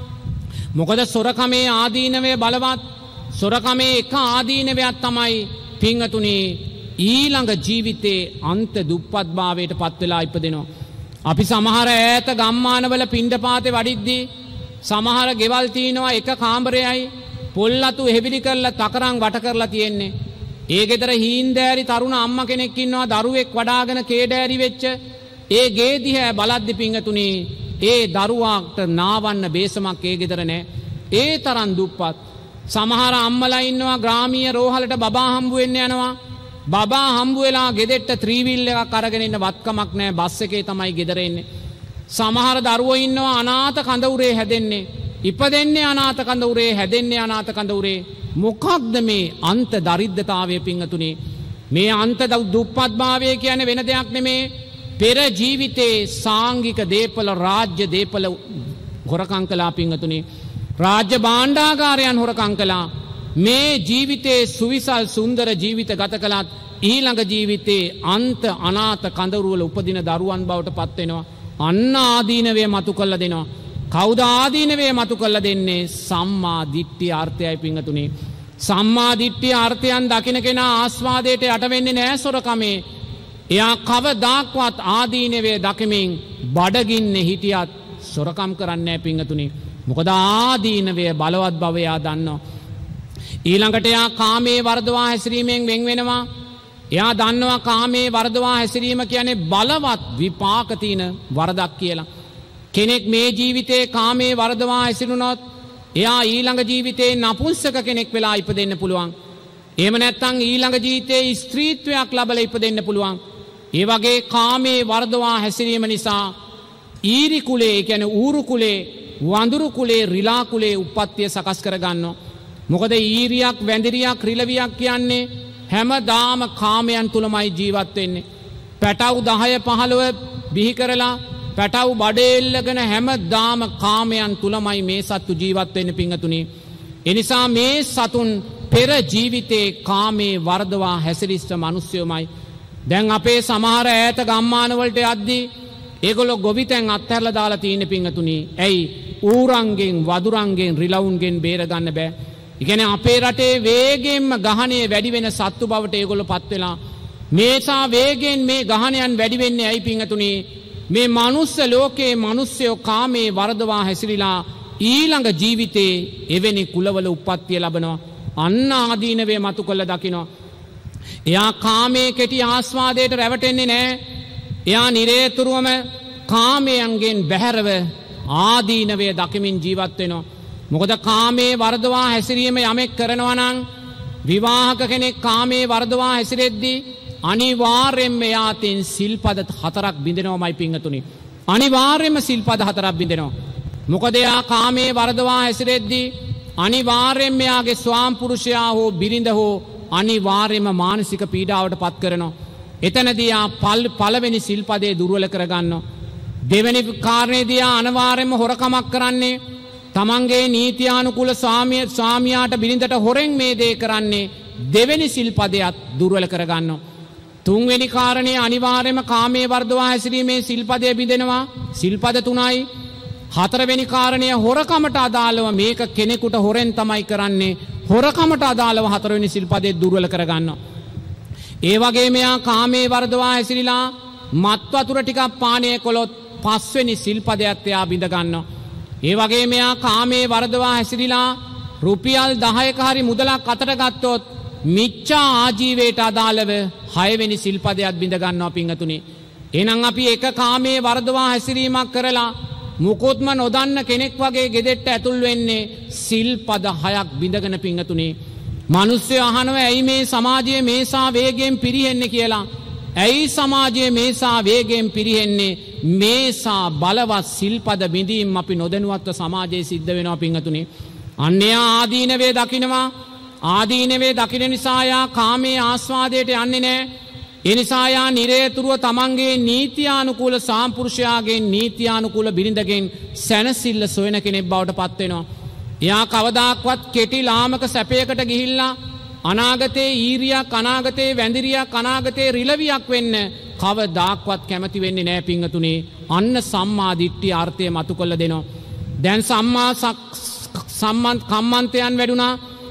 මොකද සොරකමේ ආදීනවේ බලවත්. සොරකමේ එක ආදීනවයක් තමයි පින්වතුනි ඊළඟ ජීවිතේ අන්ත දුප්පත්භාවයට පත් වෙලා ඉපදෙනවා. අපි සමහර ඈත ගම්මානවල පිණ්ඩපාතේ වඩිද්දී සමහර ගෙවල් තිනවා එක කාමරයයි පොල්ලතු එහෙවිලි කරලා තකරන් වට කරලා තියෙන්නේ. ඒ ගෙදර හීන්දෑරි තරුණ අම්මා කෙනෙක් ඉන්නවා දරුවෙක් වඩාගෙන කේඩෑරි වෙච්ච. ඒ ගේ දිහා බලද්දි පිංගතුනි ඒ දරුවාට නාවන්න බේසමක් ඒ ගෙදර නැහැ. ඒ තරම් දුප්පත්. සමහර අම්මලා ඉන්නවා ග්‍රාමීය රෝහලට බබා හම්බු වෙන්න යනවා. බබා හම්බු වෙලා ගෙදෙට්ට ත්‍රීවිල් එකක් අරගෙන ඉන්න වත්කමක් නැහැ. බස් එකේ තමයි ගෙදර එන්නේ. සමහර දරුවෝ ඉන්නවා අනාථ කඳවුරේ හැදෙන්නේ. ඉපදෙන්නේ අනාථ කඳවුරේ හැදෙන්නේ අනාථ කඳවුරේ. මොකක්ද මේ අන්ත දරිද්‍රතාවය පිංගතුනි? මේ අන්ත දුප්පත්භාවය කියන්නේ වෙන දෙයක් නෙමේ. පෙර ජීවිතේ සාංගික දේපල රාජ්‍ය දේපල හොරකම් කළා පිංගතුනි. රාජ්‍ය භාණ්ඩාගාරයන් හොරකම් කළා. මේ ජීවිතේ සුවිසල් සුන්දර ජීවිත ගත කළත් ඊළඟ ජීවිතේ අන්ත අනාථ කඳවුරුවල උපදින දරුවන් බවට පත් වෙනවා. අන්න ආදීනවේ මතු කළ දෙනවා. කවුද ආදීනවේ මතු කළ දෙන්නේ? සම්මා දිට්ඨිය අර්ථයයි පිංගතුනි. සම්මා දිට්ඨිය අර්ථයන් දකින කෙනා ආස්වාදයට යට වෙන්නේ නැහැ සොරකමේ. එයා කවදාක්වත් ආදීනවේ දකිමින් බඩගින්නේ හිටියත් සොරකම් කරන්නේ නැහැ පිංගතුනි. මොකද ආදීනවේ බලවත් බව එයා දන්නවා. ඊළඟට එයා කාමයේ වර්ධවා හැසිරීමෙන් වෙන් වෙනවා. එයා දන්නවා කාමයේ වර්ධවා හැසිරීම කියන්නේ බලවත් විපාක තියෙන වරදක් කියලා. කෙනෙක් මේ ජීවිතේ කාමයේ වර්ධවා හැසිරුණොත් එයා ඊළඟ ජීවිතේ නපුංසක කෙනෙක් වෙලා ඉපදෙන්න පුළුවන්. එහෙම නැත්නම් ඊළඟ ජීවිතේ ස්ත්‍රීත්වයක් ලැබලා ඉපදෙන්න පුළුවන්. ඒ වගේ කාමයේ වර්ධවා හැසිරීම නිසා ඊරි කුලේ කියන්නේ ඌරු කුලේ වඳුරු කුලේ රිලා කුලේ උප්පත්තිය සකස් කරගන්නවා. මොකද ඊරියක් වැඳිරියක් රිලවියක් කියන්නේ හැමදාම කාමයන් තුලමයි ජීවත් වෙන්නේ. පැටව් දහය පහළොව බිහි කරලා පැටව් බඩේ එල්ලගෙන හැමදාම කාමයන් තුලමයි මේ සත්තු ජීවත් වෙන්නේ පිංගතුනි. ඒ නිසා මේ සතුන් පෙර ජීවිතේ කාමේ වර්ධවා හැසිරිච්ච මිනිස්සුමයි. දැන් අපේ සමහර ඈත ගම්මාන වලට යද්දී ඒගොල්ලෝ ගොවිතැන් අත්හැරලා දාලා තියෙන පිංගතුනි. ඇයි? ඌරන්ගෙන් වදුරන්ගෙන් රිලවුන්ගෙන් බේර ගන්න බෑ. ඒ කියන්නේ අපේ රටේ වේගෙන්ම ගහණය වැඩි වෙන සත්තු බවට ඒගොල්ලෝ පත් වෙලා මේසා වේගෙන් මේ ගහණයන් වැඩි වෙන්නේ ඇයි පිංගතුනි? මේ මනුස්ස ලෝකේ මිනිස්සයෝ කාමේ වර්ධවා හැසිරීලා ඊළඟ ජීවිතේ එවැනි කුලවල උප්පත්තිය ලබනවා. අන්න ආදීනවේ මතු කළ දකිනවා. එයා කාමයේ කෙටි ආස්වාදයට රැවටෙන්නේ නැහැ. එයා නිරේතුරුවම කාමයන්ගෙන් බැහැරව ආදීනවේ දකිමින් ජීවත් වෙනවා. මොකද කාමයේ වර්ධවා හැසිරීම යමෙක් කරනවා නම් විවාහක කෙනෙක් කාමයේ වර්ධවා හැසිරෙද්දී අනිවාර්යෙන්ම එයාටින් සිල්පද හතරක් බිඳෙනවමයි පිංගතුනි. අනිවාර්යෙන්ම සිල්පද හතරක් බිඳෙනවා. මොකද එයා කාමයේ වර්ධවා හැසිරෙද්දී අනිවාර්යෙන්ම එයාගේ ස්වාම පුරුෂයා හෝ බිරිඳ හෝ අනිවාර්යෙන්ම මානසික පීඩාවට පත් කරනවා. එතනදී ආ පළවෙනි සිල්පදේ දුර්වල කරගන්නවා. දෙවෙනි කාරණේදී ආ අනිවාර්යෙන්ම හොරකමක් කරන්නේ තමන්ගේ නීතියානුකූල ස්වාමිය ස්වාමියාට බිරිඳට හොරෙන් මේ දේ කරන්නේ දෙවෙනි සිල්පදයට දුර්වල කරගන්නවා. තුන්වෙනි කාරණේ අනිවාර්යයෙන්ම කාමයේ වර්ධවා හැසිරීමේ සිල්පදය බිඳෙනවා. සිල්පද තුනයි. හතරවෙනි කාරණය හොරකමට අදාළව මේක කෙනෙකුට හොරෙන් තමයි කරන්නේ. හොරකමට අදාළව හතරවෙනි සිල්පදේ දුර්වල කරගන්නවා. ඒ වගේ මෙයා කාමයේ වර්ධවා හැසිරීලා මත් වතුර ටිකක් පානය කළොත් පස්වෙනි සිල්පදයට එයා බිඳ ගන්නවා. ඒ වගේ මෙයා කාමයේ වර්ධවා හැසිරීලා රුපියල් දහයක හරි මුදලක් අතට ගත්තොත් මිච්ඡා ආජීවයට අදාළව හයවෙනි සිල්පදයට බිඳ ගන්නවා පිංගතුනි. එහෙනම් අපි එක කාමයේ වර්ධවා හැසිරීමක් කරලා මුකුත්ම නොදන්න කෙනෙක් වගේ ගෙදෙට්ට ඇතුල් වෙන්නේ සිල්පද හයක් බිඳගෙන පිංගතුනි. මිනිස්සු අහනවා ඇයි මේ සමාජයේ මේසා වේගයෙන් පිරිහෙන්නේ කියලා. ඇයි සමාජයේ මේසා වේගයෙන් පිරිහෙන්නේ? මේසා බලවත් සිල්පද බිඳීම් අපි නොදැනුවත්ව සමාජයේ සිද්ධ වෙනවා පිංගතුනි. අන්‍ය ආදීනවේ දකින්නවා. ආදීනවේ දකින්න නිසා යා කාමයේ ආස්වාදයට යන්නේ නැහැ. ඒ නිසා යා නිරේතුරුව තමන්ගේ නීතියානුකූල සාම්පුරුෂයාගේ නීතියානුකූල බිරිඳගෙන් සැනසෙල්ල සොයන කෙනෙක් බවට පත් වෙනවා. එයා කවදාක්වත් කෙටි ලාමක සැපයකට ගිහිල්ලා අනාගතේ ඊරියක් අනාගතේ වැඳිරියක් අනාගතේ රිලවියක් වෙන්න කවදාක්වත් කැමති වෙන්නේ නැහැ පිංගතුනේ. අන්න සම්මා දිට්ඨිය අර්ථය මතු කළ දෙනවා. දැන් සම්මා සම්මන්ත කම්මන්තයන් වැඩුණා.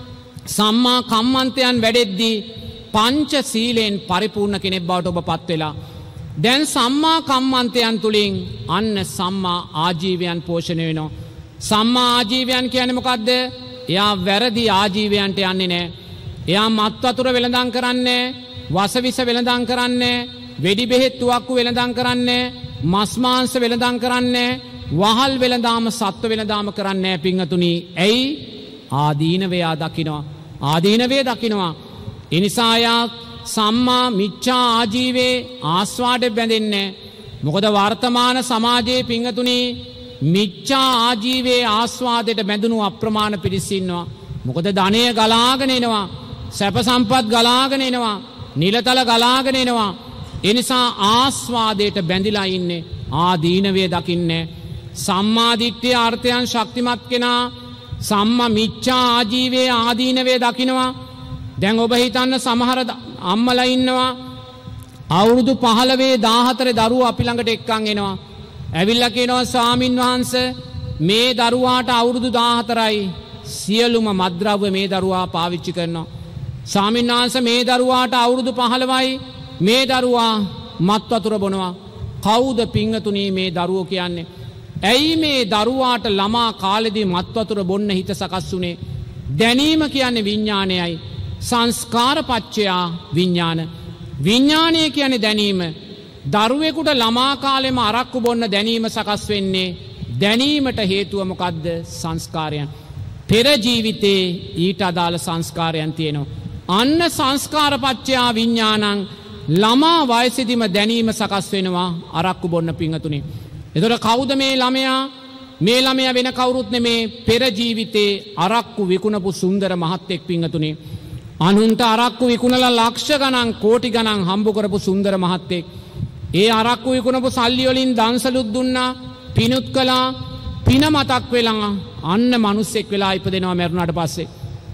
සම්මා කම්මන්තයන් වැඩෙද්දී පංච සීලෙන් පරිපූර්ණ කෙනෙක් බවට ඔබ පත් වෙලා. දැන් සම්මා කම්මන්තයන් තුලින් අන්න සම්මා ආජීවයන් පෝෂණය වෙනවා. සම්මා ආජීවයන් කියන්නේ මොකද්ද? එයා වැරදි ආජීවයන්ට යන්නේ නැහැ. එයා මත් වතුර වෙළඳාම් කරන්නේ, වසවිස වෙළඳාම් කරන්නේ, වෙඩි බෙහෙත් තුවක්කු වෙළඳාම් කරන්නේ, මස් මාංශ වෙළඳාම් කරන්නේ, වහල් වෙළඳාම සත්ව වෙළඳාම කරන්නේ පිංගතුනි. ඇයි? ආදීනවේ දකින්නවා. ආදීනවේ දකින්නවා. ඒ නිසා යා සම්මා මිච්ඡා ආජීවේ ආස්වාදයෙන් බැඳෙන්නේ. මොකද වර්තමාන සමාජයේ පිංගතුනි මිච්ඡා ආජීවේ ආස්වාදයට බැඳුණු අප්‍රමාණ පිරිස ඉන්නවා. මොකද ධනය ගලාගෙන එනවා. සැප සම්පත් ගලාගෙන එනවා. නිලතල ගලාගෙන එනවා. ඒ නිසා ආස්වාදයට බැඳිලා ඉන්නේ. ආදීනවේ දකින්නේ. සම්මා දිට්ඨිය අර්ථයන් ශක්තිමත් කෙනා සම්මා මිච්ඡා ආජීවේ ආදීනවේ දකින්නවා. දැන් ඔබ හිතන්න සමහර අම්මලා ඉන්නවා අවුරුදු පහළොව දාහතර දරුවෝ අපි ළඟට එක්කන් එනවා. ඇවිල්ලා කියනවා ස්වාමින් වහන්සේ මේ දරුවාට අවුරුදු දාහතරයි සියලුම මත්ද්‍රව්‍ය මේ දරුවා පාවිච්චි කරනවා. ස්වාමින් වහන්සේ මේ දරුවාට අවුරුදු පහළොවයි මේ දරුවා මත් වතුර බොනවා. කවුද පිංගතුණී මේ දරුවෝ කියන්නේ? ඇයි මේ දරුවාට ළමා කාලෙදී මත් වතුර බොන්න හිත සකස් වුනේ? දැනීම කියන්නේ විඥානයයි. සංස්කාර පච්චයා විඥාන. විඥානය කියන්නේ දැනීම. දරුවෙකුට ළමා කාලෙම අරක්කු බොන්න දැනීම සකස් වෙන්නේ දැනීමට හේතුව මොකද්ද? සංස්කාරයන්. පෙර ජීවිතේ ඊට අදාළ සංස්කාරයන් තියෙනවා. අන්න සංස්කාර පච්චයා විඥානං. ළමා වයසේදීම දැනීම සකස් වෙනවා අරක්කු බොන්න පිංගතුනේ. එතකොට කවුද මේ ළමයා? මේ ළමයා වෙන කවුරුත් නෙමේ පෙර ජීවිතේ අරක්කු විකුණපු සුන්දර මහත්තයෙක් පිංගතුනි. අනුන්ට අරක්කු විකුණලා ලක්ෂ ගණන් කෝටි ගණන් හම්බ කරපු සුන්දර මහත්තයෙක්. ඒ අරක්කු විකුණපු සල්ලි වලින් දන්සලුත් දුන්නා, පිනුත් කළා, පින මතක් වෙලා අන්න මිනිස්සෙක් වෙලා ඉපදෙනවා මරුණාට පස්සේ.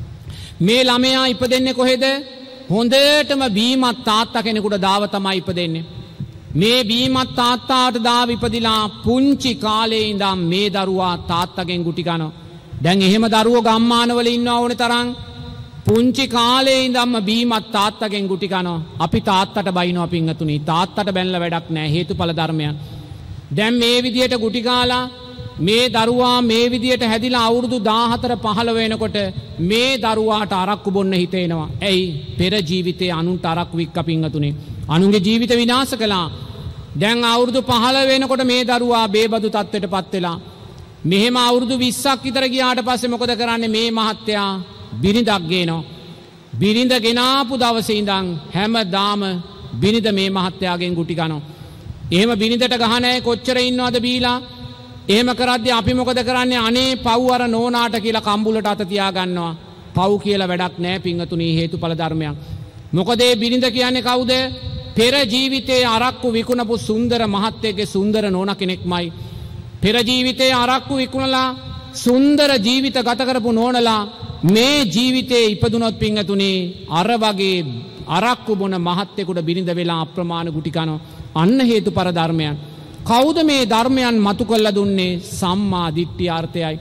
මේ ළමයා ඉපදෙන්නේ කොහෙද? හොඳටම බීමත් තාත්තා කෙනෙකුට දාව තමයි ඉපදෙන්නේ. මේ බීමත් තාත්තාට දාව ඉපදිලා පුංචි කාලේ ඉඳන් මේ දරුවා තාත්තගෙන් ගුටි කනවා. දැන් එහෙම දරුවෝ ගම්මානවල ඉන්නවා ඕනේ තරම්. පුංචි කාලේ ඉඳන්ම බීමත් තාත්තගෙන් ගුටි කනවා. අපි තාත්තට බයිනවා පිංගතුනි. තාත්තට බැනලා වැඩක් නැහැ, හේතුඵල ධර්මයක්. දැන් මේ විදියට ගුටි කාලා මේ දරුවා මේ විදියට හැදිලා අවුරුදු දාහතර පහළොව වෙනකොට මේ දරුවාට අරක්කු බොන්න හිතෙනවා. ඇයි? පෙර ජීවිතේ අනුන්ට අරක්කු වික්ක පිංගතුනි. අනුන්ගේ ජීවිත විනාශ කළා. දැන් අවුරුදු පහළොව වෙනකොට මේ දරුවා බේබදු තත්ත්වයටපත් වෙලා. මෙහෙම අවුරුදු විස්සක් විතර ගියාට පස්සේ මොකද කරන්නේ? මේ මහත්තයා බිරිඳක් ගේනවා. බිරිඳ ගෙනාපු දවසේ ඉඳන් හැමදාම බිරිඳ මේ මහත්තයාගෙන් ගුටි කනවා. එහෙම බිරිඳට ගහන්නේ කොච්චර ඉන්නවද බීලා? එහෙම කරද්දී අපි මොකද කරන්නේ? අනේ පව් අර නෝනාට කියලා කම්බුලට අත තියා ගන්නවා. පව් කියලා වැඩක් නැහැ පිංගතුනි, හේතුඵල ධර්මයක්. මොකද ඒ බිරිඳ කියන්නේ කවුද? පෙර ජීවිතයේ අරක්කු විකුණපු සුන්දර මහත්තයෙක්ගේ සුන්දර නෝනා කෙනෙක්මයි. පෙර ජීවිතයේ අරක්කු විකුණලා සුන්දර ජීවිත ගත කරපු නෝනලා මේ ජීවිතේ ඉපදුනොත් පිංගතුනි අර වගේ අරක්කු බොන මහත්තයෙකුට බිරිඳ වෙලා අප්‍රමාණ ගුටි කනවා. අන්න හේතුඵල ධර්මයන්. කවුද මේ ධර්මයන් මතු කරලා දුන්නේ? සම්මා දිට්ඨිය අර්ථයයි.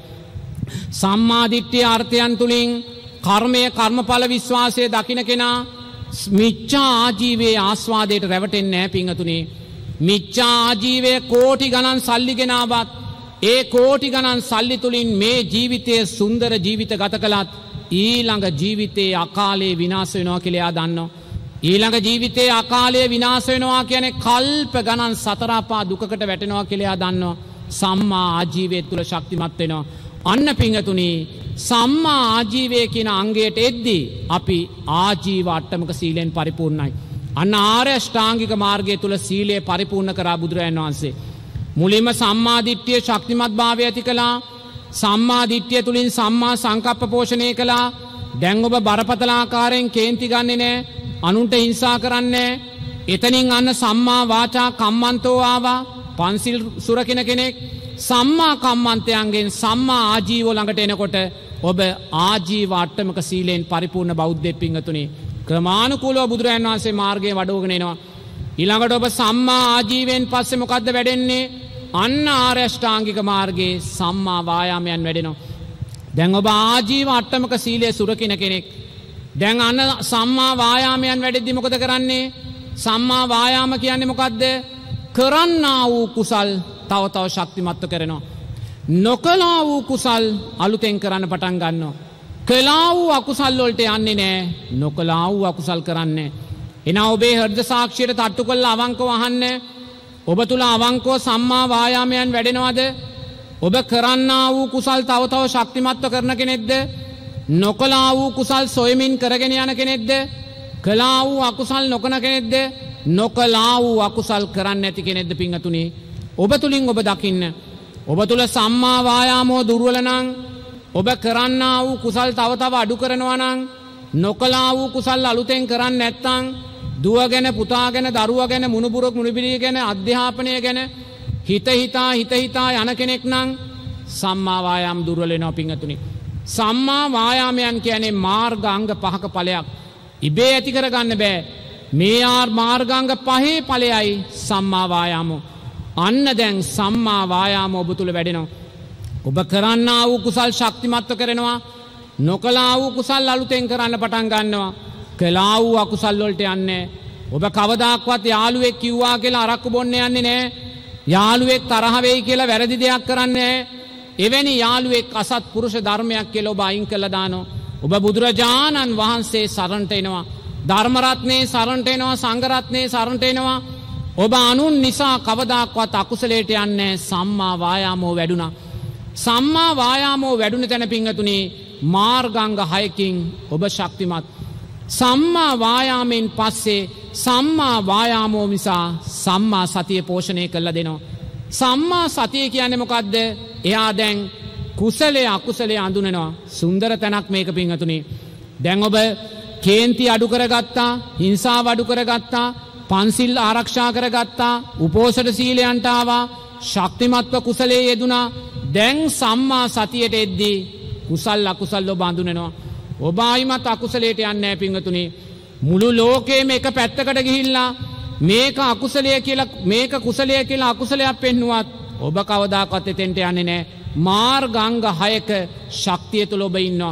සම්මා දිට්ඨිය අර්ථයන් තුලින් කර්මය කර්මඵල විශ්වාසය දකින්න කෙනා මිච්ඡා ආජීවයේ ආස්වාදයට රැවටෙන්නේ නැහැ පිංගතුනි. මිච්ඡා ආජීවයේ කෝටි ගණන් සල්ලි ගෙනාවත් ඒ කෝටි ගණන් සල්ලි තුලින් මේ ජීවිතයේ සුන්දර ජීවිත ගත කළත් ඊළඟ ජීවිතයේ අකාලේ විනාශ වෙනවා කියලා එයා දන්නවා. ඊළඟ ජීවිතයේ අකාලයේ විනාශ වෙනවා කියන්නේ කල්ප ගණන් සතර අපා දුකකට වැටෙනවා කියලා එයා දන්නවා. සම්මා ආජීවය තුල ශක්තිමත් වෙනවා. අන්න පිංගතුනි සම්මා ආජීවය කියන අංගයට එද්දී අපි ආජීව අට්ටමක සීලෙන් පරිපූර්ණයි. අන්න ආර්ය අෂ්ටාංගික මාර්ගය තුල සීලය පරිපූර්ණ කරා බුදුරජාණන් වහන්සේ. මුලින්ම සම්මා දිට්ඨිය ශක්තිමත් භාවය ඇති කළා. සම්මා දිට්ඨිය තුලින් සම්මා සංකප්ප පෝෂණය කළා. දැන් ඔබ බරපතල ආකාරයෙන් කේන්ති ගන්නෙ නැහැ. අනුන්ට හිංසා කරන්නේ. එතනින් අන්න සම්මා වාචා කම්මන්තෝ ආවා. පන්සිල් සුරකින කෙනෙක්. සම්මා කම්මන්තයන්ගෙන් සම්මා ආජීව ළඟට එනකොට ඔබ ආජීව අට්ටමක සීලෙන් පරිපූර්ණ බෞද්ධයෙක් පිංගතුනි. ක්‍රමානුකූලව බුදුරජාණන් වහන්සේ මාර්ගයේ වඩවගෙන එනවා. ඊළඟට ඔබ සම්මා ආජීවයෙන් පස්සේ මොකද්ද වැඩෙන්නේ? අන්න ආර්ය අෂ්ටාංගික මාර්ගයේ සම්මා වායාමයන් වැඩෙනවා. දැන් ඔබ ආජීව අට්ටමක සීලය සුරකින කෙනෙක්. දැන් අන්න සම්මා වායාමයන් වැඩෙද්දි මොකද කරන්නේ? සම්මා වායාම කියන්නේ මොකද්ද? කරන්නා වූ කුසල් තව තව ශක්තිමත්ව කරනවා. නොකලා වූ කුසල් අලුතෙන් කරන්න පටන් ගන්නවා. කළා වූ අකුසල් වලට යන්නේ නැහැ. නොකලා වූ අකුසල් කරන්නේ. එනා ඔබේ හෘද සාක්ෂියට තට්ටු කරලා අවංකව අහන්න. ඔබ තුල අවංකව සම්මා වායාමයන් වැඩෙනවද? ඔබ කරන්නා වූ කුසල් තව තව ශක්තිමත්ව කරන කෙනෙක්ද? නොකලා වූ කුසල් සොයමින් කරගෙන යන කෙනෙක්ද? කළා වූ අකුසල් නොකන කෙනෙක්ද? නොකලා වූ අකුසල් කරන්නේ නැති කෙනෙක්ද පිංගතුනි? ඔබ තුලින් ඔබ දකින්න. ඔබ තුල සම්මා වායාමෝ දුර්වල නම්, ඔබ කරන්නා වූ කුසල් තව තව අඩු කරනවා නම්, නොකලා වූ කුසල් අලුතෙන් කරන්නේ නැත්නම්, දුව ගැන, පුතා ගැන, දරුවා ගැන, මුණුබුරක් මුණුබිරිය ගැන, අධ්‍යාපනය ගැන හිත හිතා හිත හිතා යන කෙනෙක් නම් සම්මා වායාම දුර්වල වෙනවා පිංගතුනි. සම්මා වායාමයන් කියන්නේ මාර්ගාංග පහක ඵලයක්. ඉබේ ඇති කරගන්න බෑ. මේ ආර් මාර්ගාංග පහේ ඵලයයි සම්මා වායාමෝ. අන්න දැන් සම්මා වායාම ඔබ තුල වැඩෙනවා. ඔබ කරන්නා වූ කුසල් ශක්තිමත්ව කරනවා. නොකලා වූ කුසල් අලුතෙන් කරන්න පටන් ගන්නවා. කළා වූ අකුසල් වලට යන්නේ. ඔබ කවදාක්වත් යාළුවෙක් කිව්වා කියලා අරක්කු බොන්න යන්නේ නැහැ. යාළුවෙක් තරහ වෙයි කියලා වැරදි දෙයක් කරන්නේ නැහැ. එවැනි යාළුවෙක් අසත් පුරුෂ ධර්මයක් කියලා ඔබ අයින් කළා දානවා. ඔබ බුදුරජාණන් වහන්සේ සරණට එනවා. ධර්ම රත්නේ සරණට එනවා. සංඝ රත්නේ සරණට එනවා. ඔබ අනුන් නිසා කවදාක්වත් අකුසලයට යන්නේ සම්මා වායාමෝ වැඩුණා. සම්මා වායාමෝ වැඩුණ තැන පිංගතුනි මාර්ගාංග හයකින් ඔබ ශක්තිමත්. සම්මා වායාමෙන් පස්සේ සම්මා වායාමෝ නිසා සම්මා සතිය පෝෂණය කළා දෙනවා. සම්මා සතිය කියන්නේ මොකද්ද? එයා දැන් කුසලයේ අකුසලයේ අඳුනනවා. සුන්දර තැනක් මේක පින්වතුනි. දැන් ඔබ කේන්ති අඩු කරගත්තා, හිංසාව අඩු කරගත්තා, පන්සිල් ආරක්ෂා කරගත්තා, උපෝසථ සීලයන්ට ආවා, ශක්තිමත්ව කුසලයේ යෙදුනා. දැන් සම්මා සතියට එද්දී කුසල් අකුසල් ඔබ අඳුනනවා. ඔබ ආයිමත් අකුසලයට යන්නේ නැහැ පින්වතුනි. මුළු ලෝකෙම එක පැත්තකට ගිහිල්ලා මේක අකුසලය කියලා මේක කුසලය කියලා අකුසලයක් පෙන්නුවත් ඔබ කවදාකවත් එතෙන්ට යන්නේ නැහැ. මාර්ගාංග හයක ශක්තිය තුල ඔබ ඉන්නවා.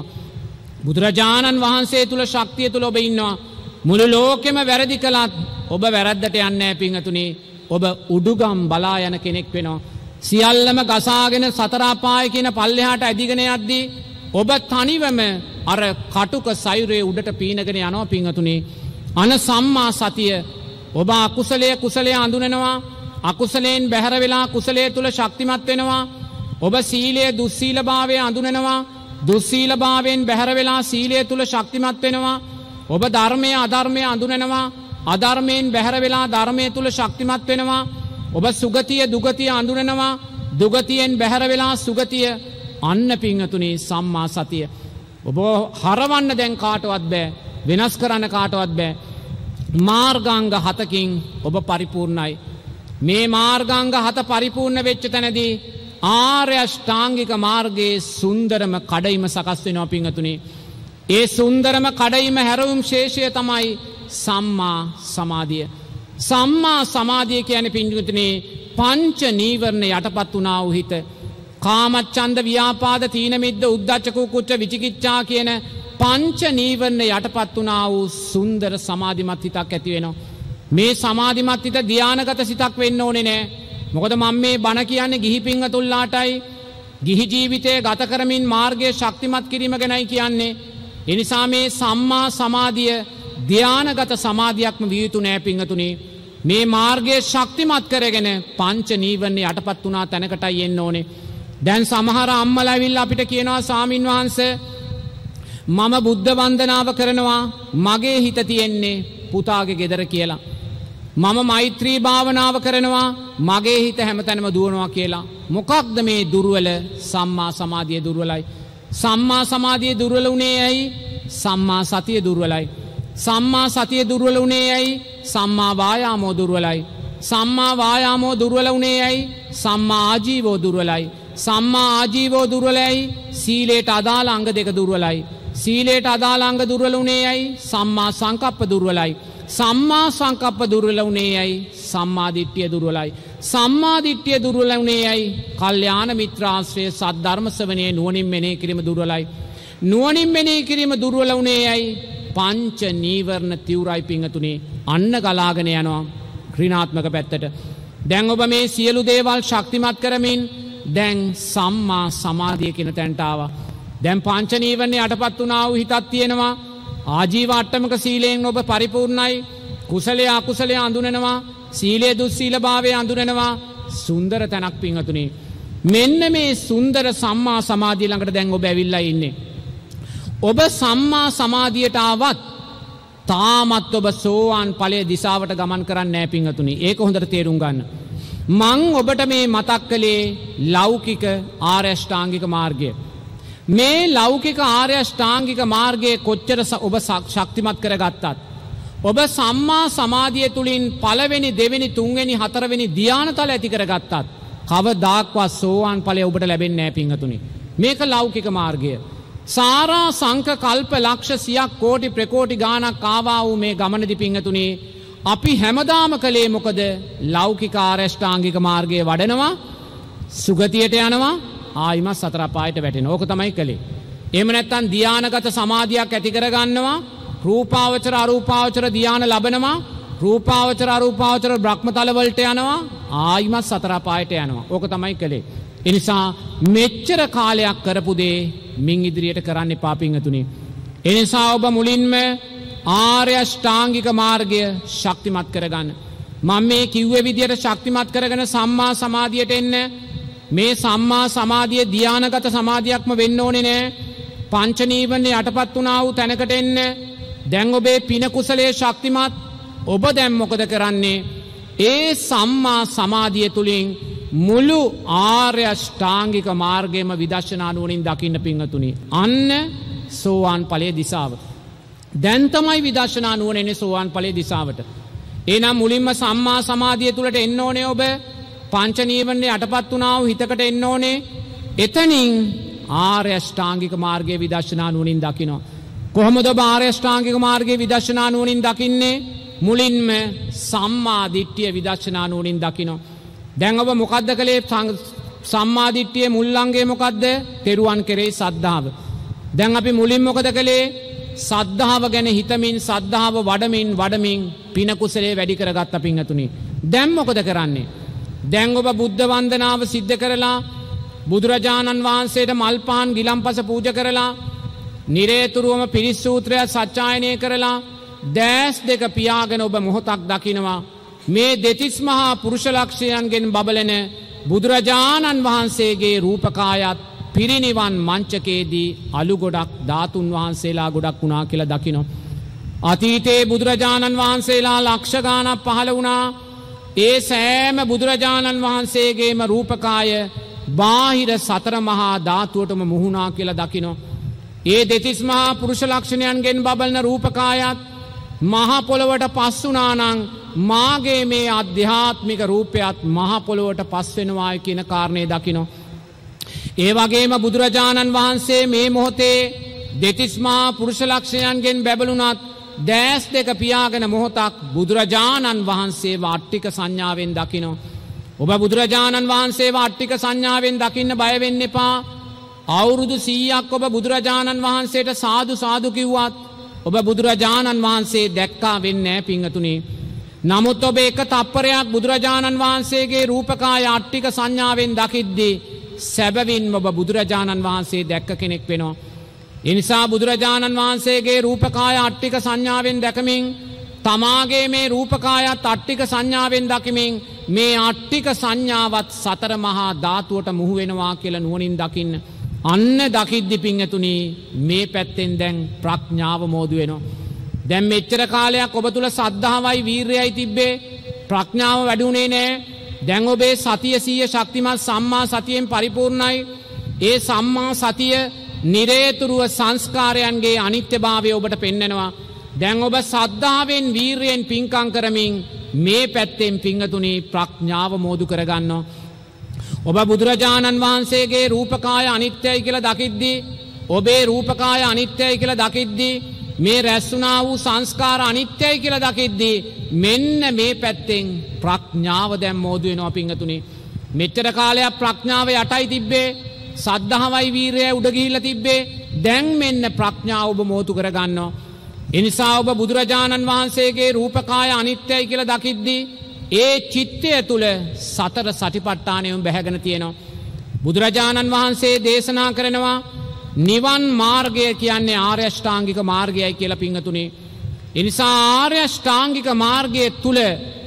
බුදුරජාණන් වහන්සේ තුල ශක්තිය තුල ඔබ ඉන්නවා. මුළු ලෝකෙම වැරදි කළත් ඔබ වැරද්දට යන්නේ නැහැ පින්වතුනි. ඔබ උඩුගම් බලා යන කෙනෙක් වෙනවා. සියල්ලම ගසාගෙන සතර අපාය කියන පල්ලෙහාට ඇදිගෙන යද්දී ඔබ තනිවම අර කටුක සයුරේ උඩට පීනගෙන යනවා පින්වතුනි. අන සම්මා සතිය ඔබ අකුසලයේ කුසලයේ අඳුනනවා. අකුසලයෙන් බැහැර වෙලා කුසලයේ තුල ශක්තිමත් වෙනවා. ඔබ සීලයේ දුස්සීලභාවය අඳුනනවා. දුස්සීලභාවයෙන් බැහැර වෙලා සීලයේ තුල ශක්තිමත් වෙනවා. ඔබ ධර්මයේ අධර්මයේ අඳුනනවා. අධර්මයෙන් බැහැර වෙලා ධර්මයේ තුල ශක්තිමත් වෙනවා. ඔබ සුගතිය දුගතිය අඳුනනවා. දුගතියෙන් බැහැර වෙලා සුගතිය. අන්න පින්වතුනි සම්මා සතිය. ඔබ හරවන්න දැන් කාටවත් බෑ. වෙනස් කරන්න කාටවත් බෑ. මාර්ගාංග හතකින් ඔබ පරිපූර්ණයි. මේ මාර්ගාංග හත පරිපූර්ණ වෙච්ච තැනදී ආර්ය අෂ්ටාංගික මාර්ගයේ සුන්දරම කඩයිම සකස් වෙනවා පින්වතුනි. ඒ සුන්දරම කඩයිම හැරවුම් ශේෂය තමයි සම්මා සමාධිය. සම්මා සමාධිය කියන්නේ පින්වතුනි පංච නීවරණ යටපත් වුණා වූ හිත. කාමච්ඡන්ද ව්‍යාපාද තීන මිද්ද උද්ධච්ච කුක්කුච්ච විචිකිච්ඡා කියන පංච නීවරණ යටපත් වුණා වූ සුන්දර සමාධිමත් හිතක් ඇති වෙනවා. මේ සමාධිමත් හිත ධානාගත සිතක් වෙන්න ඕනේ නෑ. මොකද මම මේ බණ කියන්නේ ගිහි පින්වතුන්ලාටයි ගිහි ජීවිතය ගත කරමින් මාර්ගයේ ශක්තිමත් කිරීම ගැනයි කියන්නේ. ඒ නිසා මේ සම්මා සමාධිය ධානාගත සමාධියක්ම විය යුතු නෑ පින්වතුනි. මේ මාර්ගයේ ශක්තිමත් කරගෙන පංච නීවරණ යටපත් වුණා තැනකටයි එන්න ඕනේ. දැන් සමහර අම්මලා ඇවිල්ලා අපිට කියනවා ස්වාමින් වහන්සේ මම බුද්ධ වන්දනාව කරනවා මගේ හිත තියෙන්නේ පුතාගේ ගෙදර කියලා. මම මෛත්‍රී භාවනාව කරනවා මගේ හිත හැමතැනම දුවනවා කියලා. මොකක්ද මේ දුර්වල? සම්මා සමාධිය දුර්වලයි. සම්මා සමාධිය දුර්වල උනේ ඇයි? සම්මා සතිය දුර්වලයි. සම්මා සතිය දුර්වල උනේ ඇයි? සම්මා වායාමෝ දුර්වලයි. සම්මා වායාමෝ දුර්වල උනේ ඇයි? සම්මා ආජීවෝ දුර්වලයි. සම්මා ආජීවෝ දුර්වලයි. සීලයට අදාළ අංග දෙක දුර්වලයි. සීලයට අදාළ අංග දුර්වල උනේ ඇයි? සම්මා සංකප්ප දුර්වලයි. සම්මා සංකප්ප දුර්වල උනේ ඇයි? සම්මා දිට්ඨිය දුර්වලයි. සම්මා දිට්ඨිය දුර්වල උනේ ඇයි? කල්යාණ මිත්‍රාශ්‍රය සද්ධර්ම ශ්‍රවණයේ නුවණින් මෙනෙහි කිරීම දුර්වලයි. නුවණින් මෙනෙහි කිරීම දුර්වල උනේ ඇයි? පංච නීවරණ තිවුරයි පිංගතුනි. අන්න ගලාගෙන යනවා ඍණාත්මක පැත්තට. දැන් ඔබ මේ සියලු දේවල් ශක්තිමත් කරමින් දැන් සම්මා සමාධිය කියන තැනට ආවා. දැන් පංච නීවරණ යටපත් වුණා වූ හිතක් තියෙනවා. ආජීව අට්ටමක සීලයෙන් ඔබ පරිපූර්ණයි. කුසලයේ අකුසලයේ අඳුනනවා. සීලයේ දුස්සීලභාවයේ අඳුනනවා. සුන්දර තැනක් පිංගතුනි. මෙන්න මේ සුන්දර සම්මා සමාධිය ළඟට දැන් ඔබ ඇවිල්ලා ඉන්නේ. ඔබ සම්මා සමාධියට ආවත් තාමත් ඔබ සෝවාන් ඵලයේ දිශාවට ගමන් කරන්නේ නැහැ පිංගතුනි. ඒක හොඳට තේරුම් ගන්න. මං ඔබට මේ මතක් කළේ ලෞකික ආර්ය අෂ්ටාංගික මාර්ගය. මේ ලෞකික ආර්ය අෂ්ටාංගික මාර්ගයේ කොච්චර ඔබ ශක්තිමත් කරගත්තත් ඔබ සම්මා සමාධිය තුලින් පළවෙනි දෙවෙනි තුන්වෙනි හතරවෙනි ධානතල ඇති කරගත්තත් කවදාක්වත් සෝවාන් ඵලය ඔබට ලැබෙන්නේ නැහැ පිංගතුනි. මේක ලෞකික මාර්ගය. සාරා සංක කල්ප ලක්ෂ සියක් කෝටි ප්‍රකෝටි ගානක් ආවා වූ මේ ගමනදී පිංගතුනි අපි හැමදාම කලේ මොකද? ලෞකික ආර්ය අෂ්ටාංගික මාර්ගයේ වඩනවා, සුගතියට යනවා, ආයිමත් සතර පායට වැටෙනවා. ඕක තමයි කලේ. එහෙම නැත්නම් ධානාගත සමාධියක් ඇති කරගන්නවා, රූපාවචර අරූපාවචර ධාන ලබනවා, රූපාවචර අරූපාවචර බ්‍රහ්මතල වලට යනවා, ආයිමත් සතර පායට යනවා. ඕක තමයි කලේ. ඒ නිසා මෙච්චර කාලයක් කරපු දේ මින් ඉදිරියට කරන්න එපා පිංගතුනි. ඒ නිසා ඔබ මුලින්ම ආර්ය අෂ්ටාංගික මාර්ගය ශක්තිමත් කරගන්න. මම මේ කිව්වේ විදියට ශක්තිමත් කරගෙන සම්මා සමාධියට එන්න. මේ සම්මා සමාධිය ධානාගත සමාධියක්ම වෙන්න ඕනේ නෑ. පංච නීවරණ යටපත් වුණා වූ තැනකට එන්න. දැන් ඔබේ පින කුසලයේ ශක්තිමත්. ඔබ දැන් මොකද කරන්නේ? ඒ සම්මා සමාධිය තුලින් මුළු ආර්ය අෂ්ටාංගික මාර්ගයම විදර්ශනා නුවණින් දකින්න පිංගතුනි. අන්න සෝවාන් ඵලයේ දිශාව. දැන් තමයි විදර්ශනා නුවණ එන්නේ සෝවාන් ඵලයේ දිශාවට. එහෙනම් මුලින්ම සම්මා සමාධිය තුලට එන්න ඕනේ ඔබ. පංච නීවරණ යටපත් වුණා වූ හිතකට එන්න ඕනේ. එතනින් ආර්ය අෂ්ටාංගික මාර්ගයේ විදර්ශනා නුවණින් දකින්න. කොහොමද ඔබ ආර්ය අෂ්ටාංගික මාර්ගයේ විදර්ශනා නුවණින් දකින්නේ? මුලින්ම සම්මා දිට්ඨිය විදර්ශනා නුවණින් දකින්න. දැන් ඔබ මොකද්ද කලේ? සම්මා දිට්ඨියේ මුල් අංගය මොකද්ද? තෙරුවන් කෙරෙහි සද්ධාව. දැන් අපි මුලින් මොකද කලේ? සද්ධාව ගැන හිතමින් සද්ධාව වඩමින් වඩමින් පින කුසලයේ වැඩි කරගත්ත පිංගතුනි. දැන් මොකද කරන්නේ? දැන් ඔබ බුද්ධ වන්දනාව සිද්ධ කරලා බුදුරජාණන් වහන්සේට මල් පහන් ගිලම්පස පූජා කරලා නිරේතුරුවම පිරිස් සූත්‍රය සත්‍යයනය කරලා දැස් දෙක පියාගෙන ඔබ මොහොතක් දකිනවා මේ දෙතිස් මහා පුරුෂ ලක්ෂයන්ගෙන් බබලන බුදුරජාණන් වහන්සේගේ රූපකායත් පිරිනිවන් මංචකයේදී අලු ගොඩක් ධාතුන් වහන්සේලා ගොඩක් වුණා කියලා දකිනවා. අතීතයේ බුදුරජාණන් වහන්සේලා ලක්ෂ ගාණක් පහළ වුණා. ඒ සෑම බුදුරජාණන් වහන්සේගේම රූපකාය බාහිර සතර මහා ධාතුවටම මුහුණා කියලා දකිනවා. ඒ දෙතිස් මහා පුරුෂ ලක්ෂණයන්ගෙන් බබලන රූපකායත් මහ පොළොවට පස් වුණා නම් මාගේ මේ ආධ්‍යාත්මික රූපයත් මහ පොළොවට පස් වෙනවායි කියන කාරණේ දකිනවා. ඒ වගේම බුදුරජාණන් වහන්සේ මේ මොහොතේ දෙතිස් මහා පුරුෂ ලක්ෂණයන්ගෙන් බැබළුණත් දැස් දෙක පියාගෙන මොහොතක් බුදුරජාණන් වහන්සේ වාට්ටික සංඥාවෙන් දකිනවා. ඔබ බුදුරජාණන් වහන්සේ වාට්ටික සංඥාවෙන් දකින්න බය වෙන්න එපා. අවුරුදු සීයක් ඔබ බුදුරජාණන් වහන්සේට සාදු සාදු කිව්වත් ඔබ බුදුරජාණන් වහන්සේ දැක්කා වෙන්නේ නැහැ පිංගතුනි. නමුත් ඔබ එක තප්පරයක් බුදුරජාණන් වහන්සේගේ රූපකාය අට්ටික සංඥාවෙන් දකිද්දී සැබවින්ම ඔබ බුදුරජාණන් වහන්සේ දැක්ක කෙනෙක් වෙනවා. ඒ නිසා බුදුරජාණන් වහන්සේගේ රූපකාය අට්ටික සංඥාවෙන් දැකමින් තමාගේ මේ රූපකායත් අට්ටික සංඥාවෙන් දකිමින් මේ අට්ටික සංඥාවත් සතර මහා ධාතුවට මුහු වෙනවා කියලා නුවණින් දකින්න. අන්න දකිද්දි පිංගතුනි මේ පැත්තෙන් දැන් ප්‍රඥාව මෝදු වෙනවා. දැන් මෙච්චර කාලයක් ඔබ තුල සද්ධාවයි වීරියයි තිබ්බේ ප්‍රඥාව වැඩුණේ නෑ. දැන් ඔබේ සතිය සීය ශක්තිමත් සම්මා සතියෙන් පරිපූර්ණයි. ඒ සම්මා සතිය නිරේතුරුව සංස්කාරයන්ගේ අනිත්‍යභාවය ඔබට පෙන්නනවා. දැන් ඔබ සද්ධාවෙන් වීරියෙන් පින්කම් කරමින් මේ පැත්තෙන් පිංගතුනි ප්‍රඥාව මෝදු කරගන්නවා. ඔබ බුදුරජාණන් වහන්සේගේ රූපකාය අනිත්‍යයි කියලා දකිද්දී ඔබේ රූපකාය අනිත්‍යයි කියලා දකිද්දී මේ රැස්ුණා වූ සංස්කාර අනිත්‍යයි කියලා දකිද්දී මෙන්න මේ පැත්තෙන් ප්‍රඥාව දැන් මෝදු වෙනවා පිංගතුනි. මෙච්චර කාලයක් ප්‍රඥාව යටයි තිබ්බේ සද්ධාවයි වීරියයි උඩ ගිහිල්ලා තිබ්බේ දැන් මෙන්න ප්‍රඥාව ඔබ මෝතු කරගන්නවා. ඒ නිසා ඔබ බුදුරජාණන් වහන්සේගේ රූපකාය අනිත්‍යයි කියලා දකිද්දී ඒ චිත්තය තුල සතර සටිපට්ඨානයම බැහැගෙන තියෙනවා. බුදුරජාණන් වහන්සේ දේශනා කරනවා නිවන් මාර්ගය කියන්නේ ආර්ය අෂ්ටාංගික මාර්ගයයි කියලා පිංගතුනි. ඒ නිසා ආර්ය අෂ්ටාංගික මාර්ගයේ තුල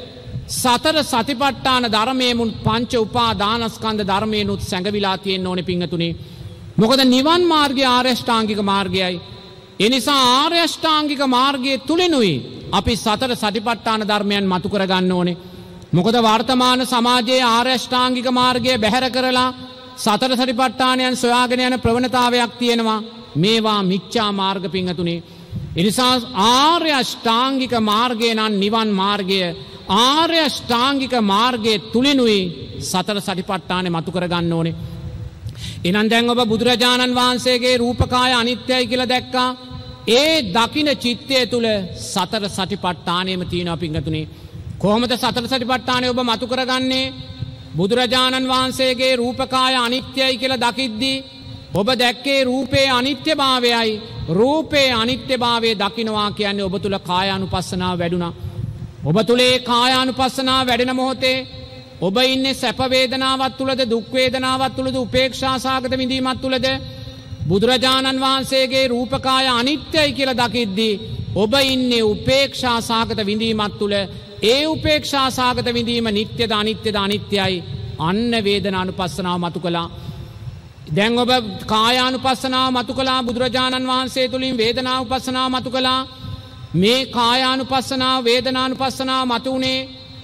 සතර සතිපට්ඨාන ධර්මයේ මුන් පංච උපාදානස්කන්ධ ධර්මයන්ුත් සැඟවිලා තියෙන්න ඕනේ පිංගතුනි. මොකද නිවන් මාර්ගය ආර්ය අෂ්ටාංගික මාර්ගයයි. ඒ නිසා ආර්ය අෂ්ටාංගික මාර්ගයේ තුලිනුයි අපි සතර සතිපට්ඨාන ධර්මයන් මතු කරගන්න ඕනේ. මොකද වර්තමාන සමාජයේ ආර්ය අෂ්ටාංගික මාර්ගය බැහැර කරලා සතර සතිපට්ඨානයන් සොයාගෙන යන ප්‍රවණතාවයක් තියෙනවා. මේවා මිච්ඡා මාර්ග පිංගතුනි. ඒ නිසා ආර්ය අෂ්ටාංගික මාර්ගය නම් නිවන් මාර්ගය ආර්ය අෂ්ටාංගික මාර්ගයේ තුලිනුයි සතර සතිපට්ඨානෙ මතු කරගන්න ඕනේ. එහෙනම් දැන් ඔබ බුදුරජාණන් වහන්සේගේ රූපකාය අනිත්‍යයි කියලා දැක්කා. ඒ දකින්න චිත්තය තුල සතර සතිපට්ඨානෙම තියෙනවා පිංගතුනි. කොහොමද සතර සතිපට්ඨානෙ ඔබ මතු කරගන්නේ? බුදුරජාණන් වහන්සේගේ රූපකාය අනිත්‍යයි කියලා දකිද්දී ඔබ දැක්කේ රූපේ අනිත්‍යභාවයයි. රූපේ අනිත්‍යභාවය දකින්නවා කියන්නේ ඔබ තුල කායානුපස්සනාව වැඩුණා. ඔබ තුලේ කායානුපස්සනාව වැඩෙන මොහොතේ ඔබ ඉන්නේ සැප වේදනාවක් තුලද දුක් වේදනාවක් තුලද උපේක්ෂා සාගත විඳීමක් තුලද? බුදුරජාණන් වහන්සේගේ රූපකාය අනිත්‍යයි කියලා දකිද්දී ඔබ ඉන්නේ උපේක්ෂා සාගත විඳීමක් තුල. ඒ උපේක්ෂා සාගත විඳීම නිට්ටයද අනිත්‍යද? අනිත්‍යයි. අන්න වේදනානුපස්සනාව මතු කළා. දැන් ඔබ කායානුපස්සනාව මතු කළා. බුදුරජාණන් වහන්සේ තුලින් වේදනානුපස්සනාව මතු කළා. මේ කායානුපස්සනාව වේදනානුපස්සනාව මතු උනේ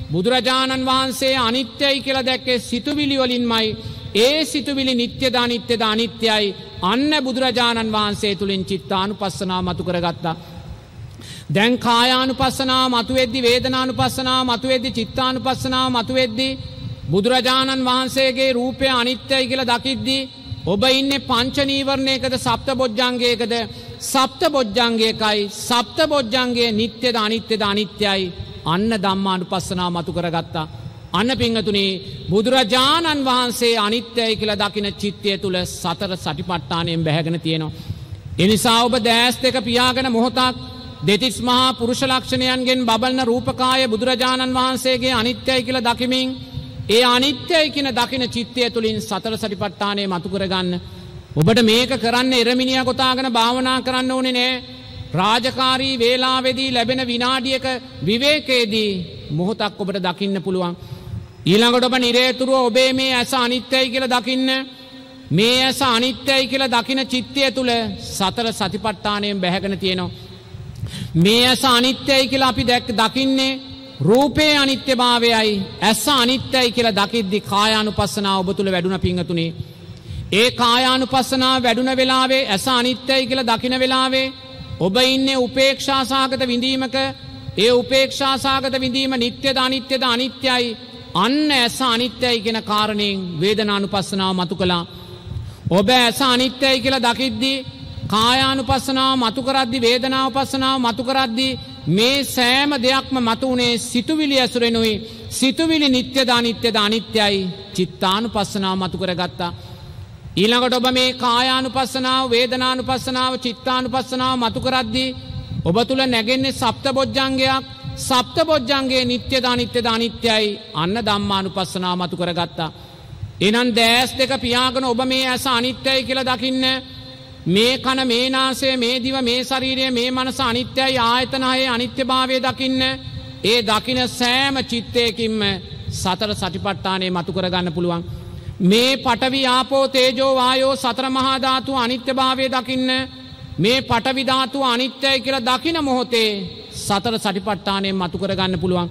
බුදුරජාණන් වහන්සේ අනිත්‍යයි කියලා දැක්කේ සිතුවිලි වලින්මයි. ඒ සිතුවිලි නිත්‍යද අනිත්‍යද අනිත්‍යයි. අන්න බුදුරජාණන් වහන්සේ තුලින් චිත්තානුපස්සනාව මතු කරගත්තා. දැන් කායානුපස්සනාව මතුවෙද්දි වේදනානුපස්සනාව මතුවෙද්දි චිත්තානුපස්සනාව මතුවෙද්දි බුදුරජාණන් වහන්සේගේ රූපය අනිත්‍යයි කියලා දකිද්දී ඔබ ඉන්නේ පංච නීවරණයකද සප්ත බොජ්ජංගයකද? සප්ත බොජ්ජංගයකයි. සප්ත බොජ්ජංගයේ නිත්‍යද අනිත්‍යද අනිත්‍යයි. අන්න ධම්මානුපස්සනාව මතු කරගත්තා. අන්න පිංගතුනි බුදුරජාණන් වහන්සේ අනිත්‍යයි කියලා දකින චිත්තය තුල සතර සටිපට්ඨානයෙන් බැහැගෙන තියෙනවා. ඒ නිසා ඔබ දැස් දෙක පියාගෙන මොහොතක් දෙතිස් මහා පුරුෂ ලක්ෂණයන්ගෙන් බබලන රූපකාය බුදුරජාණන් වහන්සේගේ අනිත්‍යයි කියලා දකිමින් ඒ අනිත්‍යයි කියන දකින චිත්තය තුලින් සතර සටිපට්ඨානය මතු කරගන්න. ඔබට මේක කරන්න එරමිනියා ගොතාගෙන භාවනා කරන්න ඕනේ නෑ. රාජකාරී වේලාවේදී ලැබෙන විනාඩියක විවේකයේදී මොහොතක් ඔබට දකින්න පුළුවන්. ඊළඟට ඔබ නිරේතුරුව ඔබේ මේ ඇස අනිත්‍යයි කියලා දකින්න. මේ ඇස අනිත්‍යයි කියලා දකින චිත්තය තුල සතර සතිපට්ඨානයෙන් බැහැගෙන තියෙනවා. මේ ඇස අනිත්‍යයි කියලා අපි දැක් දකින්නේ රූපේ අනිත්‍යභාවයයි. ඇස අනිත්‍යයි කියලා දකිද්දි කායානුපස්සනාව ඔබ තුල වැඩුණ පිංගතුනේ. ඒ කායානුපස්සනාව වැඩුණ වෙලාවේ ඇස අනිත්‍යයි කියලා දකින වෙලාවේ ඔබ ඉන්නේ උපේක්ෂා සහගත විඳීමක. ඒ උපේක්ෂා සහගත විඳීම නිට්ටයද අනිත්‍යද අනිත්‍යයි. අන්න ඇස අනිත්‍යයි කියන කාරණයෙන් වේදනානුපස්සනාව මතු කළා. ඔබ ඇස අනිත්‍යයි කියලා දකිද්දී කායානුපස්සනාව මතු කරද්දී වේදනානුපස්සනාව මතු කරද්දී මේ සෑම දෙයක්ම මතු උනේ සිතුවිලි ඇසුරෙනුයි. සිතුවිලි නිට්ටයද අනිත්‍යද අනිත්‍යයි. චිත්තානුපස්සනාව මතු කරගත්තා. ඊළඟට ඔබ මේ කායානුපස්සනාව වේදනානුපස්සනාව චිත්තානුපස්සනාව මතු කරද්දී ඔබ තුල නැගෙන්නේ සප්තබොජ්ජංගයක්. සප්තබොජ්ජංගයේ නිට්ටයද අනිත්‍යද අනිත්‍යයි. අන්න ධම්මානුපස්සනාව මතු කරගත්තා. එහෙනම් දැස් දෙක පියාගෙන ඔබ මේ ඇස අනිත්‍යයි කියලා දකින්න. මේ කන මේ නාසය මේ දිව මේ ශරීරය මේ මනස අනිත්‍යයි. ආයතන හයේ අනිත්‍යභාවය දකින්න. ඒ දකින සෑම චිත්තයකින්ම සතර සටිපට්ඨානය මතු කරගන්න පුළුවන්. මේ පඨවි ආපෝ තේජෝ වායෝ සතර මහා ධාතු අනිත්‍යභාවය දකින්න. මේ පඨවි ධාතුව අනිත්‍යයි කියලා දකින මොහොතේ සතර සටිපට්ඨානයෙන් මතු කරගන්න පුළුවන්.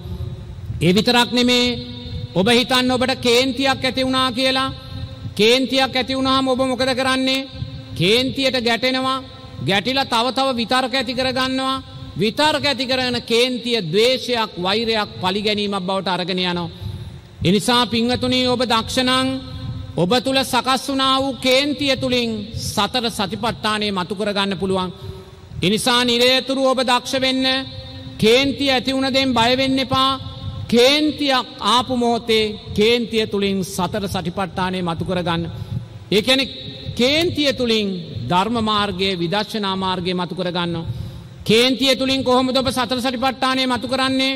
ඒ විතරක් නෙමේ ඔබ හිතන්න ඔබට කේන්තියක් ඇති වුණා කියලා. කේන්තියක් ඇති වුණාම ඔබ මොකද කරන්නේ? කේන්තියට ගැටෙනවා. ගැටිලා තව තව විතර්ක ඇති කරගන්නවා. විතර්ක ඇති කරගෙන කේන්තිය ද්වේෂයක් වෛරයක් පරිගැනීමක් බවට අරගෙන යනවා. ඒ නිසා පින්වතුනි ඔබ දක්ෂණං ඔබ තුල සකස් වුණා වූ කේන්තිය තුලින් සතර සතිපට්ඨානය මතු කරගන්න පුළුවන්. ඒ නිසා නිරේතුරු ඔබ දක්ෂ වෙන්න. කේන්තිය ඇති වුණ දෙන් බය වෙන්න එපා. කේන්තියක් ආපු මොහොතේ කේන්තිය තුලින් සතර සතිපට්ඨානය මතු කරගන්න. ඒ කියන්නේ කේන්තිය තුලින් ධර්ම මාර්ගයේ විදර්ශනා මාර්ගයේ මතු කරගන්නවා. කේන්තිය තුලින් කොහොමද ඔබ සතර සතිපට්ඨානය මතු කරන්නේ?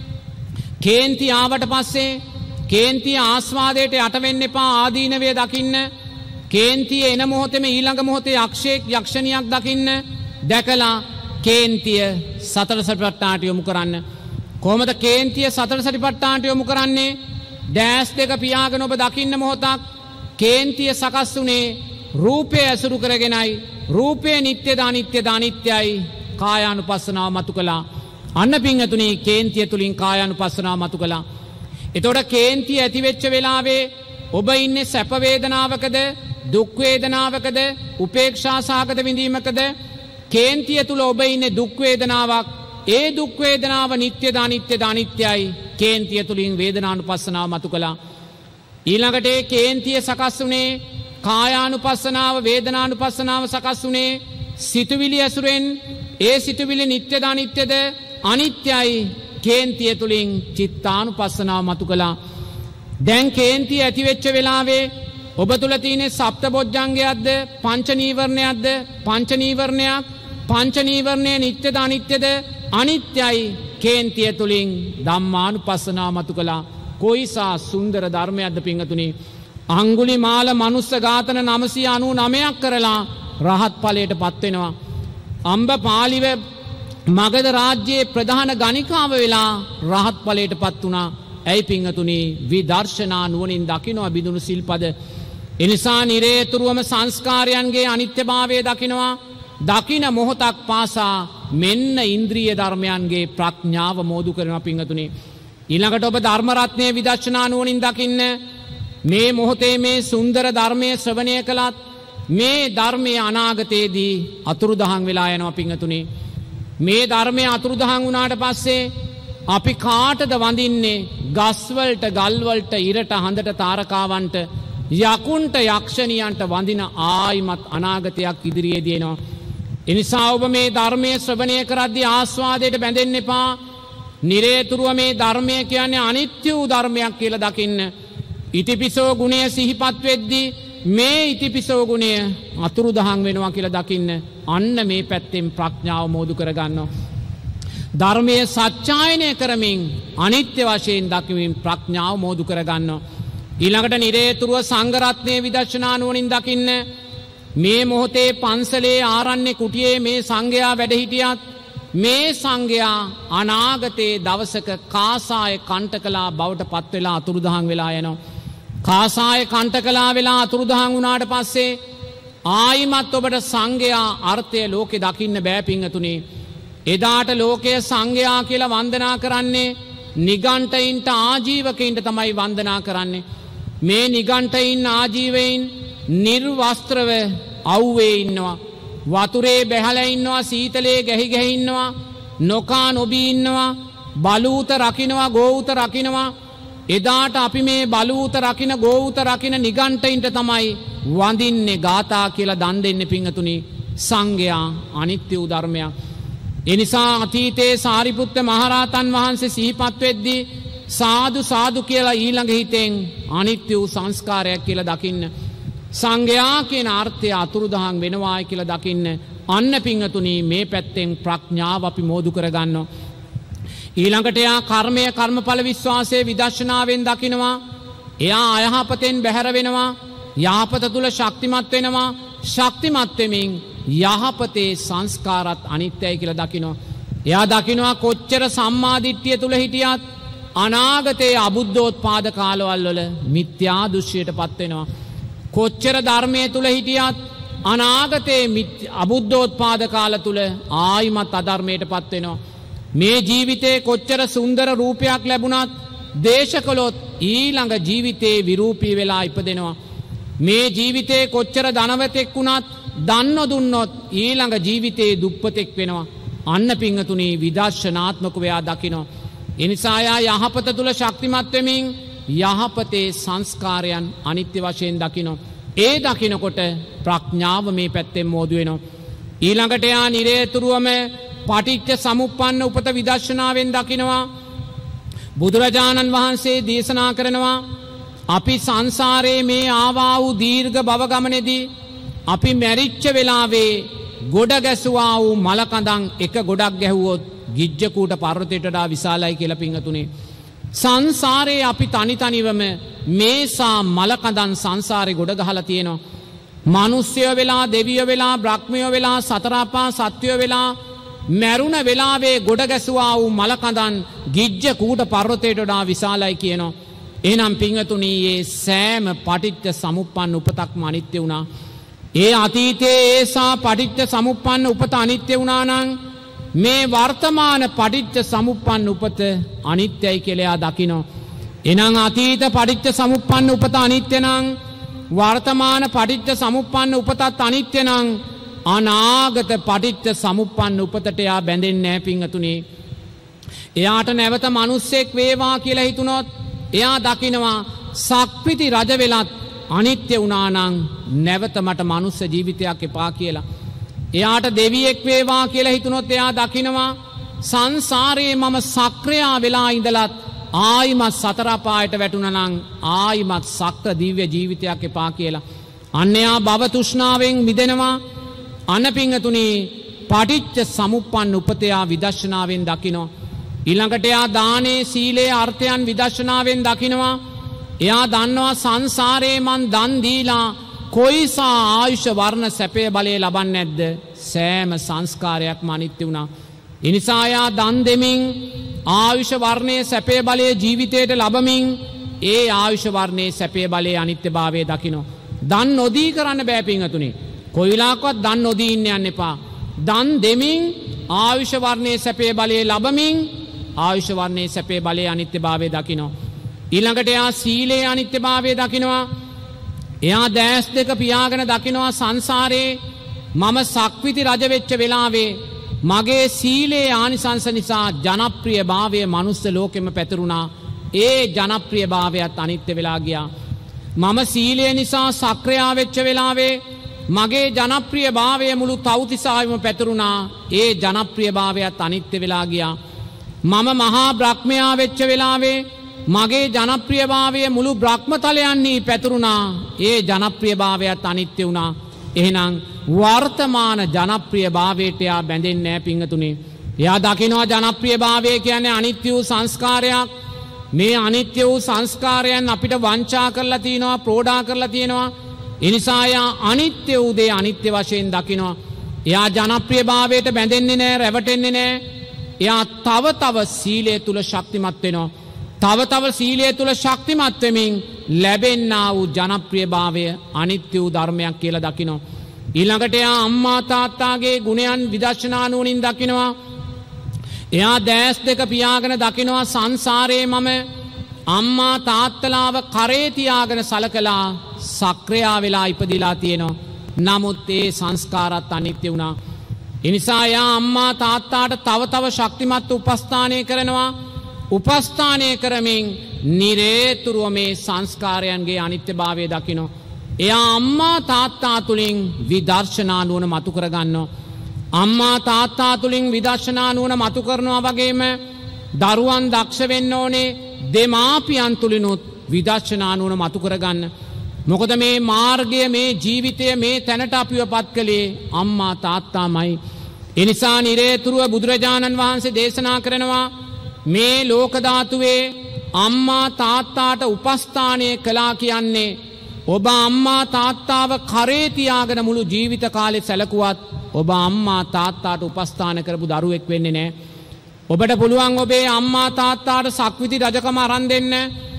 කේන්තිය ආවට පස්සේ කේන්තිය ආස්වාදයට යට වෙන්න එපා. ආදීනවේ දකින්න. කේන්තිය එන මොහොතේම ඊළඟ මොහොතේ යක්ෂයෙක් යක්ෂණියක් දකින්න. දැකලා කේන්තිය සතර සතිපට්ඨානට යොමු කරන්න. කොහොමද කේන්තිය සතර සතිපට්ඨානට යොමු කරන්නේ? දැස් දෙක පියාගෙන ඔබ දකින්න මොහොතක් කේන්තිය සකස් වුනේ රූපය ඇසුරු කරගෙනයි. රූපේ නිට්ටයද අනිත්‍යද අනිත්‍යයි. කායානුපස්සනාව මතු කළා. අන්න පින්වතුනි කේන්තිය තුලින් කායානුපස්සනාව මතු කළා. එතකොට කේන්තිය ඇති වෙච්ච වෙලාවේ ඔබ ඉන්නේ සැප වේදනාවකද දුක් වේදනාවකද උපේක්ෂා සහගත විඳීමකද? කේන්තිය තුල ඔබ ඉන්නේ දුක් වේදනාවක්. ඒ දුක් වේදනාව නිට්ටයද අනිත්‍යද අනිත්‍යයි. කේන්තිය තුලින් වේදනානුපස්සනාව මතු කළා. ඊළඟට ඒ කේන්තිය සකස් වුනේ කායානුපස්සනාව වේදනානුපස්සනාව සකස් වුනේ සිතුවිලි ඇසුරෙන්. ඒ සිතුවිලි නිට්ටයද අනිත්‍යද අනිත්‍යයි. කේන්තිය තුලින් චිත්තානුපස්සනාව මතු කළා. දැන් කේන්තිය ඇති වෙච්ච වෙලාවේ ඔබ තුල තියෙන සප්තබොජ්ජංගයක්ද පංච නීවරණයක්ද? පංච නීවරණයක්. පංච නීවරණය නිට්ටයද අනිත්‍යද අනිත්‍යයි. කේන්තිය තුලින් ධම්මානුපස්සනාව මතු කළා. කොයිසා සුන්දර ධර්මයක්ද පින්වතුනි. අඟුලිමාල මනුස්ස ඝාතන නවසිය අනූ නවයක් කරලා රහත් ඵලයට පත් වෙනවා. අම්බපාලිව මගධ රාජ්‍යයේ ප්‍රධාන ගණිකාව වෙලා රහත් ඵලයට පත් වුණා. ඇයි පින්වතුනි? විදර්ශනා නුවණින් දකිනවා බිඳුණු සිල්පද. එනිසා නිරේතුරුවම සංස්කාරයන්ගේ අනිත්‍යභාවය දකිනවා. දකින මොහොතක් පාසා මෙන්න ඉන්ද්‍රිය ධර්මයන්ගේ ප්‍රඥාව මෝදු කරනවා පින්වතුනි. ඊළඟට ඔබ ධර්ම රත්නය විදර්ශනා නුවණින් දකින්න. මේ මොහොතේ මේ සුන්දර ධර්මයේ ශ්‍රවණය කළත් මේ ධර්මයේ අනාගතයේදී අතුරුදහන් වෙලා යනවා පිංගතුනි. මේ ධර්මයේ අතුරුදහන් වුණාට පස්සේ අපි කාටද වඳින්නේ? ගස්වලට, ගල්වලට, ඉරට, හඳට, තාරකාවන්ට, යකුන්ට, යක්ෂණියන්ට වඳින ආයිමත් අනාගතයක් ඉදිරියේදී එනවා. එනිසා ඔබ මේ ධර්මයේ ශ්‍රවණය කරද්දී ආස්වාදයට බැඳෙන්න එපා. නිරේතුරුව මේ ධර්මය කියන්නේ අනිත්‍ය වූ ධර්මයක් කියලා දකින්න. ඉතිපිසෝ ගුණය සිහිපත් වෙද්දී මේ ඉතිපිසෝ ගුණය අතුරුදහන් වෙනවා කියලා දකින්න. අන්න මේ පැත්තෙන් ප්‍රඥාව මෝදු කරගන්නවා. ධර්මයේ සත්‍යයනය කරමින් අනිත්‍ය වශයෙන් දකිමින් ප්‍රඥාව මෝදු කරගන්නවා. ඊළඟට නිරේතුරුව සංඝ රත්නයේ විදර්ශනා නුවණින් දකින්න. මේ මොහොතේ පන්සලේ ආරණ්‍ය කුටියේ මේ සංඝයා වැඩ හිටියත් මේ සංඝයා අනාගතයේ දවසක කාසාය කණ්ඨකලා බවට පත් වෙලා අතුරුදහන් වෙලා යනවා. කාසාය කණ්ඨකලා වෙලා අතුරුදහන් වුණාට පස්සේ ආයිමත් ඔබට සංඝයා අර්ථය ලෝකේ දකින්න බෑ පිංගතුනි. එදාට ලෝකයේ සංඝයා කියලා වන්දනා කරන්නේ නිගණ්ඨයින්ට ආජීවකයින්ට තමයි වන්දනා කරන්නේ. මේ නිගණ්ඨයින් ආජීවයින් නිර්වස්ත්‍රව අවුවේ ඉන්නවා. වතුරේ බැහැලා ඉන්නවා, සීතලේ ගැහි ගැහි ඉන්නවා, නොකා නොබී ඉන්නවා, බලූත රකින්නවා, ගෝවූත රකින්නවා. එදාට අපි මේ බලූත රකින්න, ගෝවූත රකින්න නිගණ්ඨයින්ට තමයි වඳින්නේ ගාථා කියලා දන් දෙන්නේ පිංගතුනි. සංඝයා අනිත්‍ය වූ ධර්මයක්. එනිසා අතීතයේ සාරිපුත්ත මහරහතන් වහන්සේ සිහිපත් වෙද්දී සාදු සාදු කියලා ඊළඟ හිතෙන් අනිත්‍ය වූ සංස්කාරයක් කියලා දකින්න. සංඝයා කියන අර්ථය අතුරුදහන් වෙනවායි කියලා දකින්න. අන්න පිංගතුනි මේ පැත්තෙන් ප්‍රඥාව අපි මෝදු කරගන්නවා. ඊළඟට එයා කර්මය, කර්මඵල විශ්වාසයේ විදර්ශනාවෙන් දකිනවා. එයා අයහපතෙන් බැහැර වෙනවා. යහපත තුල ශක්තිමත් වෙනවා. ශක්තිමත් වෙමින් යහපතේ සංස්කාරات අනිත්‍යයි කියලා දකිනවා. එයා දකිනවා කොච්චර සම්මාදිට්ඨිය තුල හිටියත් අනාගතයේ අබුද්ධෝත්පාද කාලවල වල මිත්‍යා දෘෂ්ටියටපත් වෙනවා. කොච්චර ධර්මයේ තුල හිටියත් අනාගතයේ අබුද්ධෝත්පාද කාල තුල ආයිමත් අධර්මයටපත් වෙනවා. මේ ජීවිතේ කොච්චර සුන්දර රූපයක් ලැබුණත් දේශකලොත් ඊළඟ ජීවිතේ විරූපී වෙලා ඉපදෙනවා. මේ ජීවිතේ කොච්චර ධනවතෙක් වුණත් දන් නොදුන්නොත් ඊළඟ ජීවිතේ දුප්පතෙක් වෙනවා. අන්න පිංගතුනි විදර්ශනාත්මකව එයා දකිනවා. ඒ නිසා එයා යහපත තුල ශක්තිමත් වෙමින් යහපතේ සංස්කාරයන් අනිත්‍ය වශයෙන් දකිනවා. ඒ දකිනකොට ප්‍රඥාව මේ පැත්තෙන් මෝදු වෙනවා. ඊළඟට එයා නිරේතුරුවම පටිච්ච සමුප්පන්න උපත විදර්ශනාවෙන් දකිනවා. බුදුරජාණන් වහන්සේ දේශනා කරනවා අපි සංසාරයේ මේ ආවා වූ දීර්ඝ භව ගමනේදී අපි මැරිච්ච වෙලාවේ ගොඩ ගැසුවා වූ මලකඳන් එක ගොඩක් ගැහුවොත් ගිජ්ජකූට පර්වතයට වඩා විශාලයි කියලා පිංගතුනේ. සංසාරයේ අපි තනි තනිවම මේසා මලකඳන් සංසාරේ ගොඩ ගහලා තියෙනවා. මිනිස්සුයෝ වෙලා, දෙවියෝ වෙලා, බ්‍රහ්මයෝ වෙලා, සතරපා සත්වයෝ වෙලා මැරුණ වෙලාවේ ගොඩ ගැසුවා වූ මලකඳන් ගිජ්ජකූට පර්වතයට වඩා විශාලයි කියනවා. එහෙනම් පිංගතුනි මේ සෑම පටිච්ච සමුප්පන්න උපතක්ම අනිත්‍ය වුණා. ඒ අතීතයේ ඒසා පටිච්ච සමුප්පන්න උපත අනිත්‍ය වුණා නම් මේ වර්තමාන පටිච්ච සමුප්පන්න උපත අනිත්‍යයි කියලා දකිනවා. එනං අතීත පටිච්ච සමුප්පන්න උපත අනිත්‍ය නම් වර්තමාන පටිච්ච සමුප්පන්න උපතත් අනිත්‍ය නම් අනාගත පටිච්ච සමුප්පන්න උපතට එයා බැඳෙන්නේ නැහැ පිංගතුනි. එයාට නැවත මිනිස්සෙක් වේවා කියලා හිතුනොත් එයා දකිනවා සක්විති රජ වෙලත් අනිත්‍ය වුණා නම් නැවත මට මනුස්ස ජීවිතයක් එපා කියලා. එයාට දෙවියෙක් වේවා කියලා හිතුනොත් එයා දකිනවා සංසාරයේ මම සක්‍රියා වෙලා ඉඳලත් ආයිමත් සතර පායට වැටුණා නම් ආයිමත් සක්‍ර දිව්‍ය ජීවිතයක් එපා කියලා. අන්න එයා භව තෘෂ්ණාවෙන් මිදෙනවා. අන පිංගතුනි පටිච්ච සමුප්පන්න උපතයා විදර්ශනාවෙන් දකිනවා. ඊළඟට එයා දානේ, සීලේ අර්ථයන් විදර්ශනාවෙන් දකිනවා. එයා දන්නවා සංසාරේ මන් දන් දීලා කොයිසා ආයුෂ වර්ණ සැපේ බලය ලබන්නේ නැද්ද? සෑම සංස්කාරයක්ම අනිත්‍ය වුණා. ඒ නිසා එයා දන් දෙමින් ආයුෂ වර්ණයේ සැපේ බලයේ ජීවිතයට ලැබමින් ඒ ආයුෂ වර්ණයේ සැපේ බලයේ අනිත්‍යභාවය දකිනවා. දන් නොදී කරන්න බෑ පිංගතුනි. කොයි වෙලාවකවත් දන් නොදී ඉන්න යන්න එපා. දන් දෙමින් ආයුෂ වර්ණයේ සැපේ බලයේ ලැබමින් ආයුෂ වර්ණයේ සැපේ බලයේ අනිත්‍යභාවය දකිනවා. ඊළඟට එයා සීලේ අනිත්‍යභාවය දකිනවා. එයා දැස් දෙක පියාගෙන දකිනවා සංසාරේ මම සක්විති රජ වෙච්ච වෙලාවේ මගේ සීලේ ආනිසංස නිසා ජනප්‍රියභාවය මනුස්ස ලෝකෙම පැතිරුණා. ඒ ජනප්‍රියභාවයත් අනිත්‍ය වෙලා ගියා. මම සීලය නිසා සක්‍රියා වෙච්ච වෙලාවේ මගේ ජනප්‍රියභාවය මුළු තවුතිසාවෙම පැතිරුණා. ඒ ජනප්‍රියභාවයත් අනිත්‍ය වෙලා ගියා. මම මහා බ්‍රහ්මයා වෙච්ච වෙලාවේ මගේ ජනප්‍රියභාවය මුළු බ්‍රහ්මතලයන්හි පැතිරුණා. ඒ ජනප්‍රියභාවයත් අනිත්‍ය වුණා. එහෙනම් වර්තමාන ජනප්‍රියභාවයට එයා බැඳෙන්නේ නැහැ පිංගතුනි. එයා දකිනවා ජනප්‍රියභාවය කියන්නේ අනිත්‍ය වූ සංස්කාරයක්. මේ අනිත්‍ය වූ සංස්කාරයන් අපිට වංචා කරලා තිනවා, ප්‍රෝඩා කරලා තියෙනවා. ඒ නිසා එයා අනිත්‍ය වූ දේ අනිත්‍ය වශයෙන් දකිනවා. එයා ජනප්‍රියභාවයට බැඳෙන්නේ නැහැ, රැවටෙන්නේ නැහැ. එයා තව තව සීලය තුල ශක්තිමත් වෙනවා. තව තව සීලය තුල ශක්තිමත් වෙමින් ලැබෙන්නා වූ ජනප්‍රියභාවය අනිත්‍ය වූ ධර්මයක් කියලා දකිනවා. ඊළඟට එයා අම්මා තාත්තාගේ ගුණයන් විදර්ශනා නුවණින් දකිනවා. එයා දැස් දෙක පියාගෙන දකිනවා සංසාරේ මම අම්මා තාත්තලාව කරේ තියාගෙන සලකලා සක්‍රියා වෙලා ඉපදිලා තියෙනවා. නමුත් ඒ සංස්කාරات අනිත්‍ය වුණා. ඒ නිසා එයා අම්මා තාත්තාට තව තව ශක්තිමත් උපස්ථානය කරනවා. උපස්ථානය කරමින් නිරේතුරුව මේ සංස්කාරයන්ගේ අනිත්‍යභාවය දකිනවා. එයා අම්මා තාත්තා තුලින් විදර්ශනා නුවණ මතු කරගන්නවා. අම්මා තාත්තා තුලින් විදර්ශනා නුවණ මතු කරනවා වගේම දරුවන් දක්ෂ වෙන්න ඕනේ දෙමාපියන් තුලිනුත් විදර්ශනා නුවණ මතු කරගන්න. මොකද මේ මාර්ගය, මේ ජීවිතය, මේ තැනට අපිව පත් කළේ අම්මා තාත්තාමයි. ඒ නිසා නිරේතුරුව බුදුරජාණන් වහන්සේ දේශනා කරනවා මේ ලෝක ධාතුවේ අම්මා තාත්තාට උපස්ථානය කළා කියන්නේ ඔබ අම්මා තාත්තාව කරේ තියාගෙන මුළු ජීවිත කාලේ සැලකුවත් ඔබ අම්මා තාත්තාට උපස්ථාන කරපු දරුවෙක් වෙන්නේ නැහැ. ඔබට පුළුවන් ඔබේ අම්මා තාත්තාට සක්විති රජකම අරන් දෙන්න.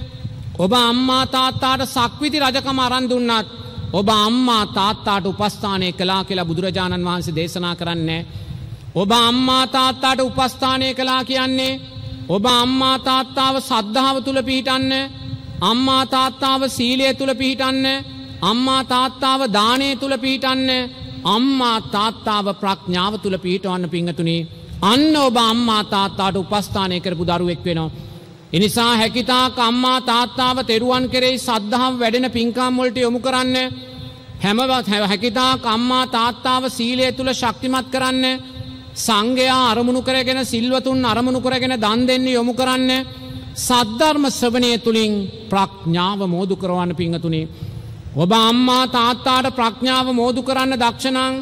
ඔබ අම්මා තාත්තාට සක්විති රජකම අරන් දුන්නත් ඔබ අම්මා තාත්තාට උපස්ථානය කළා කියලා බුදුරජාණන් වහන්සේ දේශනා කරන්නේ. ඔබ අම්මා තාත්තාට උපස්ථානය කළා කියන්නේ ඔබ අම්මා තාත්තාව සද්ධාව තුල පිහිටන්න, අම්මා තාත්තාව සීලය තුල පිහිටන්න, අම්මා තාත්තාව දානය තුල පිහිටන්න, අම්මා තාත්තාව ප්‍රඥාව තුල පිහිටවන්න පිංගතුනි. අන්න ඔබ අම්මා තාත්තාට උපස්ථානය කරපු දරුවෙක් වෙනවා. ඒ නිසා හැකිතාක් අම්මා තාත්තාව තෙරුවන් කෙරෙහි සද්ධාව වැඩෙන පින්කම් වලට යොමු කරන්න. හැමවත් හැකිතාක් අම්මා තාත්තාව සීලය තුල ශක්තිමත් කරන්න. සංඝයා අරමුණු කරගෙන සිල්වතුන් අරමුණු කරගෙන දන් දෙන්න යොමු කරන්න. සද්ධර්ම ශ්‍රවණය තුලින් ප්‍රඥාව මෝදු කරවන්න පිංගතුනි. ඔබ අම්මා තාත්තාට ප්‍රඥාව මෝදු කරන්න දක්ෂ නම්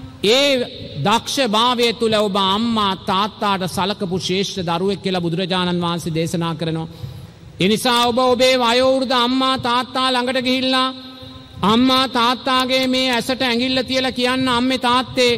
ඒ දක්ෂභාවය තුල ඔබ අම්මා තාත්තාට සලකපු ශ්‍රේෂ්ඨ දරුවෙක් කියලා බුදුරජාණන් වහන්සේ දේශනා කරනවා. ඒ නිසා ඔබ ඔබේ වයෝවෘද්ධ අම්මා තාත්තා ළඟට ගිහිල්ලා අම්මා තාත්තාගේ මේ ඇසට ඇඟිල්ල තියලා කියන්න අම්මේ තාත්තේ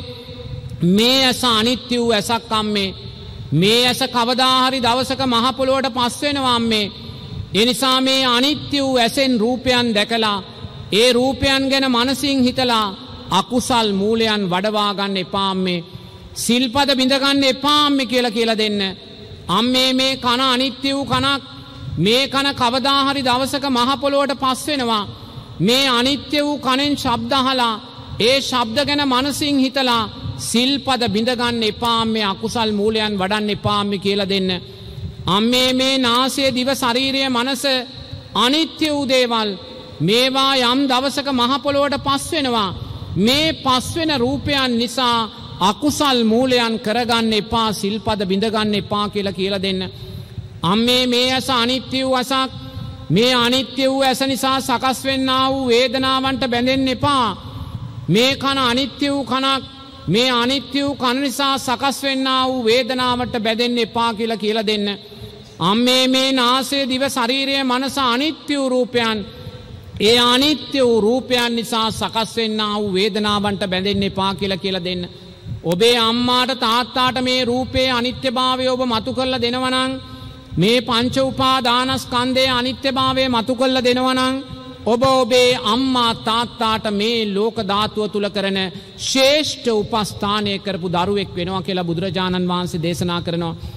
මේ ඇස අනිත්‍ය වූ ඇසක් අම්මේ. මේ ඇස කවදා හරි දවසක මහ පොළොවට පස් වෙනවා අම්මේ. ඒ නිසා මේ අනිත්‍ය වූ ඇසෙන් රූපයන් දැකලා ඒ රූපයන් ගැන මනසින් හිතලා අකුසල් මූලයන් වඩවා ගන්න එපා අම්මේ. සිල්පද බිඳ ගන්න එපා අම්මේ කියලා කියලා දෙන්න. අම්මේ මේ කන අනිත්‍ය වූ කනක්. මේ කන කවදා හරි දවසක මහ පොළොවට පස් වෙනවා. මේ අනිත්‍ය වූ කනෙන් ශබ්ද අහලා ඒ ශබ්ද ගැන මනසින් හිතලා සිල්පද බිඳ ගන්න එපා අම්මේ. අකුසල් මූලයන් වඩන්න එපා අම්මේ කියලා දෙන්න. අම්මේ මේ නාසය දිව ශරීරය මනස අනිත්‍ය වූ දේවල්. මේවා යම් දවසක මහ පොළොවට පස් වෙනවා. මේ පස් වෙන රූපයන් නිසා අකුසල් මූලයන් කරගන්න එපා, සිල්පද බිඳ ගන්න එපා කියලා කියලා දෙන්න. අම්මේ මේ ඇස අනිත්‍ය වූ ඇසක්. මේ අනිත්‍ය වූ ඇස නිසා සකස් වෙන්නා වූ වේදනාවන්ට බැඳෙන්න එපා. මේ කන අනිත්‍ය වූ කනක්. මේ අනිත්‍ය වූ කන නිසා සකස් වෙන්නා වූ වේදනාවට බැඳෙන්න එපා කියලා කියලා දෙන්න. අම්මේ මේ නාසය දිව ශරීරය මනස අනිත්‍ය වූ රූපයන්. ඒ අනිත්‍ය වූ රූපයන් නිසා සකස් වෙන්නා වූ වේදනාවන්ට බැඳෙන්න එපා කියලා කියලා දෙන්න. ඔබේ අම්මාට තාත්තාට මේ රූපේ අනිත්‍යභාවය ඔබ මතු කරලා දෙනවා නම්, මේ පංච උපාදානස්කන්ධයේ අනිත්‍යභාවය මතු කරලා දෙනවා නම් ඔබ ඔබේ අම්මා තාත්තාට මේ ලෝක ධාතුව තුල කරන ශ්‍රේෂ්ඨ උපස්ථානය කරපු දරුවෙක් වෙනවා කියලා බුදුරජාණන් වහන්සේ දේශනා කරනවා.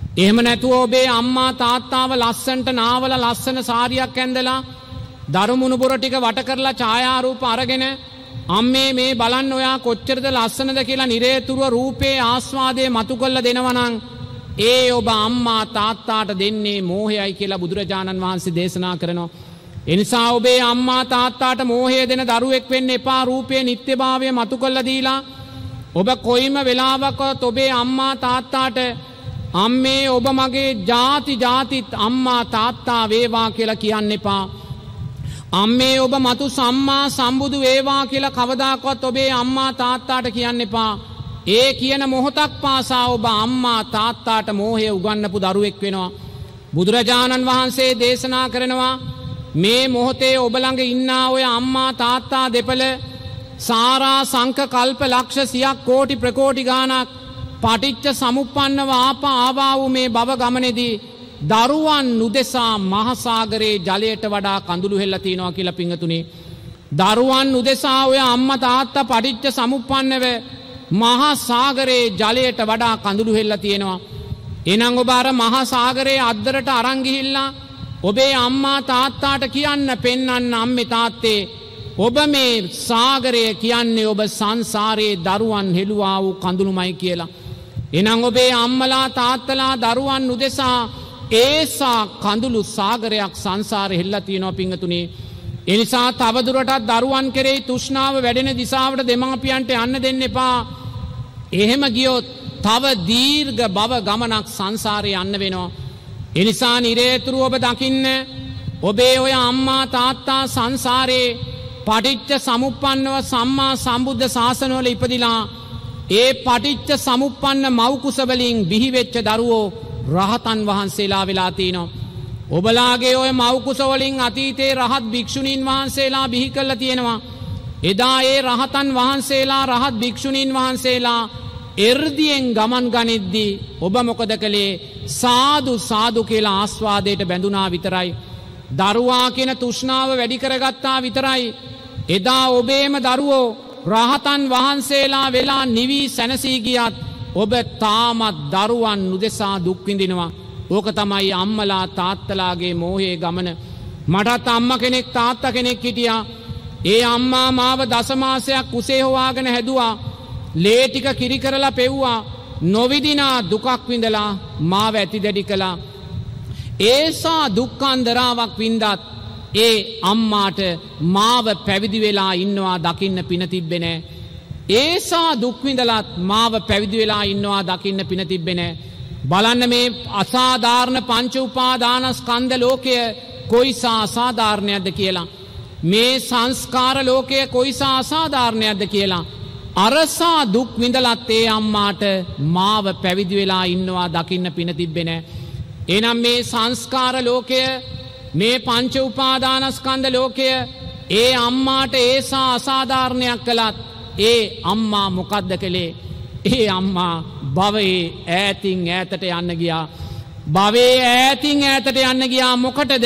එහෙම නැතුව ඔබේ අම්මා තාත්තාව ලස්සන්ට නාවල ලස්සන සාරියක් ඇඳලා දරුමුණු බොර ටික වට කරලා ඡායාරූප අරගෙන අම්මේ මේ බලන්න ඔයා කොච්චරද ලස්සනද කියලා නිරේතුරුව රූපේ ආස්වාදයේ මතු කරලා දෙනවා නම් ඒ ඔබ අම්මා තාත්තාට දෙන්නේ මෝහයයි කියලා බුදුරජාණන් වහන්සේ දේශනා කරනවා. ඒ නිසා ඔබේ අම්මා තාත්තාට මෝහය දෙන දරුවෙක් වෙන්න එපා. රූපයේ නිත්‍යභාවය මතු කරලා දීලා ඔබ කොයිම වෙලාවකවත් ඔබේ අම්මා තාත්තාට අම්මේ ඔබ මගේ ජාති ජාතිත් අම්මා තාත්තා වේවා කියලා කියන්න එපා. අම්මේ ඔබ මතු සම්මා සම්බුදු වේවා කියලා කවදාකවත් ඔබේ අම්මා තාත්තාට කියන්න එපා. ඒ කියන මොහොතක් පාසා ඔබ අම්මා තාත්තාට මෝහය උගන්නපු දරුවෙක් වෙනවා. බුදුරජාණන් වහන්සේ දේශනා කරනවා මේ මොහොතේ ඔබ ළඟ ඉන්නා ඔය අම්මා තාත්තා දෙපළ සාරා සංඛ කල්ප ලක්ෂ සියක් කෝටි ප්‍රකෝටි ගාණක් පටිච්ච සමුප්පන්නව ආපා ආවා වූ මේ භව ගමනේදී දරුවන් උදෙසා මහසાગරේ ජලයට වඩා කඳුළු හෙල්ලා තිනවා කියලා පිංගතුනි. දරුවන් උදෙසා ඔය අම්මා තාත්තා පටිච්ච සමුප්පන්නව මහසાગරේ ජලයට වඩා කඳුළු හෙල්ලා තියෙනවා. එහෙනම් ඔබ අර මහසાગරේ අද්දරට අරන් ගිහිල්ලා ඔබේ අම්මා තාත්තාට කියන්න පෙන්වන්න අම්මේ තාත්තේ ඔබ මේ සාගරය කියන්නේ ඔබ සංසාරයේ දරුවන් හෙළුවා වූ කඳුළුමයි කියලා. එහෙනම් ඔබේ අම්මලා තාත්තලා දරුවන් උදෙසා ඒසා කඳුළු සාගරයක් සංසාරේ හෙල්ලා තියෙනවා පිංගතුනි. ඒ නිසා තවදුරටත් දරුවන් කෙරෙහි තෘෂ්ණාව වැඩෙන දිශාවට දෙමාපියන්ට යන්න දෙන්න එපා. එහෙම ගියොත් තව දීර්ඝ භව ගමනක් සංසාරේ යන්න වෙනවා. ඒ නිසා නිරේතුරු ඔබ දකින්න ඔබේ ඔය අම්මා තාත්තා සංසාරේ පටිච්ච සමුප්පන්නව සම්මා සම්බුද්ධ ශාසනවල ඉපදිලා ඒ පටිච්ච සමුප්පන්න මව් කුස වලින් බිහි වෙච්ච දරුවෝ රහතන් වහන්සේලා වෙලා තිනවා. ඔබලාගේ ඔය මව් කුස වලින් අතීතේ රහත් භික්ෂුණීන් වහන්සේලා බිහි කරලා තියෙනවා. එදා ඒ රහතන් වහන්සේලා රහත් භික්ෂුණීන් වහන්සේලා එර්දියෙන් ගමන් ගනිද්දී ඔබ මොකද කළේ? සාදු සාදු කියලා ආස්වාදයට බැඳුනා විතරයි. දරුවා කියන තෘෂ්ණාව වැඩි කරගත්තා විතරයි. එදා ඔබේම දරුවෝ රහතන් වහන්සේලා වෙලා නිවි සැනසී ගියත් ඔබ තාමත් දරුවන් උදෙසා දුක් විඳිනවා. ඕක තමයි අම්මලා තාත්තලාගේ මෝහයේ ගමන. මටත් අම්මා කෙනෙක් තාත්තා කෙනෙක් හිටියා. ඒ අම්මා මාව දසමාසයක් කුසේ හොවාගෙන හැදුවා. ලේ ටික කිරි කරලා පෙව්වා. නොවිදිනා දුකක් විඳලා මාව ඇති දැඩි කළා. ඒසා දුක්ඛන්දරාවක් වින්දත් ඒ අම්මාට මාව පැවිදි වෙලා ඉන්නවා දකින්න පින තිබ්බේ නෑ. ඒසා දුක් විඳලත් මාව පැවිදි වෙලා ඉන්නවා දකින්න පින තිබ්බේ නෑ. බලන්න මේ අසාධාරණ පංච උපාදානස්කන්ධ ලෝකය කොයිසා අසාධාරණයක්ද කියලා. මේ සංස්කාර ලෝකය කොයිසා අසාධාරණයක්ද කියලා. අරසා දුක් විඳලත් ඒ අම්මාට මාව පැවිදි වෙලා ඉන්නවා දකින්න පින තිබ්බේ නෑ. එනම් මේ සංස්කාර ලෝකය මේ පංච උපාදානස්කන්ධ ලෝකය ඒ අම්මාට ඒසා අසාධාරණයක් කළත් ඒ අම්මා මොකද්ද කළේ? ඒ අම්මා භවයේ ඈතින් ඈතට යන්න ගියා. භවයේ ඈතින් ඈතට යන්න ගියා මොකටද?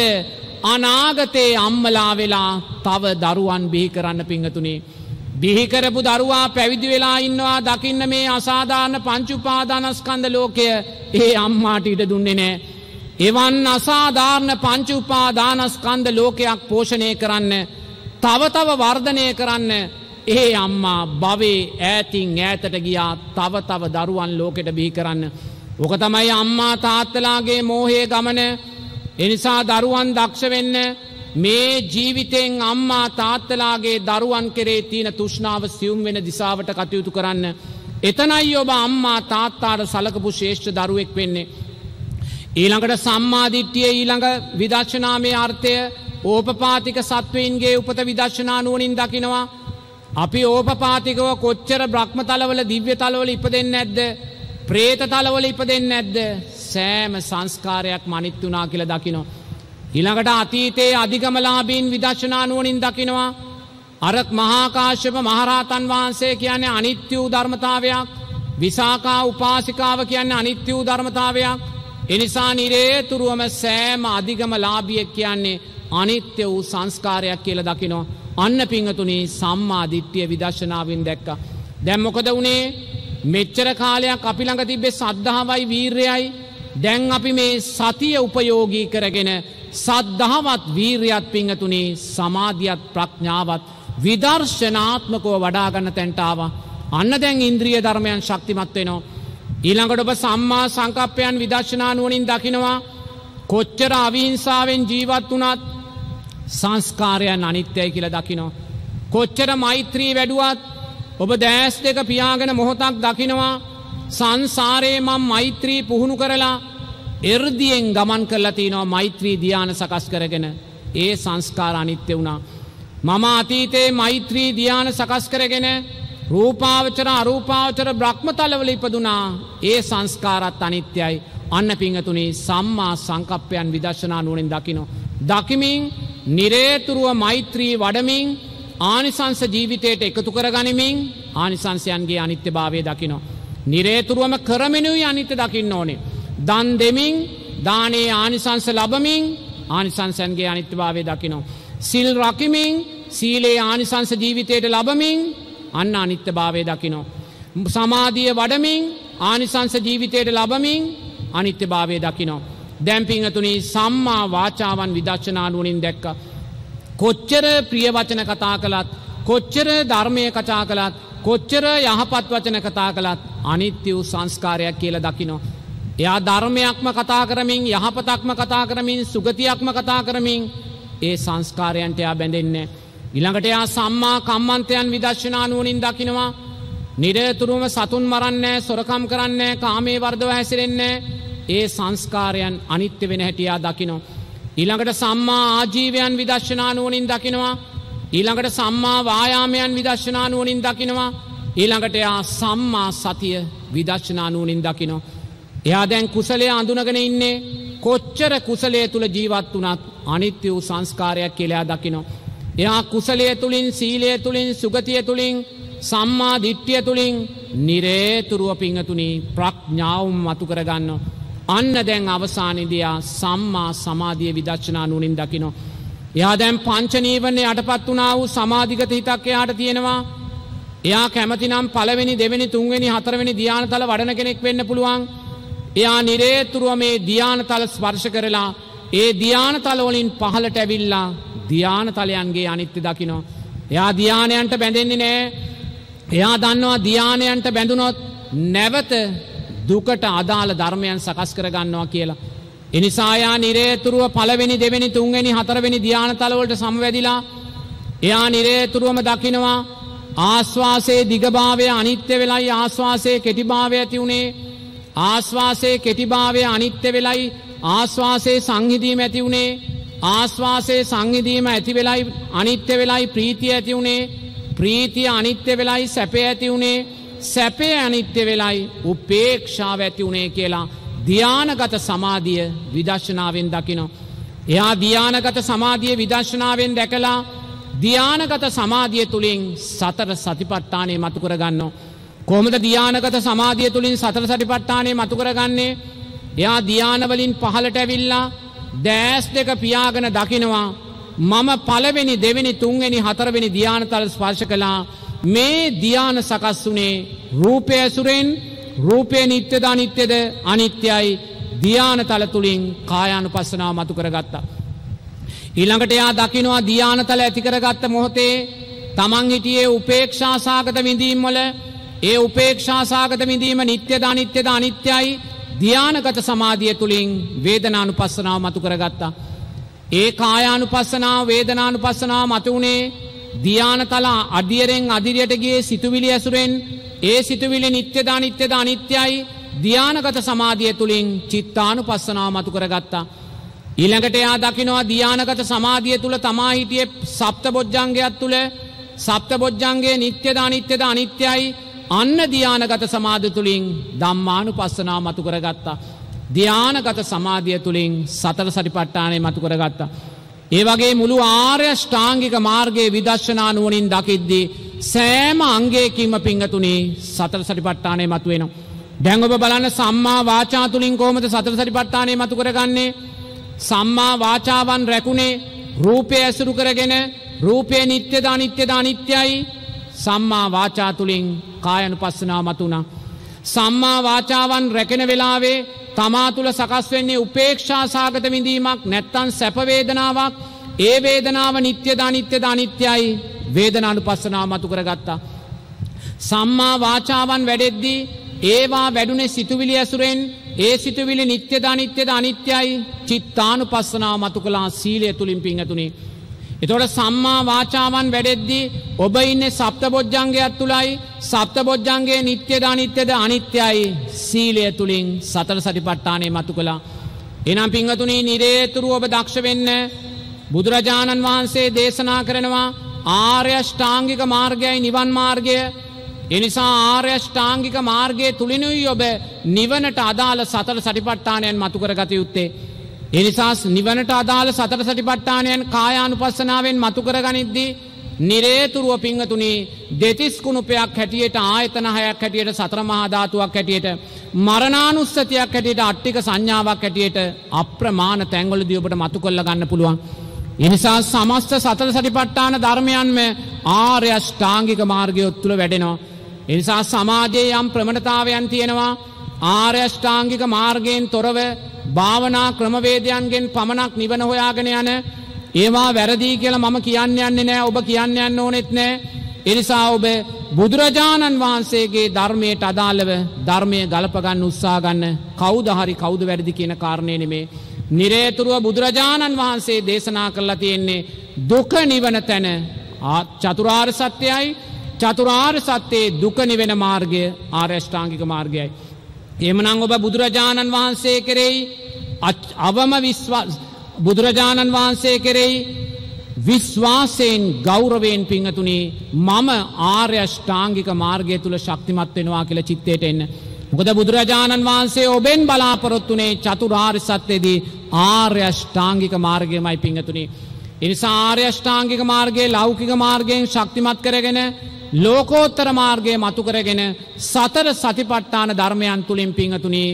අනාගතේ අම්මලා වෙලා තව දරුවන් බිහි කරන්න පිංගතුනි. බිහි කරපු දරුවා පැවිදි වෙලා ඉන්නවා දකින්න මේ අසාධාරණ පංච උපාදානස්කන්ධ ලෝකය ඒ අම්මාට ඉඩ දුන්නේ නැහැ. එවන් අසාධාරණ පංච උපාදානස්කන්ධ ලෝකයක් පෝෂණය කරන්න තව තව වර්ධනය කරන්න ඒ අම්මා භවයේ ඈතින් ඈතට ගියා තව තව දරුවන් ලෝකෙට බිහි කරන්න. ඕක තමයි අම්මා තාත්තලාගේ මෝහයේ ගමන. ඒ නිසා දරුවන් දක්ෂ වෙන්න මේ ජීවිතෙන් අම්මා තාත්තලාගේ දරුවන් කෙරේ තියෙන තෘෂ්ණාව සියුම් වෙන දිශාවට කටයුතු කරන්න. එතනයි ඔබ අම්මා තාත්තාට සලකපු ශ්‍රේෂ්ඨ දරුවෙක් වෙන්නේ. ඊළඟට සම්මාදිට්ඨිය ඊළඟ විදර්ශනාමය අර්ථය ඕපපාතික සත්වයින්ගේ උපත විදර්ශනා නුවණින් දකිනවා. අපි ඕපපාතිකව කොච්චර බ්‍රහ්ම තලවල දිව්‍ය තලවල ඉපදෙන්නේ නැද්ද? പ്രേත තලවල ඉපදෙන්නේ නැද්ද? සෑම සංස්කාරයක්ම අනිත්‍ය වුණා කියලා දකිනවා. ඊළඟට අතීතයේ අධිගමලාභීන් විදර්ශනා නුවණින් දකිනවා. අර මහා කාශ්‍යප මහරහතන් වහන්සේ කියන්නේ අනිත්‍ය වූ ධර්මතාවයක්. විසාකා උපාසිකාව කියන්නේ අනිත්‍ය වූ ධර්මතාවයක්. එනිසා නිරේතුරුවම සෑම අධිගමලාභියෙක් කියන්නේ අනිත්‍ය වූ සංස්කාරයක් කියලා දකිනවා. අන්න පිංගතුනි සම්මා දිට්ඨිය විදර්ශනාවෙන් දැක්කා. දැන් මොකද වුනේ? මෙච්චර කාලයක් අපි ළඟ තිබ්බේ සද්ධාවයි වීරයයි දැන් අපි මේ සතිය උපයෝගී කරගෙන සද්ධාවත් වීරියත් පිංගතුනේ සමාධියත් ප්‍රඥාවත් විදර්ශනාත්මකව වඩා ගන්න තැනට ආවා. අන්න දැන් ඉන්ද්‍රිය ධර්මයන් ශක්තිමත් වෙනවා. ඊළඟට ඔබ සම්මා සංකප්පයන් විදර්ශනා නුවණින් දකිනවා. කොච්චර අවිහිංසාවෙන් ජීවත් වුණත් සංස්කාරයන් අනිත්‍යයි කියලා දකිනවා. කොච්චර මෛත්‍රී වැඩුවත් ඔබ දැස් දෙක පියාගෙන මොහොතක් දකිනවා සංසාරේ මම මෛත්‍රී පුහුණු කරලා එර්දියෙන් ගමන් කරලා තිනවා මෛත්‍රී ධ්‍යාන සකස් කරගෙන ඒ සංස්කාර අනිත්‍ය වුණා. මම අතීතේ මෛත්‍රී ධ්‍යාන සකස් කරගෙන රූපාවචර අරූපාවචර බ්‍රහ්මතලවල ඉපදුනා. ඒ සංස්කාරات අනිත්‍යයි. අන්න පිංගතුනි සම්මා සංකප්පයන් විදර්ශනා නුවණින් දකිනවා. දකිමින් නිරේතුරුව මෛත්‍රී වඩමින් ආනිසංස ජීවිතයට එකතු කරගනිමින් ආනිසංසයන්ගේ අනිත්‍යභාවය දකිනවා. නිරේතුරුවම කරමිනුයි අනිත්‍ය දකින්න ඕනේ. දන් දෙමින් දානේ ආනිසංස ලැබමින් ආනිසංසයන්ගේ අනිත්‍යභාවය දකිනවා. සිල් රකිමින් සීලේ ආනිසංස ජීවිතයට ලැබමින් අන්න අනිත්‍යභාවය දකිනවා. සමාධිය වඩමින් ආනිසංස ජීවිතයට ලැබමින් අනිත්‍යභාවය දකිනවා. දැන් පිංගතුනි සම්මා වාචාවන් විදර්ශනා නුවණින් දැක්කා. කොච්චර ප්‍රිය වචන කතා කළත් කොච්චර ධර්මයේ කතා කළත් කොච්චර යහපත් වචන කතා කළත් අනිත්‍ය වූ සංස්කාරයක් කියලා දකිනවා. එයා ධර්මයක්ම කතා කරමින් යහපතක්ම කතා කරමින් සුගතියක්ම කතා කරමින් ඒ සංස්කාරයන්ට එයා බැඳෙන්නේ. ඊළඟට එයා සම්මා කම්මන්තයන් විදර්ශනා නුවණින් දකිනවා. නිරතුරුවම සතුන් මරන්නේ, සොරකම් කරන්නේ, කාමයේ වර්ධව හැසිරෙන්නේ. ඒ සංස්කාරයන් අනිත්‍ය වෙන හැටි එයා දකිනවා. ඊළඟට සම්මා ආජීවයන් විදර්ශනා නුවණින් දකිනවා. ඊළඟට සම්මා වායාමයන් විදර්ශනා නුවණින් දකිනවා. ඊළඟට එයා සම්මා සතිය විදර්ශනා නුවණින් දකිනවා. එයා දැන් කුසලයේ අඳුනගෙන ඉන්නේ. කොච්චර කුසලයේ තුල ජීවත් වුණත් අනිත්‍ය වූ සංස්කාරයක් කියලා එයා දකිනවා. එයා කුසලයේ තුලින් සීලයේ තුලින් සුගතිය තුලින් සම්මා දිට්ඨිය තුලින් නිරේතුරුව පිංගතුනි ප්‍රඥාව මතු කරගන්නවා. අන්න දැන් අවසානයේදී සම්මා සමාධිය විදර්ශනා නුවණින් දකිනවා. එයා දැන් පංච නීවරණේ යටපත් වුණා වූ සමාධිගත හිතක් එයාට තියෙනවා. එයා කැමතිනම් පළවෙනි දෙවෙනි තුන්වෙනි හතරවෙනි ධ්‍යානතල වඩන කෙනෙක් වෙන්න පුළුවන්. එයා නිරේතුරුව මේ ධ්‍යානතල ස්පර්ශ කරලා ඒ ධ්‍යානතල වලින් පහළට ඇවිල්ලා ධ්‍යානතලයන්ගේ අනිත්‍ය දකිනවා. එයා ධ්‍යානයන්ට බැඳෙන්නේ නැහැ. එයා දන්නවා ධ්‍යානයන්ට බැඳුනොත් නැවත දුකට අදාළ ධර්මයන් සකස් කරගන්නවා කියලා. එනිසා යා නිරේතුරුව පළවෙනි දෙවෙනි තුන්වෙනි හතරවෙනි ධ්‍යානතල වලට සමවැදිලා එයා නිරේතුරුවම දකිනවා ආස්වාසේ දිගභාවය අනිත්‍ය වෙලයි ආස්වාසේ කෙටිභාවය ඇති උනේ. ආස්වාසේ කෙටිභාවය අනිත්‍ය වෙලයි ආස්වාසේ සංහිඳීම ඇති උනේ. ආස්වාසේ සංහිඳීම ඇති වෙලයි අනිත්‍ය වෙලයි ප්‍රීතිය ඇති උනේ. ප්‍රීතිය අනිත්‍ය වෙලයි සැපය ඇති උනේ. සැපය අනිත්‍ය වෙලයි උපේක්ෂාව ඇති උනේ කියලා ධ්‍යානගත සමාධිය විදර්ශනාවෙන් දකිනවා. එයා ධ්‍යානගත සමාධිය විදර්ශනාවෙන් දැකලා ධ්‍යානගත සමාධිය තුලින් සතර සතිපට්ඨානෙ මතු කරගන්නවා. කොහොමද ධ්‍යානගත සමාධිය තුලින් සතර සතිපට්ඨානෙ මතු කරගන්නේ? එයා ධ්‍යාන වලින් පහළට ඇවිල්ලා දැස් දෙක පියාගෙන දකිනවා මම පළවෙනි දෙවෙනි තුන්වෙනි හතරවෙනි ධ්‍යානතල ස්පර්ශ කළා. මේ ධ්‍යාන සකස් වුණේ රූපය ඇසුරෙන්. රූපය නිට්ටයද අනිත්‍යද? අනිත්‍යයි. ධ්‍යානතල තුලින් කායානුපස්සනාව මතු කරගත්තා. ඊළඟට එයා දකිනවා ධ්‍යානතල ඇති කරගත්ත මොහොතේ තමන් හිටියේ උපේක්ෂා සාගත විඳීම් වල. ඒ උපේක්ෂා සාගත විඳීම නිට්ටයද අනිත්‍යද? අනිත්‍යයි. ධ්‍යානගත සමාධිය තුලින් වේදනානුපස්සනාව මතු කරගත්තා. ඒ කායානුපස්සනාව වේදනානුපස්සනාව මතු උනේ ධ්‍යානතල අධියරෙන් අධිරියට ගියේ සිතුවිලි ඇසුරෙන්. ඒ සිතුවිලි නිට්ටයද අනිත්‍යද? අනිත්‍යයි. ධ්‍යානගත සමාධිය තුලින් චිත්තානුපස්සනාව මතු කරගත්තා. ඊළඟට එයා දකිනවා ධ්‍යානගත සමාධිය තුල තමා හිටියේ සප්තබොජ්ජංගයත් තුල. සප්තබොජ්ජංගයේ නිට්ටයද අනිත්‍යද? අනිත්‍යයි. අන්න ධ්‍යානගත සමාධිය තුලින් ධම්මානුපස්සනාව මතු කරගත්තා. ධ්‍යානගත සමාධිය තුලින් සතර සතිපට්ඨානය මතු කරගත්තා. ඒ වගේ මුළු ආර්ය ශ්‍රාංගික මාර්ගයේ විදර්ශනා නුවණින් දකිද්දී සෑම අංගයකින්ම පිංගතුනේ සතර සතිපට්ඨානය මතු වෙනවා. දැන් ඔබ බලන්න සම්මා වාචා තුලින් කොහොමද සතර සතිපට්ඨානය මතු කරගන්නේ? සම්මා වාචාවන් රැකුනේ රූපය ඇසුරු කරගෙන. රූපේ නිට්ටයද අනිත්‍යද? අනිත්‍යයි. සම්මා වාචා තුලින් කායනුපස්සනාව මතුණා. සම්මා වාචාවන් රැකෙන වෙලාවේ තමා තුළ සකස් වෙන්නේ උපේක්ෂා සාගත විඳීමක් නැත්තම් සැප වේදනාවක්. ඒ වේදනාව නිට්ටයද අනිත්‍යද අනිත්‍යයි වේදනානුපස්සනාව මතු කරගත්තා. සම්මා වාචාවන් වැඩෙද්දී ඒවා වැඩුනේ සිතුවිලි ඇසුරෙන්. ඒ සිතුවිලි නිට්ටයද අනිත්‍යද අනිත්‍යයි චිත්තානුපස්සනාව මතු කළා සීලය තුලින් පිංගතුනි. එතකොට සම්මා වාචාවන් වැඩෙද්දී ඔබ ඉන්නේ සප්තබොජ්ජංගයක් තුලයි. සප්තබොජ්ජංගයේ නිට්ටයද අනිත්‍යද අනිත්‍යයි සීලය තුලින් සතර සතිපට්ඨානෙ මතු කළා. එනම් පිංගතුනි නිරේතුරු ඔබ දක්ෂ වෙන්න බුදුරජාණන් වහන්සේ දේශනා කරනවා ආර්ය අෂ්ටාංගික මාර්ගයයි නිවන් මාර්ගය. එනිසා ආර්ය අෂ්ටාංගික මාර්ගයේ තුලිනුයි ඔබ නිවනට අදාළ සතර සතිපට්ඨානයන් මතු කරගත යුත්තේ. එනිසා නිවනට අදාළ සතර සතිපට්ඨානයන් කායානුපස්සනාවෙන් මතු කරගනිද්දී නිරේතුරුව පිංගතුනි දෙතිස් කුණුපයක් හැටියට ආයතන හයක් හැටියට සතර මහා ධාතුවක් හැටියට මරණානුස්සතියක් හැටියට අට්ටික සංඥාවක් හැටියට අප්‍රමාණ තැන්වලදී ඔබට මතු කරලා ගන්න පුළුවන්. එනිසා සමස්ත සතර සතිපට්ඨාන ධර්මයන්ම ආර්ය අෂ්ටාංගික මාර්ගය තුළ වැඩෙනවා. එනිසා සමාජයේ යම් ප්‍රමණතාවයන් තියෙනවා ආර්ය අෂ්ටාංගික මාර්ගයෙන් තොරව භාවනා ක්‍රමවේදයන්ගෙන් පමණක් නිවන හොයාගෙන යන ඒවා වැරදි කියලා මම කියන්න යන්නේ නැහැ. ඔබ කියන්න යන්න ඕනෙත් නැහැ. ඒ නිසා ඔබ බුදුරජාණන් වහන්සේගේ ධර්මයට අදාළව ධර්මයේ ගලප ගන්න උත්සාහ ගන්න. කවුද හරි කවුද වැරදි කියන කාරණේ නෙමේ. නිරේතුරුව බුදුරජාණන් වහන්සේ දේශනා කරලා තියෙන්නේ දුක නිවන තැන චතුරාර්ය සත්‍යයයි. චතුරාර්ය සත්‍යයේ දුක නිවෙන මාර්ගය ආර්ය අෂ්ටාංගික මාර්ගයයි. එහෙමනම් ඔබ බුදුරජාණන් වහන්සේ කෙරෙහි අවම විශ්වාස බුදුරජාණන් වහන්සේ කෙරෙහි විශ්වාසයෙන් ගෞරවයෙන් පිංගතුනි මම ආර්ය අෂ්ටාංගික මාර්ගය තුල ශක්තිමත් වෙනවා කියලා චිත්තයට එන්න. මොකද බුදුරජාණන් වහන්සේ ඔබෙන් බලාපොරොත්තුනේ චතුරාර්ය සත්‍යයේදී ආර්ය අෂ්ටාංගික මාර්ගයමයි පිංගතුනි. ඒ නිසා ආර්ය අෂ්ටාංගික මාර්ගයේ ලෞකික මාර්ගයෙන් ශක්තිමත් කරගෙන ලෝකෝත්තර මාර්ගයේ මතු කරගෙන සතර සතිපට්ඨාන ධර්මයන් තුලින් පිංගතුනි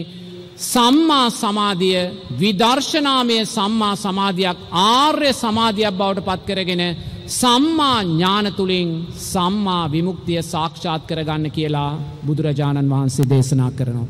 සම්මා සමාධිය විදර්ශනාමය සම්මා සමාධියක් ආර්ය සමාධියක් බවට පත් කරගෙන සම්මා ඥාන තුලින් සම්මා විමුක්තිය සාක්ෂාත් කරගන්න කියලා බුදුරජාණන් වහන්සේ දේශනා කරනවා.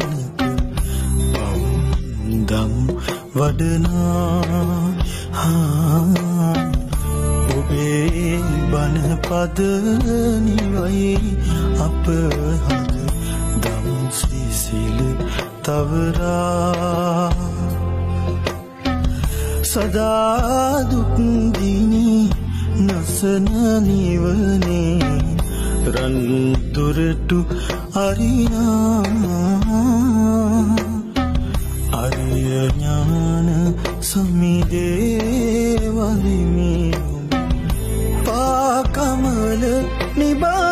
වඩනා බණ පද නිවයි අප හද දම් සිසිල තවරා සදා දුක් දිනි නසන නිවනේ රන් දුරටු අරිනා අරිය ඥාන සමිදේ වලිමි පාකමල නිබා